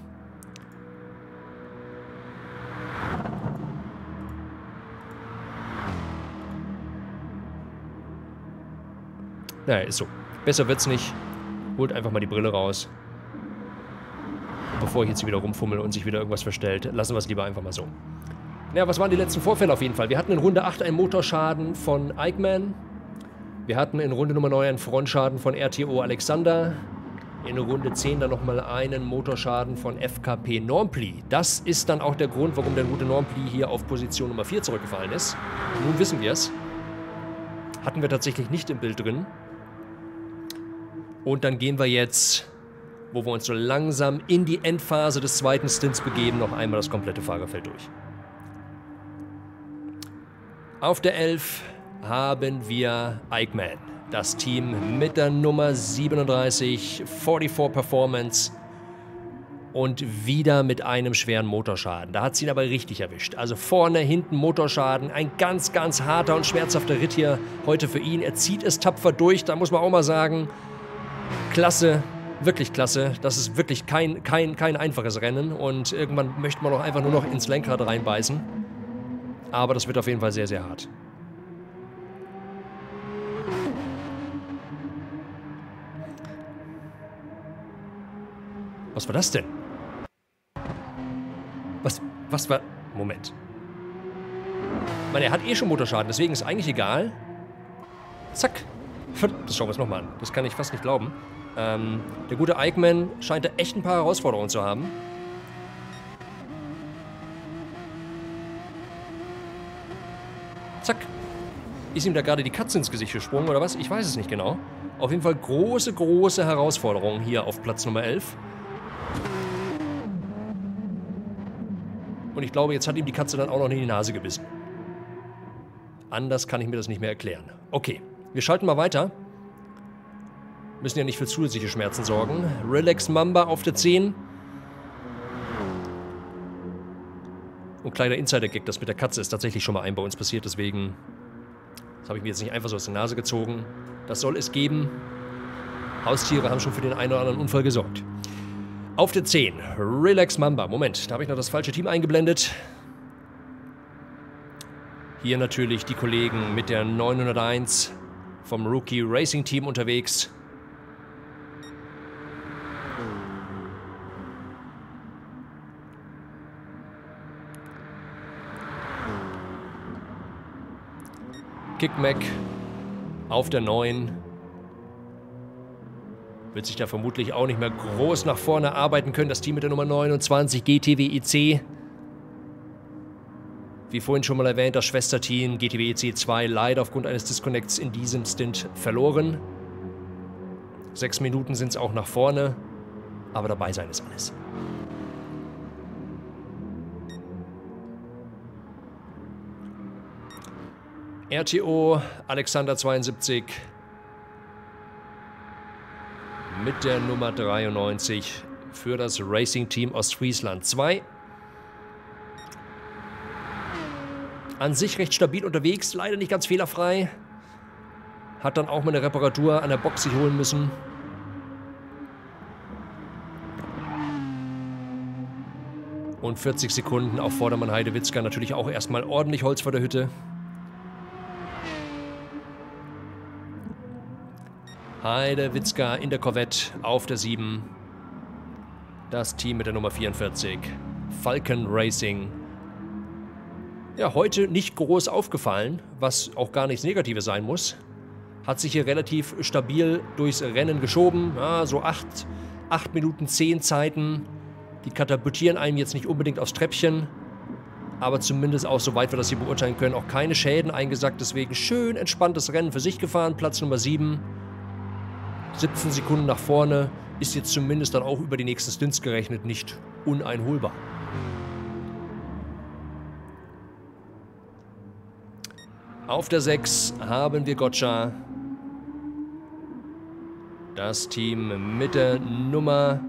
Naja, ist so. Besser wird's nicht. Holt einfach mal die Brille raus. Bevor ich jetzt hier wieder rumfummel und sich wieder irgendwas verstellt, lassen wir es lieber einfach mal so. Ja, was waren die letzten Vorfälle auf jeden Fall? Wir hatten in Runde 8 einen Motorschaden von Eichmann. Wir hatten in Runde Nummer 9 einen Frontschaden von RTO Alexander. In Runde 10 dann nochmal einen Motorschaden von FKP Normpli. Das ist dann auch der Grund, warum der gute Normpli hier auf Position Nummer 4 zurückgefallen ist. Nun wissen wir es. Hatten wir tatsächlich nicht im Bild drin. Und dann gehen wir jetzt, wo wir uns so langsam in die Endphase des zweiten Stints begeben, noch einmal das komplette Fahrerfeld durch. Auf der 11 haben wir Eichmann, das Team mit der Nummer 37, 44 Performance und wieder mit einem schweren Motorschaden. Da hat es ihn aber richtig erwischt. Also vorne, hinten Motorschaden, ein ganz, ganz harter und schmerzhafter Ritt hier heute für ihn. Er zieht es tapfer durch, da muss man auch mal sagen, klasse, wirklich klasse. Das ist wirklich kein einfaches Rennen und irgendwann möchte man auch einfach nur noch ins Lenkrad reinbeißen. Aber das wird auf jeden Fall sehr, sehr hart. Was war das denn? Was war... Moment. Ich meine, er hat eh schon Motorschaden, deswegen ist eigentlich egal. Zack. Das schauen wir uns nochmal an. Das kann ich fast nicht glauben. Der gute Eichmann scheint da echt ein paar Herausforderungen zu haben. Zack. Ist ihm da gerade die Katze ins Gesicht gesprungen oder was? Ich weiß es nicht genau. Auf jeden Fall große, große Herausforderungen hier auf Platz Nummer 11. Und ich glaube, jetzt hat ihm die Katze dann auch noch in die Nase gebissen. Anders kann ich mir das nicht mehr erklären. Okay, wir schalten mal weiter. Müssen ja nicht für zusätzliche Schmerzen sorgen. Relax Mamba auf der 10. Und kleiner Insider-Gag, das mit der Katze ist tatsächlich schon mal bei uns passiert, deswegen... Das habe ich mir jetzt nicht einfach so aus der Nase gezogen. Das soll es geben. Haustiere haben schon für den einen oder anderen Unfall gesorgt. Auf der 10, Relax Mamba. Moment, da habe ich noch das falsche Team eingeblendet. Hier natürlich die Kollegen mit der 901 vom Rookie Racing Team unterwegs. Kickmack auf der 9. Wird sich da vermutlich auch nicht mehr groß nach vorne arbeiten können. Das Team mit der Nummer 29, GTWEC. Wie vorhin schon mal erwähnt, das Schwesterteam GTWEC 2 leider aufgrund eines Disconnects in diesem Stint verloren. 6 Minuten sind es auch nach vorne, aber dabei sein ist alles. RTO Alexander 72 mit der Nummer 93 für das Racing Team Ostfriesland 2. An sich recht stabil unterwegs, leider nicht ganz fehlerfrei. Hat dann auch mal eine Reparatur an der Box sich holen müssen. Und 40 Sekunden auf Vordermann Heidewitzka, natürlich auch erstmal ordentlich Holz vor der Hütte. Heidewitzka in der Corvette auf der 7. Das Team mit der Nummer 44. Falcon Racing. Ja, heute nicht groß aufgefallen, was auch gar nichts Negatives sein muss. Hat sich hier relativ stabil durchs Rennen geschoben. Ja, so 8 Minuten 10 Zeiten. Die katapultieren einem jetzt nicht unbedingt aufs Treppchen. Aber zumindest auch, soweit wir das hier beurteilen können, auch keine Schäden eingesackt. Deswegen schön entspanntes Rennen für sich gefahren. Platz Nummer 7. 17 Sekunden nach vorne, ist jetzt zumindest dann auch über die nächsten Stints gerechnet nicht uneinholbar. Auf der 6 haben wir Gotcha. Das Team mit der Nummer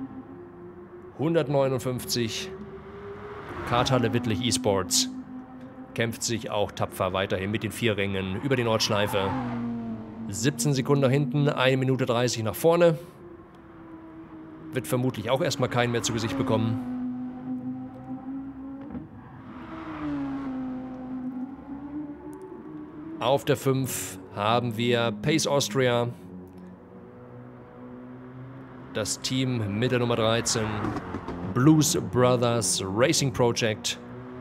159. Karthalle Wittlich eSports. Kämpft sich auch tapfer weiterhin mit den 4 Rängen über die Nordschleife. 17 Sekunden nach hinten, 1 Minute 30 nach vorne. Wird vermutlich auch erstmal keinen mehr zu Gesicht bekommen. Auf der 5 haben wir Pace Austria. Das Team mit der Nummer 13, Blues Brothers Racing Project.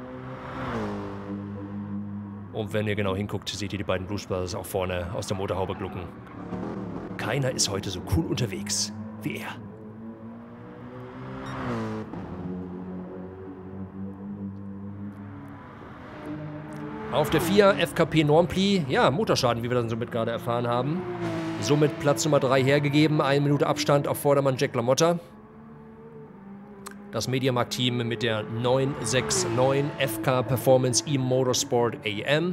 Und wenn ihr genau hinguckt, seht ihr die beiden Blues Brothers auch vorne aus der Motorhaube glucken. Keiner ist heute so cool unterwegs wie er. Auf der 4 FKP Normpli. Ja, Motorschaden, wie wir dann somit gerade erfahren haben. Somit Platz Nummer 3 hergegeben. 1 Minute Abstand auf Vordermann Jack LaMotta. Das Mediamarkt-Team mit der 969 FK Performance E-Motorsport AM.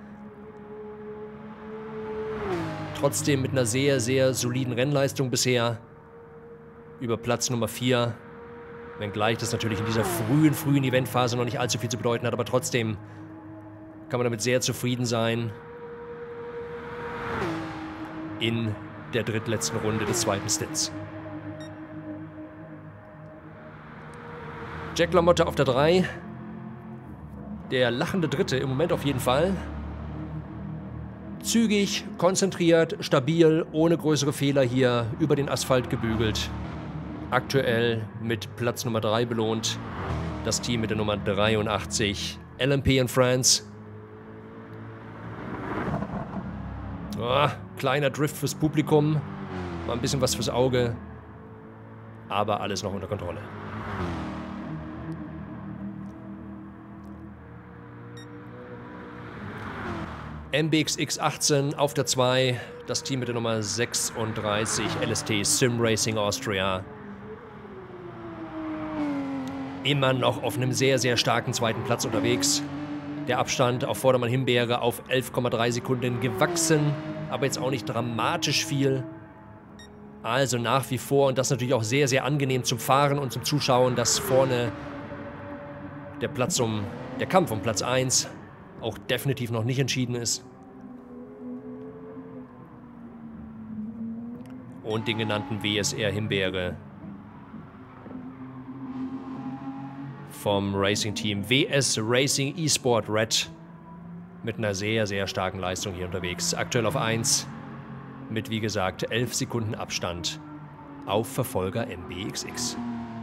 Trotzdem mit einer sehr, sehr soliden Rennleistung bisher. Über Platz Nummer 4. Wenngleich das natürlich in dieser frühen Eventphase noch nicht allzu viel zu bedeuten hat, aber trotzdem kann man damit sehr zufrieden sein. In der drittletzten Runde des zweiten Stints. Jack LaMotta auf der 3. Der lachende Dritte im Moment auf jeden Fall. Zügig, konzentriert, stabil, ohne größere Fehler hier über den Asphalt gebügelt. Aktuell mit Platz Nummer 3 belohnt. Das Team mit der Nummer 83. LMP in France. Oh, kleiner Drift fürs Publikum. Mal ein bisschen was fürs Auge. Aber alles noch unter Kontrolle. MBX X18 auf der 2, das Team mit der Nummer 36, LST Sim Racing Austria. immer noch auf einem sehr, sehr starken zweiten Platz unterwegs. Der Abstand auf Vordermann Himbeere auf 11,3 Sekunden gewachsen, aber jetzt auch nicht dramatisch viel. Also nach wie vor, und das natürlich auch sehr, sehr angenehm zum Fahren und zum Zuschauen, dass vorne der Kampf um Platz 1 auch definitiv noch nicht entschieden ist. Und den genannten WSR Himbeere vom Racing Team WS Racing eSport Red mit einer sehr, sehr starken Leistung hier unterwegs. Aktuell auf 1 mit, wie gesagt, 11 Sekunden Abstand auf Verfolger MBXX.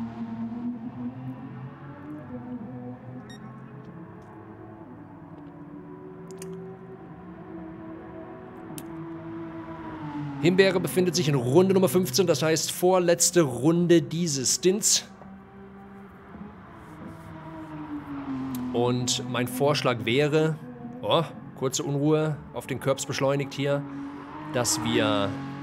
Himbeere befindet sich in Runde Nummer 15, das heißt vorletzte Runde dieses Stints. Und mein Vorschlag wäre, kurze Unruhe auf den Curbs beschleunigt hier, dass wir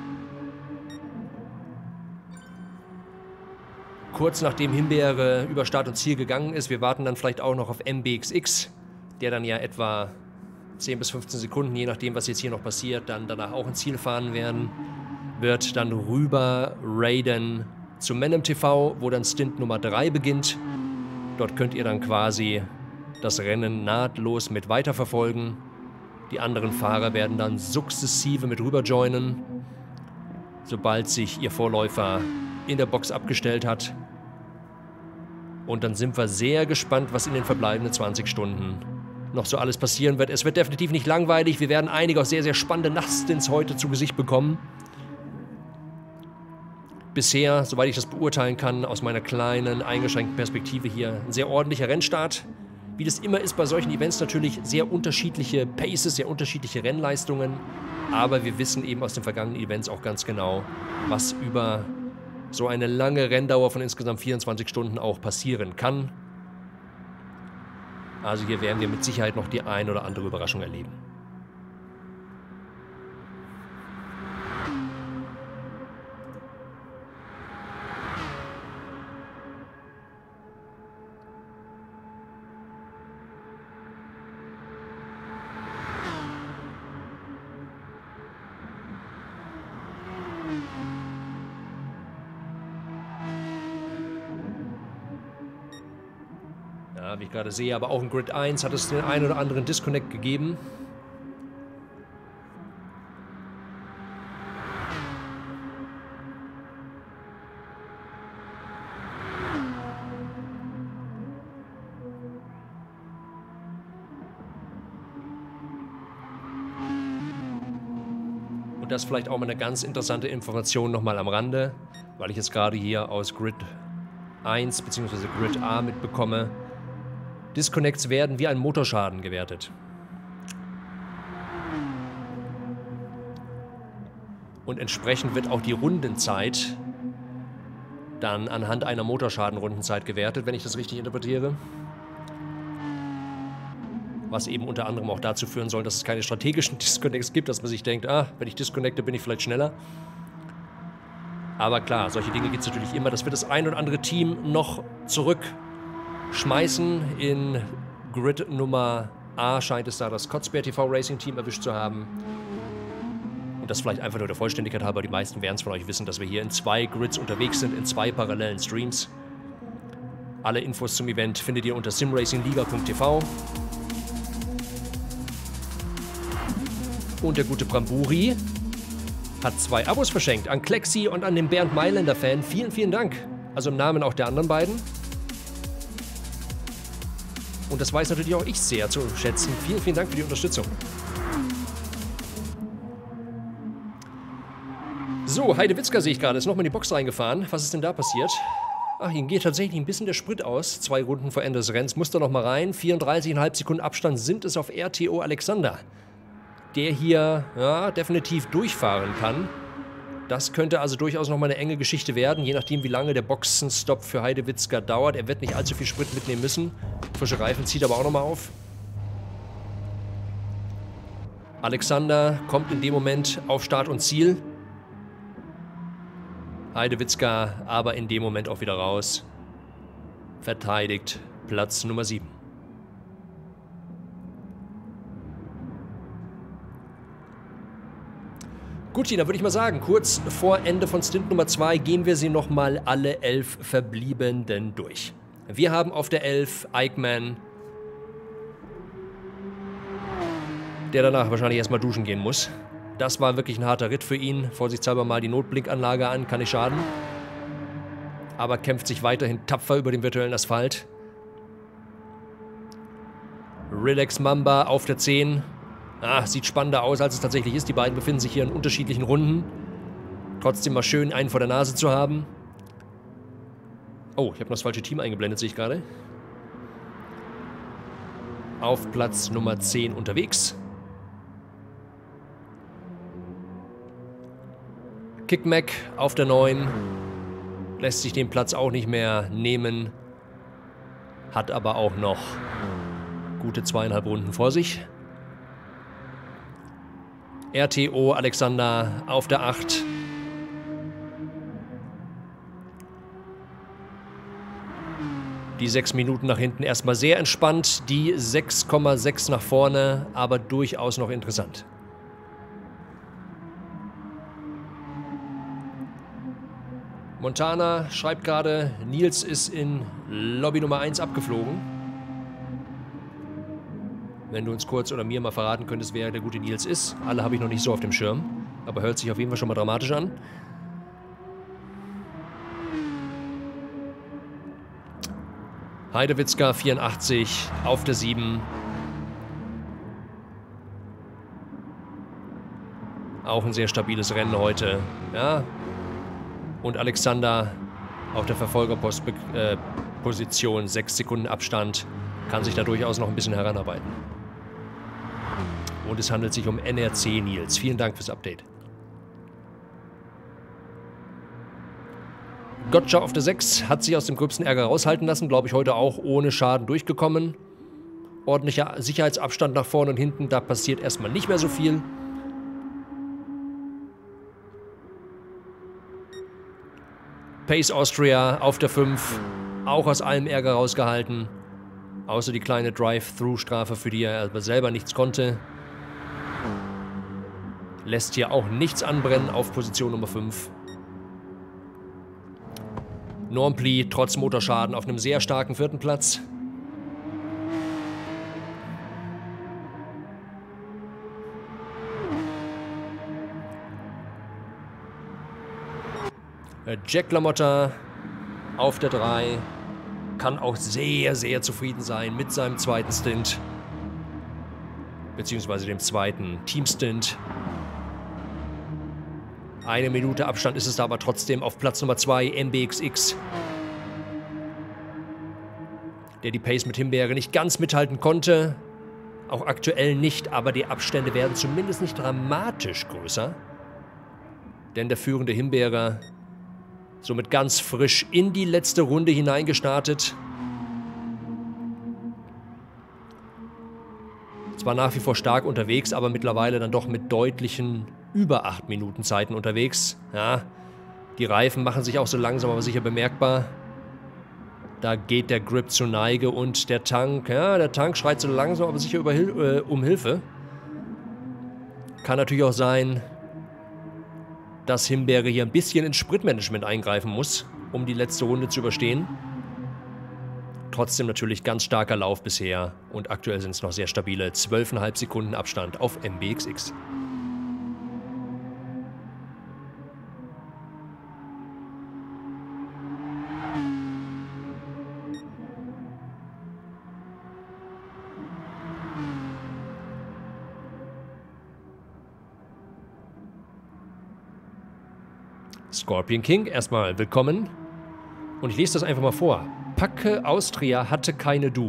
kurz nachdem Himbeere über Start und Ziel gegangen ist, wir warten dann vielleicht auch noch auf MBXX, der dann ja etwa 10 bis 15 Sekunden, je nachdem, was jetzt hier noch passiert, dann danach auch ins Ziel fahren werden, wird dann rüber raiden zu Menem TV, wo dann Stint Nummer 3 beginnt. Dort könnt ihr dann quasi das Rennen nahtlos mit weiterverfolgen. Die anderen Fahrer werden dann sukzessive mit rüber joinen, sobald sich ihr Vorläufer in der Box abgestellt hat. Und dann sind wir sehr gespannt, was in den verbleibenden 20 Stunden noch so alles passieren wird. Es wird definitiv nicht langweilig. Wir werden einige auch sehr, sehr spannende Nachtstints heute zu Gesicht bekommen. Bisher, soweit ich das beurteilen kann, aus meiner kleinen, eingeschränkten Perspektive hier, ein sehr ordentlicher Rennstart. Wie das immer ist bei solchen Events natürlich sehr unterschiedliche Paces, sehr unterschiedliche Rennleistungen. Aber wir wissen eben aus den vergangenen Events auch ganz genau, was über so eine lange Renndauer von insgesamt 24 Stunden auch passieren kann. Also hier werden wir mit Sicherheit noch die ein oder andere Überraschung erleben. Wie ich gerade sehe, aber auch in Grid 1 hat es den einen oder anderen Disconnect gegeben. Und das vielleicht auch mal eine ganz interessante Information nochmal am Rande, weil ich jetzt gerade hier aus Grid 1 bzw. Grid A mitbekomme. Disconnects werden wie ein Motorschaden gewertet. Und entsprechend wird auch die Rundenzeit dann anhand einer Motorschaden-Rundenzeit gewertet, wenn ich das richtig interpretiere. Was eben unter anderem auch dazu führen soll, dass es keine strategischen Disconnects gibt, dass man sich denkt, wenn ich disconnecte, bin ich vielleicht schneller. Aber klar, solche Dinge gibt es natürlich immer. Das wird das ein oder andere Team noch zurückschmeißen. In Grid Nummer A scheint es da das Kotzbär TV Racing Team erwischt zu haben. Und das vielleicht einfach nur der Vollständigkeit halber. Die meisten werden es von euch wissen, dass wir hier in 2 Grids unterwegs sind, in 2 parallelen Streams. Alle Infos zum Event findet ihr unter simracingliga.tv. Und der gute Bramburi hat 2 Abos verschenkt an Klexi und an den Bernd Mailänder Fan. Vielen, vielen Dank. Also im Namen auch der anderen beiden. Und das weiß natürlich auch ich sehr zu schätzen. Vielen, vielen Dank für die Unterstützung. So, Heidewitzka sehe ich gerade, ist nochmal in die Box reingefahren. Was ist denn da passiert? Ach, ihm geht tatsächlich ein bisschen der Sprit aus. 2 Runden vor Ende des Rennens. Muss da nochmal rein. 34,5 Sekunden Abstand sind es auf RTO Alexander, der hier definitiv durchfahren kann. Das könnte also durchaus nochmal eine enge Geschichte werden, je nachdem wie lange der Boxenstopp für Heidewitzka dauert. Er wird nicht allzu viel Sprit mitnehmen müssen. Frische Reifen zieht aber auch nochmal auf. Alexander kommt in dem Moment auf Start und Ziel. Heidewitzka aber in dem Moment auch wieder raus. verteidigt Platz Nummer 7. Gut, dann würde ich mal sagen, kurz vor Ende von Stint Nummer 2 gehen wir sie nochmal alle 11 Verbliebenen durch. Wir haben auf der 11 Eichmann, der danach wahrscheinlich erstmal duschen gehen muss. Das war wirklich ein harter Ritt für ihn. Vorsichtshalber mal die Notblinkanlage an, kann nicht schaden. Aber kämpft sich weiterhin tapfer über den virtuellen Asphalt. Relax Mamba auf der 10. Sieht spannender aus, als es tatsächlich ist. Die beiden befinden sich hier in unterschiedlichen Runden. Trotzdem mal schön, einen vor der Nase zu haben. Oh, ich habe noch das falsche Team eingeblendet, sehe ich gerade. Auf Platz Nummer 10 unterwegs. Kickmack auf der 9. Lässt sich den Platz auch nicht mehr nehmen. Hat aber auch noch gute 2,5 Runden vor sich. RTO Alexander auf der 8. Die 6 Minuten nach hinten erstmal sehr entspannt. Die 6,6 nach vorne, aber durchaus noch interessant. Montana schreibt gerade, Nils ist in Lobby Nummer 1 abgeflogen. Wenn du uns kurz oder mir mal verraten könntest, wer der gute Nils ist. Alle habe ich noch nicht so auf dem Schirm. Aber hört sich auf jeden Fall schon mal dramatisch an. Heidewitzka 84 auf der 7. Auch ein sehr stabiles Rennen heute. Ja. Und Alexander auf der Verfolgerposition, 6 Sekunden Abstand, kann sich da durchaus noch ein bisschen heranarbeiten. Und es handelt sich um NRC Nils. Vielen Dank fürs Update. Gotcha auf der 6 hat sich aus dem gröbsten Ärger raushalten lassen. Glaube ich heute auch ohne Schaden durchgekommen. Ordentlicher Sicherheitsabstand nach vorne und hinten. Da passiert erstmal nicht mehr so viel. Pace Austria auf der 5. Auch aus allem Ärger rausgehalten. Außer die kleine Drive-Thru-Strafe, für die er aber selber nichts konnte. Lässt hier auch nichts anbrennen auf Position Nummer 5. Normpli trotz Motorschaden auf einem sehr starken 4. Platz. Jack LaMotta auf der 3. Kann auch sehr, sehr zufrieden sein mit seinem zweiten Stint. Beziehungsweise dem zweiten Teamstint. 1 Minute Abstand ist es da aber trotzdem auf Platz Nummer 2, MBXX. Der die Pace mit Himbeere nicht ganz mithalten konnte. Auch aktuell nicht, aber die Abstände werden zumindest nicht dramatisch größer. Denn der führende Himbeere somit ganz frisch in die letzte Runde hineingestartet. Zwar nach wie vor stark unterwegs, aber mittlerweile dann doch mit deutlichen über 8 Minuten Zeiten unterwegs. Ja, die Reifen machen sich auch so langsam aber sicher bemerkbar. Da geht der Grip zur Neige und der Tank, ja, der Tank schreit so langsam aber sicher um Hilfe. Kann natürlich auch sein, dass Himbeere hier ein bisschen ins Spritmanagement eingreifen muss, um die letzte Runde zu überstehen. Trotzdem natürlich ganz starker Lauf bisher und aktuell sind es noch sehr stabile 12,5 Sekunden Abstand auf MBXX. Scorpion King, erstmal willkommen. Und ich lese das einfach mal vor. Packe Austria hatte keine Du.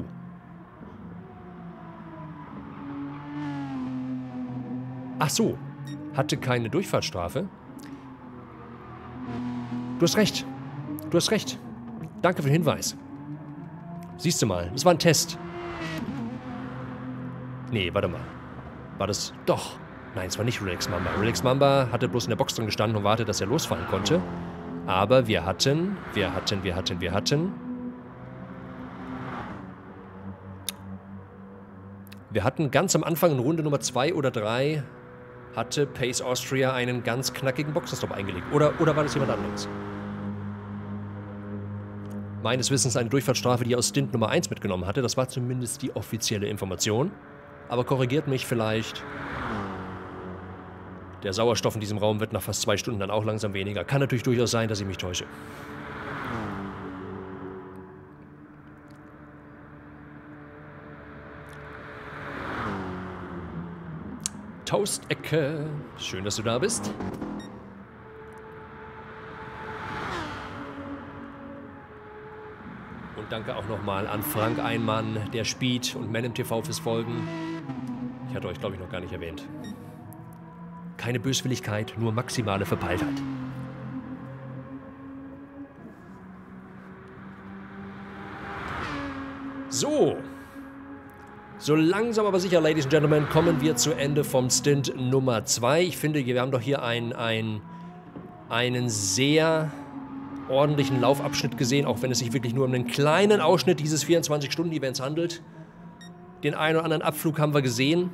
Ach so, hatte keine Durchfahrtsstrafe. Du hast recht. Du hast recht. Danke für den Hinweis. Siehst du mal, das war ein Test. Nee, warte mal. War das... Doch. Nein, es war nicht Relax Mamba. Relax Mamba hatte bloß in der Box drin gestanden und wartet, dass er losfallen konnte. Aber wir hatten Wir hatten ganz am Anfang in Runde Nummer 2 oder 3 hatte Pace Austria einen ganz knackigen Boxenstopp eingelegt. Oder war das jemand anderes? Meines Wissens eine Durchfahrtsstrafe, die er aus Stint Nummer 1 mitgenommen hatte. Das war zumindest die offizielle Information. Aber korrigiert mich vielleicht. Der Sauerstoff in diesem Raum wird nach fast 2 Stunden dann auch langsam weniger. Kann natürlich durchaus sein, dass ich mich täusche. Toast-Ecke. Schön, dass du da bist. Und danke auch nochmal an Frank Einmann, der Speed und Man im TV fürs Folgen. Ich hatte euch, glaube ich, noch gar nicht erwähnt. Keine Böswilligkeit, nur maximale Verpeiltheit. So. So langsam aber sicher, Ladies and Gentlemen, kommen wir zu Ende vom Stint Nummer 2. Ich finde, wir haben doch hier einen sehr ordentlichen Laufabschnitt gesehen, auch wenn es sich wirklich nur um einen kleinen Ausschnitt dieses 24-Stunden-Events handelt. Den einen oder anderen Abflug haben wir gesehen.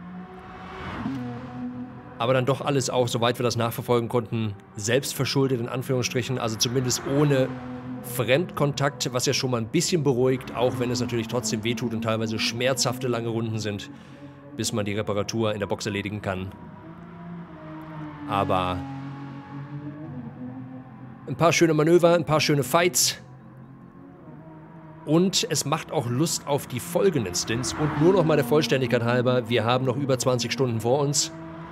Aber dann doch alles auch, soweit wir das nachverfolgen konnten, selbstverschuldet in Anführungsstrichen, also zumindest ohne Fremdkontakt, was ja schon mal ein bisschen beruhigt, auch wenn es natürlich trotzdem wehtut und teilweise schmerzhafte lange Runden sind, bis man die Reparatur in der Box erledigen kann. Aber ein paar schöne Manöver, ein paar schöne Fights und es macht auch Lust auf die folgenden Stints. Und nur noch mal der Vollständigkeit halber, wir haben noch über 20 Stunden vor uns.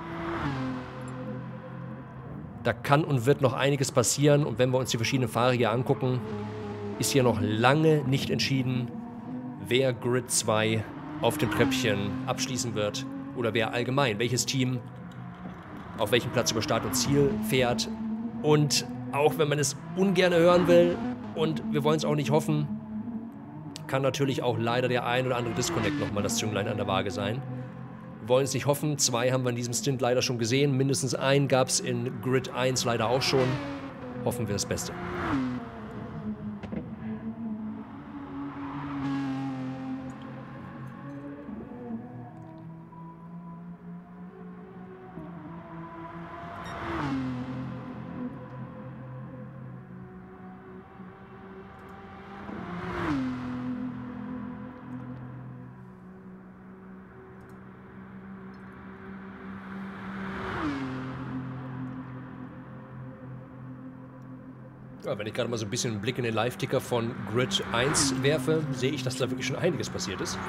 Da kann und wird noch einiges passieren und wenn wir uns die verschiedenen Fahrer hier angucken, ist hier noch lange nicht entschieden, wer Grid 2 auf dem Treppchen abschließen wird oder wer allgemein, welches Team auf welchem Platz über Start und Ziel fährt. Und auch wenn man es ungern hören will und wir wollen es auch nicht hoffen, kann natürlich auch leider der ein oder andere Disconnect nochmal das Zünglein an der Waage sein. Wir wollen es nicht hoffen, 2 haben wir in diesem Stint leider schon gesehen, mindestens einen gab es in Grid 1 leider auch schon. Hoffen wir das Beste. Ja, wenn ich gerade mal so ein bisschen einen Blick in den Live-Ticker von Grid 1 werfe, sehe ich, dass da wirklich schon einiges passiert ist.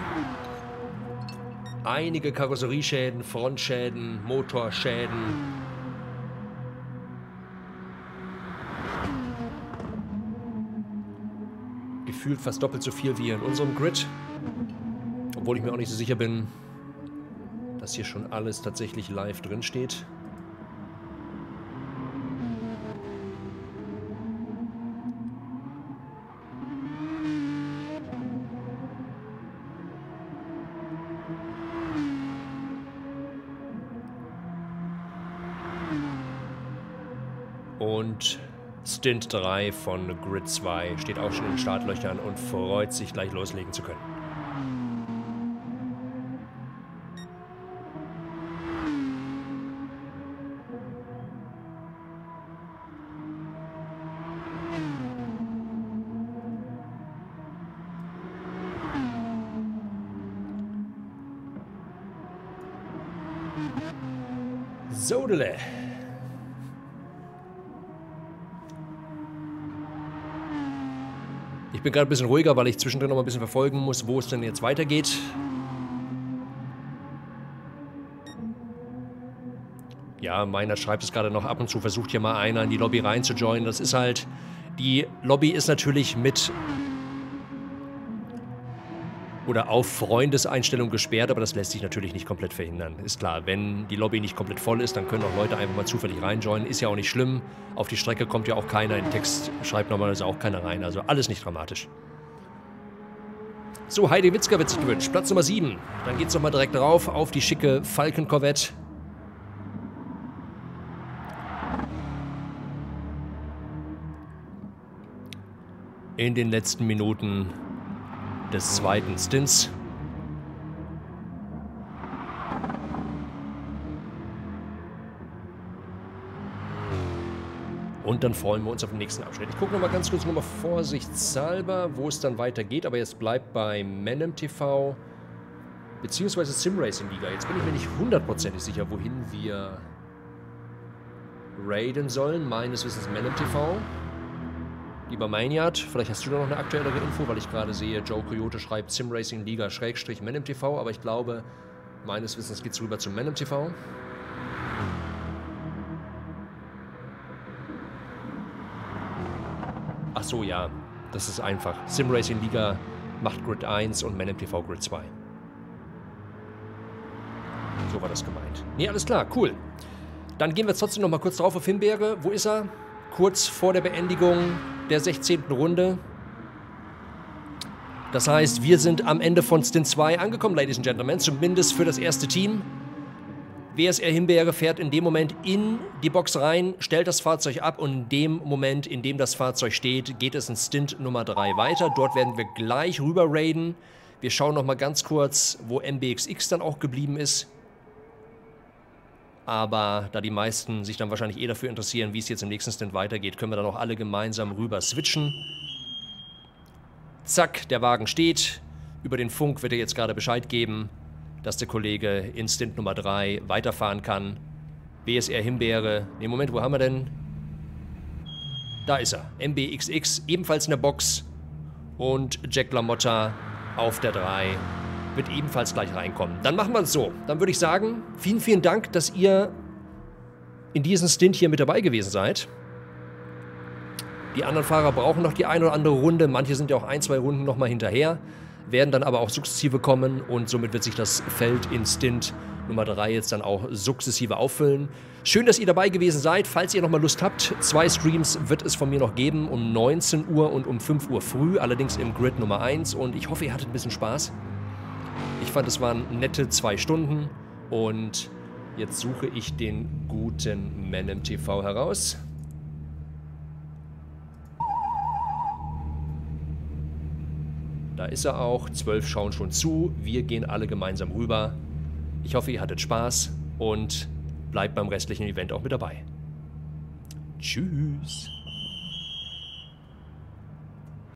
Einige Karosserieschäden, Frontschäden, Motorschäden. Gefühlt fast doppelt so viel wie in unserem Grid. Obwohl ich mir auch nicht so sicher bin, dass hier schon alles tatsächlich live drin steht. Und Stint 3 von Grid 2 steht auch schon in den Startlöchern und freut sich, gleich loslegen zu können. Sodele. Ich bin gerade ein bisschen ruhiger, weil ich zwischendrin noch mal ein bisschen verfolgen muss, wo es denn jetzt weitergeht. Ja, meiner schreibt es gerade noch ab und zu, versucht hier mal einer in die Lobby rein zu joinen. Das ist halt, die Lobby ist natürlich mit oder auf Freundeseinstellung gesperrt, aber das lässt sich natürlich nicht komplett verhindern. Ist klar, wenn die Lobby nicht komplett voll ist, dann können auch Leute einfach mal zufällig reinjoinen. Ist ja auch nicht schlimm. Auf die Strecke kommt ja auch keiner. In den Text schreibt normalerweise auch keiner rein. Also alles nicht dramatisch. So, Heidi Witzka wird sich gewünscht. Platz Nummer 7. Dann geht's nochmal direkt rauf auf die schicke Falcon Corvette. In den letzten Minuten des zweiten Stints. Und dann freuen wir uns auf den nächsten Abschnitt. Ich gucke nochmal ganz kurz, nochmal vorsichtshalber, wo es dann weitergeht. Aber jetzt bleibt bei Menem TV beziehungsweise Simracing Liga. Jetzt bin ich mir nicht hundertprozentig sicher, wohin wir raiden sollen. Meines Wissens Menem TV. Lieber Maynard, vielleicht hast du da noch eine aktuellere Info, weil ich gerade sehe, Joe Coyote schreibt Simracing Liga / Menem TV, aber ich glaube, meines Wissens geht es rüber zu Menem TV. Ach so, ja, das ist einfach. Simracing Liga macht Grid 1 und Menem TV Grid 2. So war das gemeint. Nee, alles klar, cool. Dann gehen wir trotzdem noch mal kurz drauf auf Himbeere. Wo ist er? Kurz vor der Beendigung der 16. Runde. Das heißt, wir sind am Ende von Stint 2 angekommen, Ladies and Gentlemen, zumindest für das erste Team. WSR Himbeere fährt in dem Moment in die Box rein, stellt das Fahrzeug ab und in dem Moment, in dem das Fahrzeug steht, geht es in Stint Nummer 3 weiter. Dort werden wir gleich rüber raiden. Wir schauen noch mal ganz kurz, wo MBXX dann auch geblieben ist. Aber da die meisten sich dann wahrscheinlich eh dafür interessieren, wie es jetzt im nächsten Stint weitergeht, können wir dann auch alle gemeinsam rüber switchen. Zack, der Wagen steht. Über den Funk wird er jetzt gerade Bescheid geben, dass der Kollege in Stint Nummer 3 weiterfahren kann. WSR Himbeere. Ne, Moment, wo haben wir denn? Da ist er. MBXX, ebenfalls in der Box. Und Jack LaMotta auf der 3. Wird ebenfalls gleich reinkommen. Dann machen wir es so. Dann würde ich sagen, vielen, vielen Dank, dass ihr in diesem Stint hier mit dabei gewesen seid. Die anderen Fahrer brauchen noch die eine oder andere Runde. Manche sind ja auch 1, 2 Runden nochmal hinterher. Werden dann aber auch sukzessive kommen und somit wird sich das Feld in Stint Nummer 3 jetzt dann auch sukzessive auffüllen. Schön, dass ihr dabei gewesen seid. Falls ihr nochmal Lust habt, 2 Streams wird es von mir noch geben, um 19 Uhr und um 5 Uhr früh, allerdings im Grid Nummer 1. Und ich hoffe, ihr hattet ein bisschen Spaß. Ich fand, es waren nette 2 Stunden und jetzt suche ich den guten Menem TV heraus. Da ist er auch. 12 schauen schon zu. Wir gehen alle gemeinsam rüber. Ich hoffe, ihr hattet Spaß und bleibt beim restlichen Event auch mit dabei. Tschüss.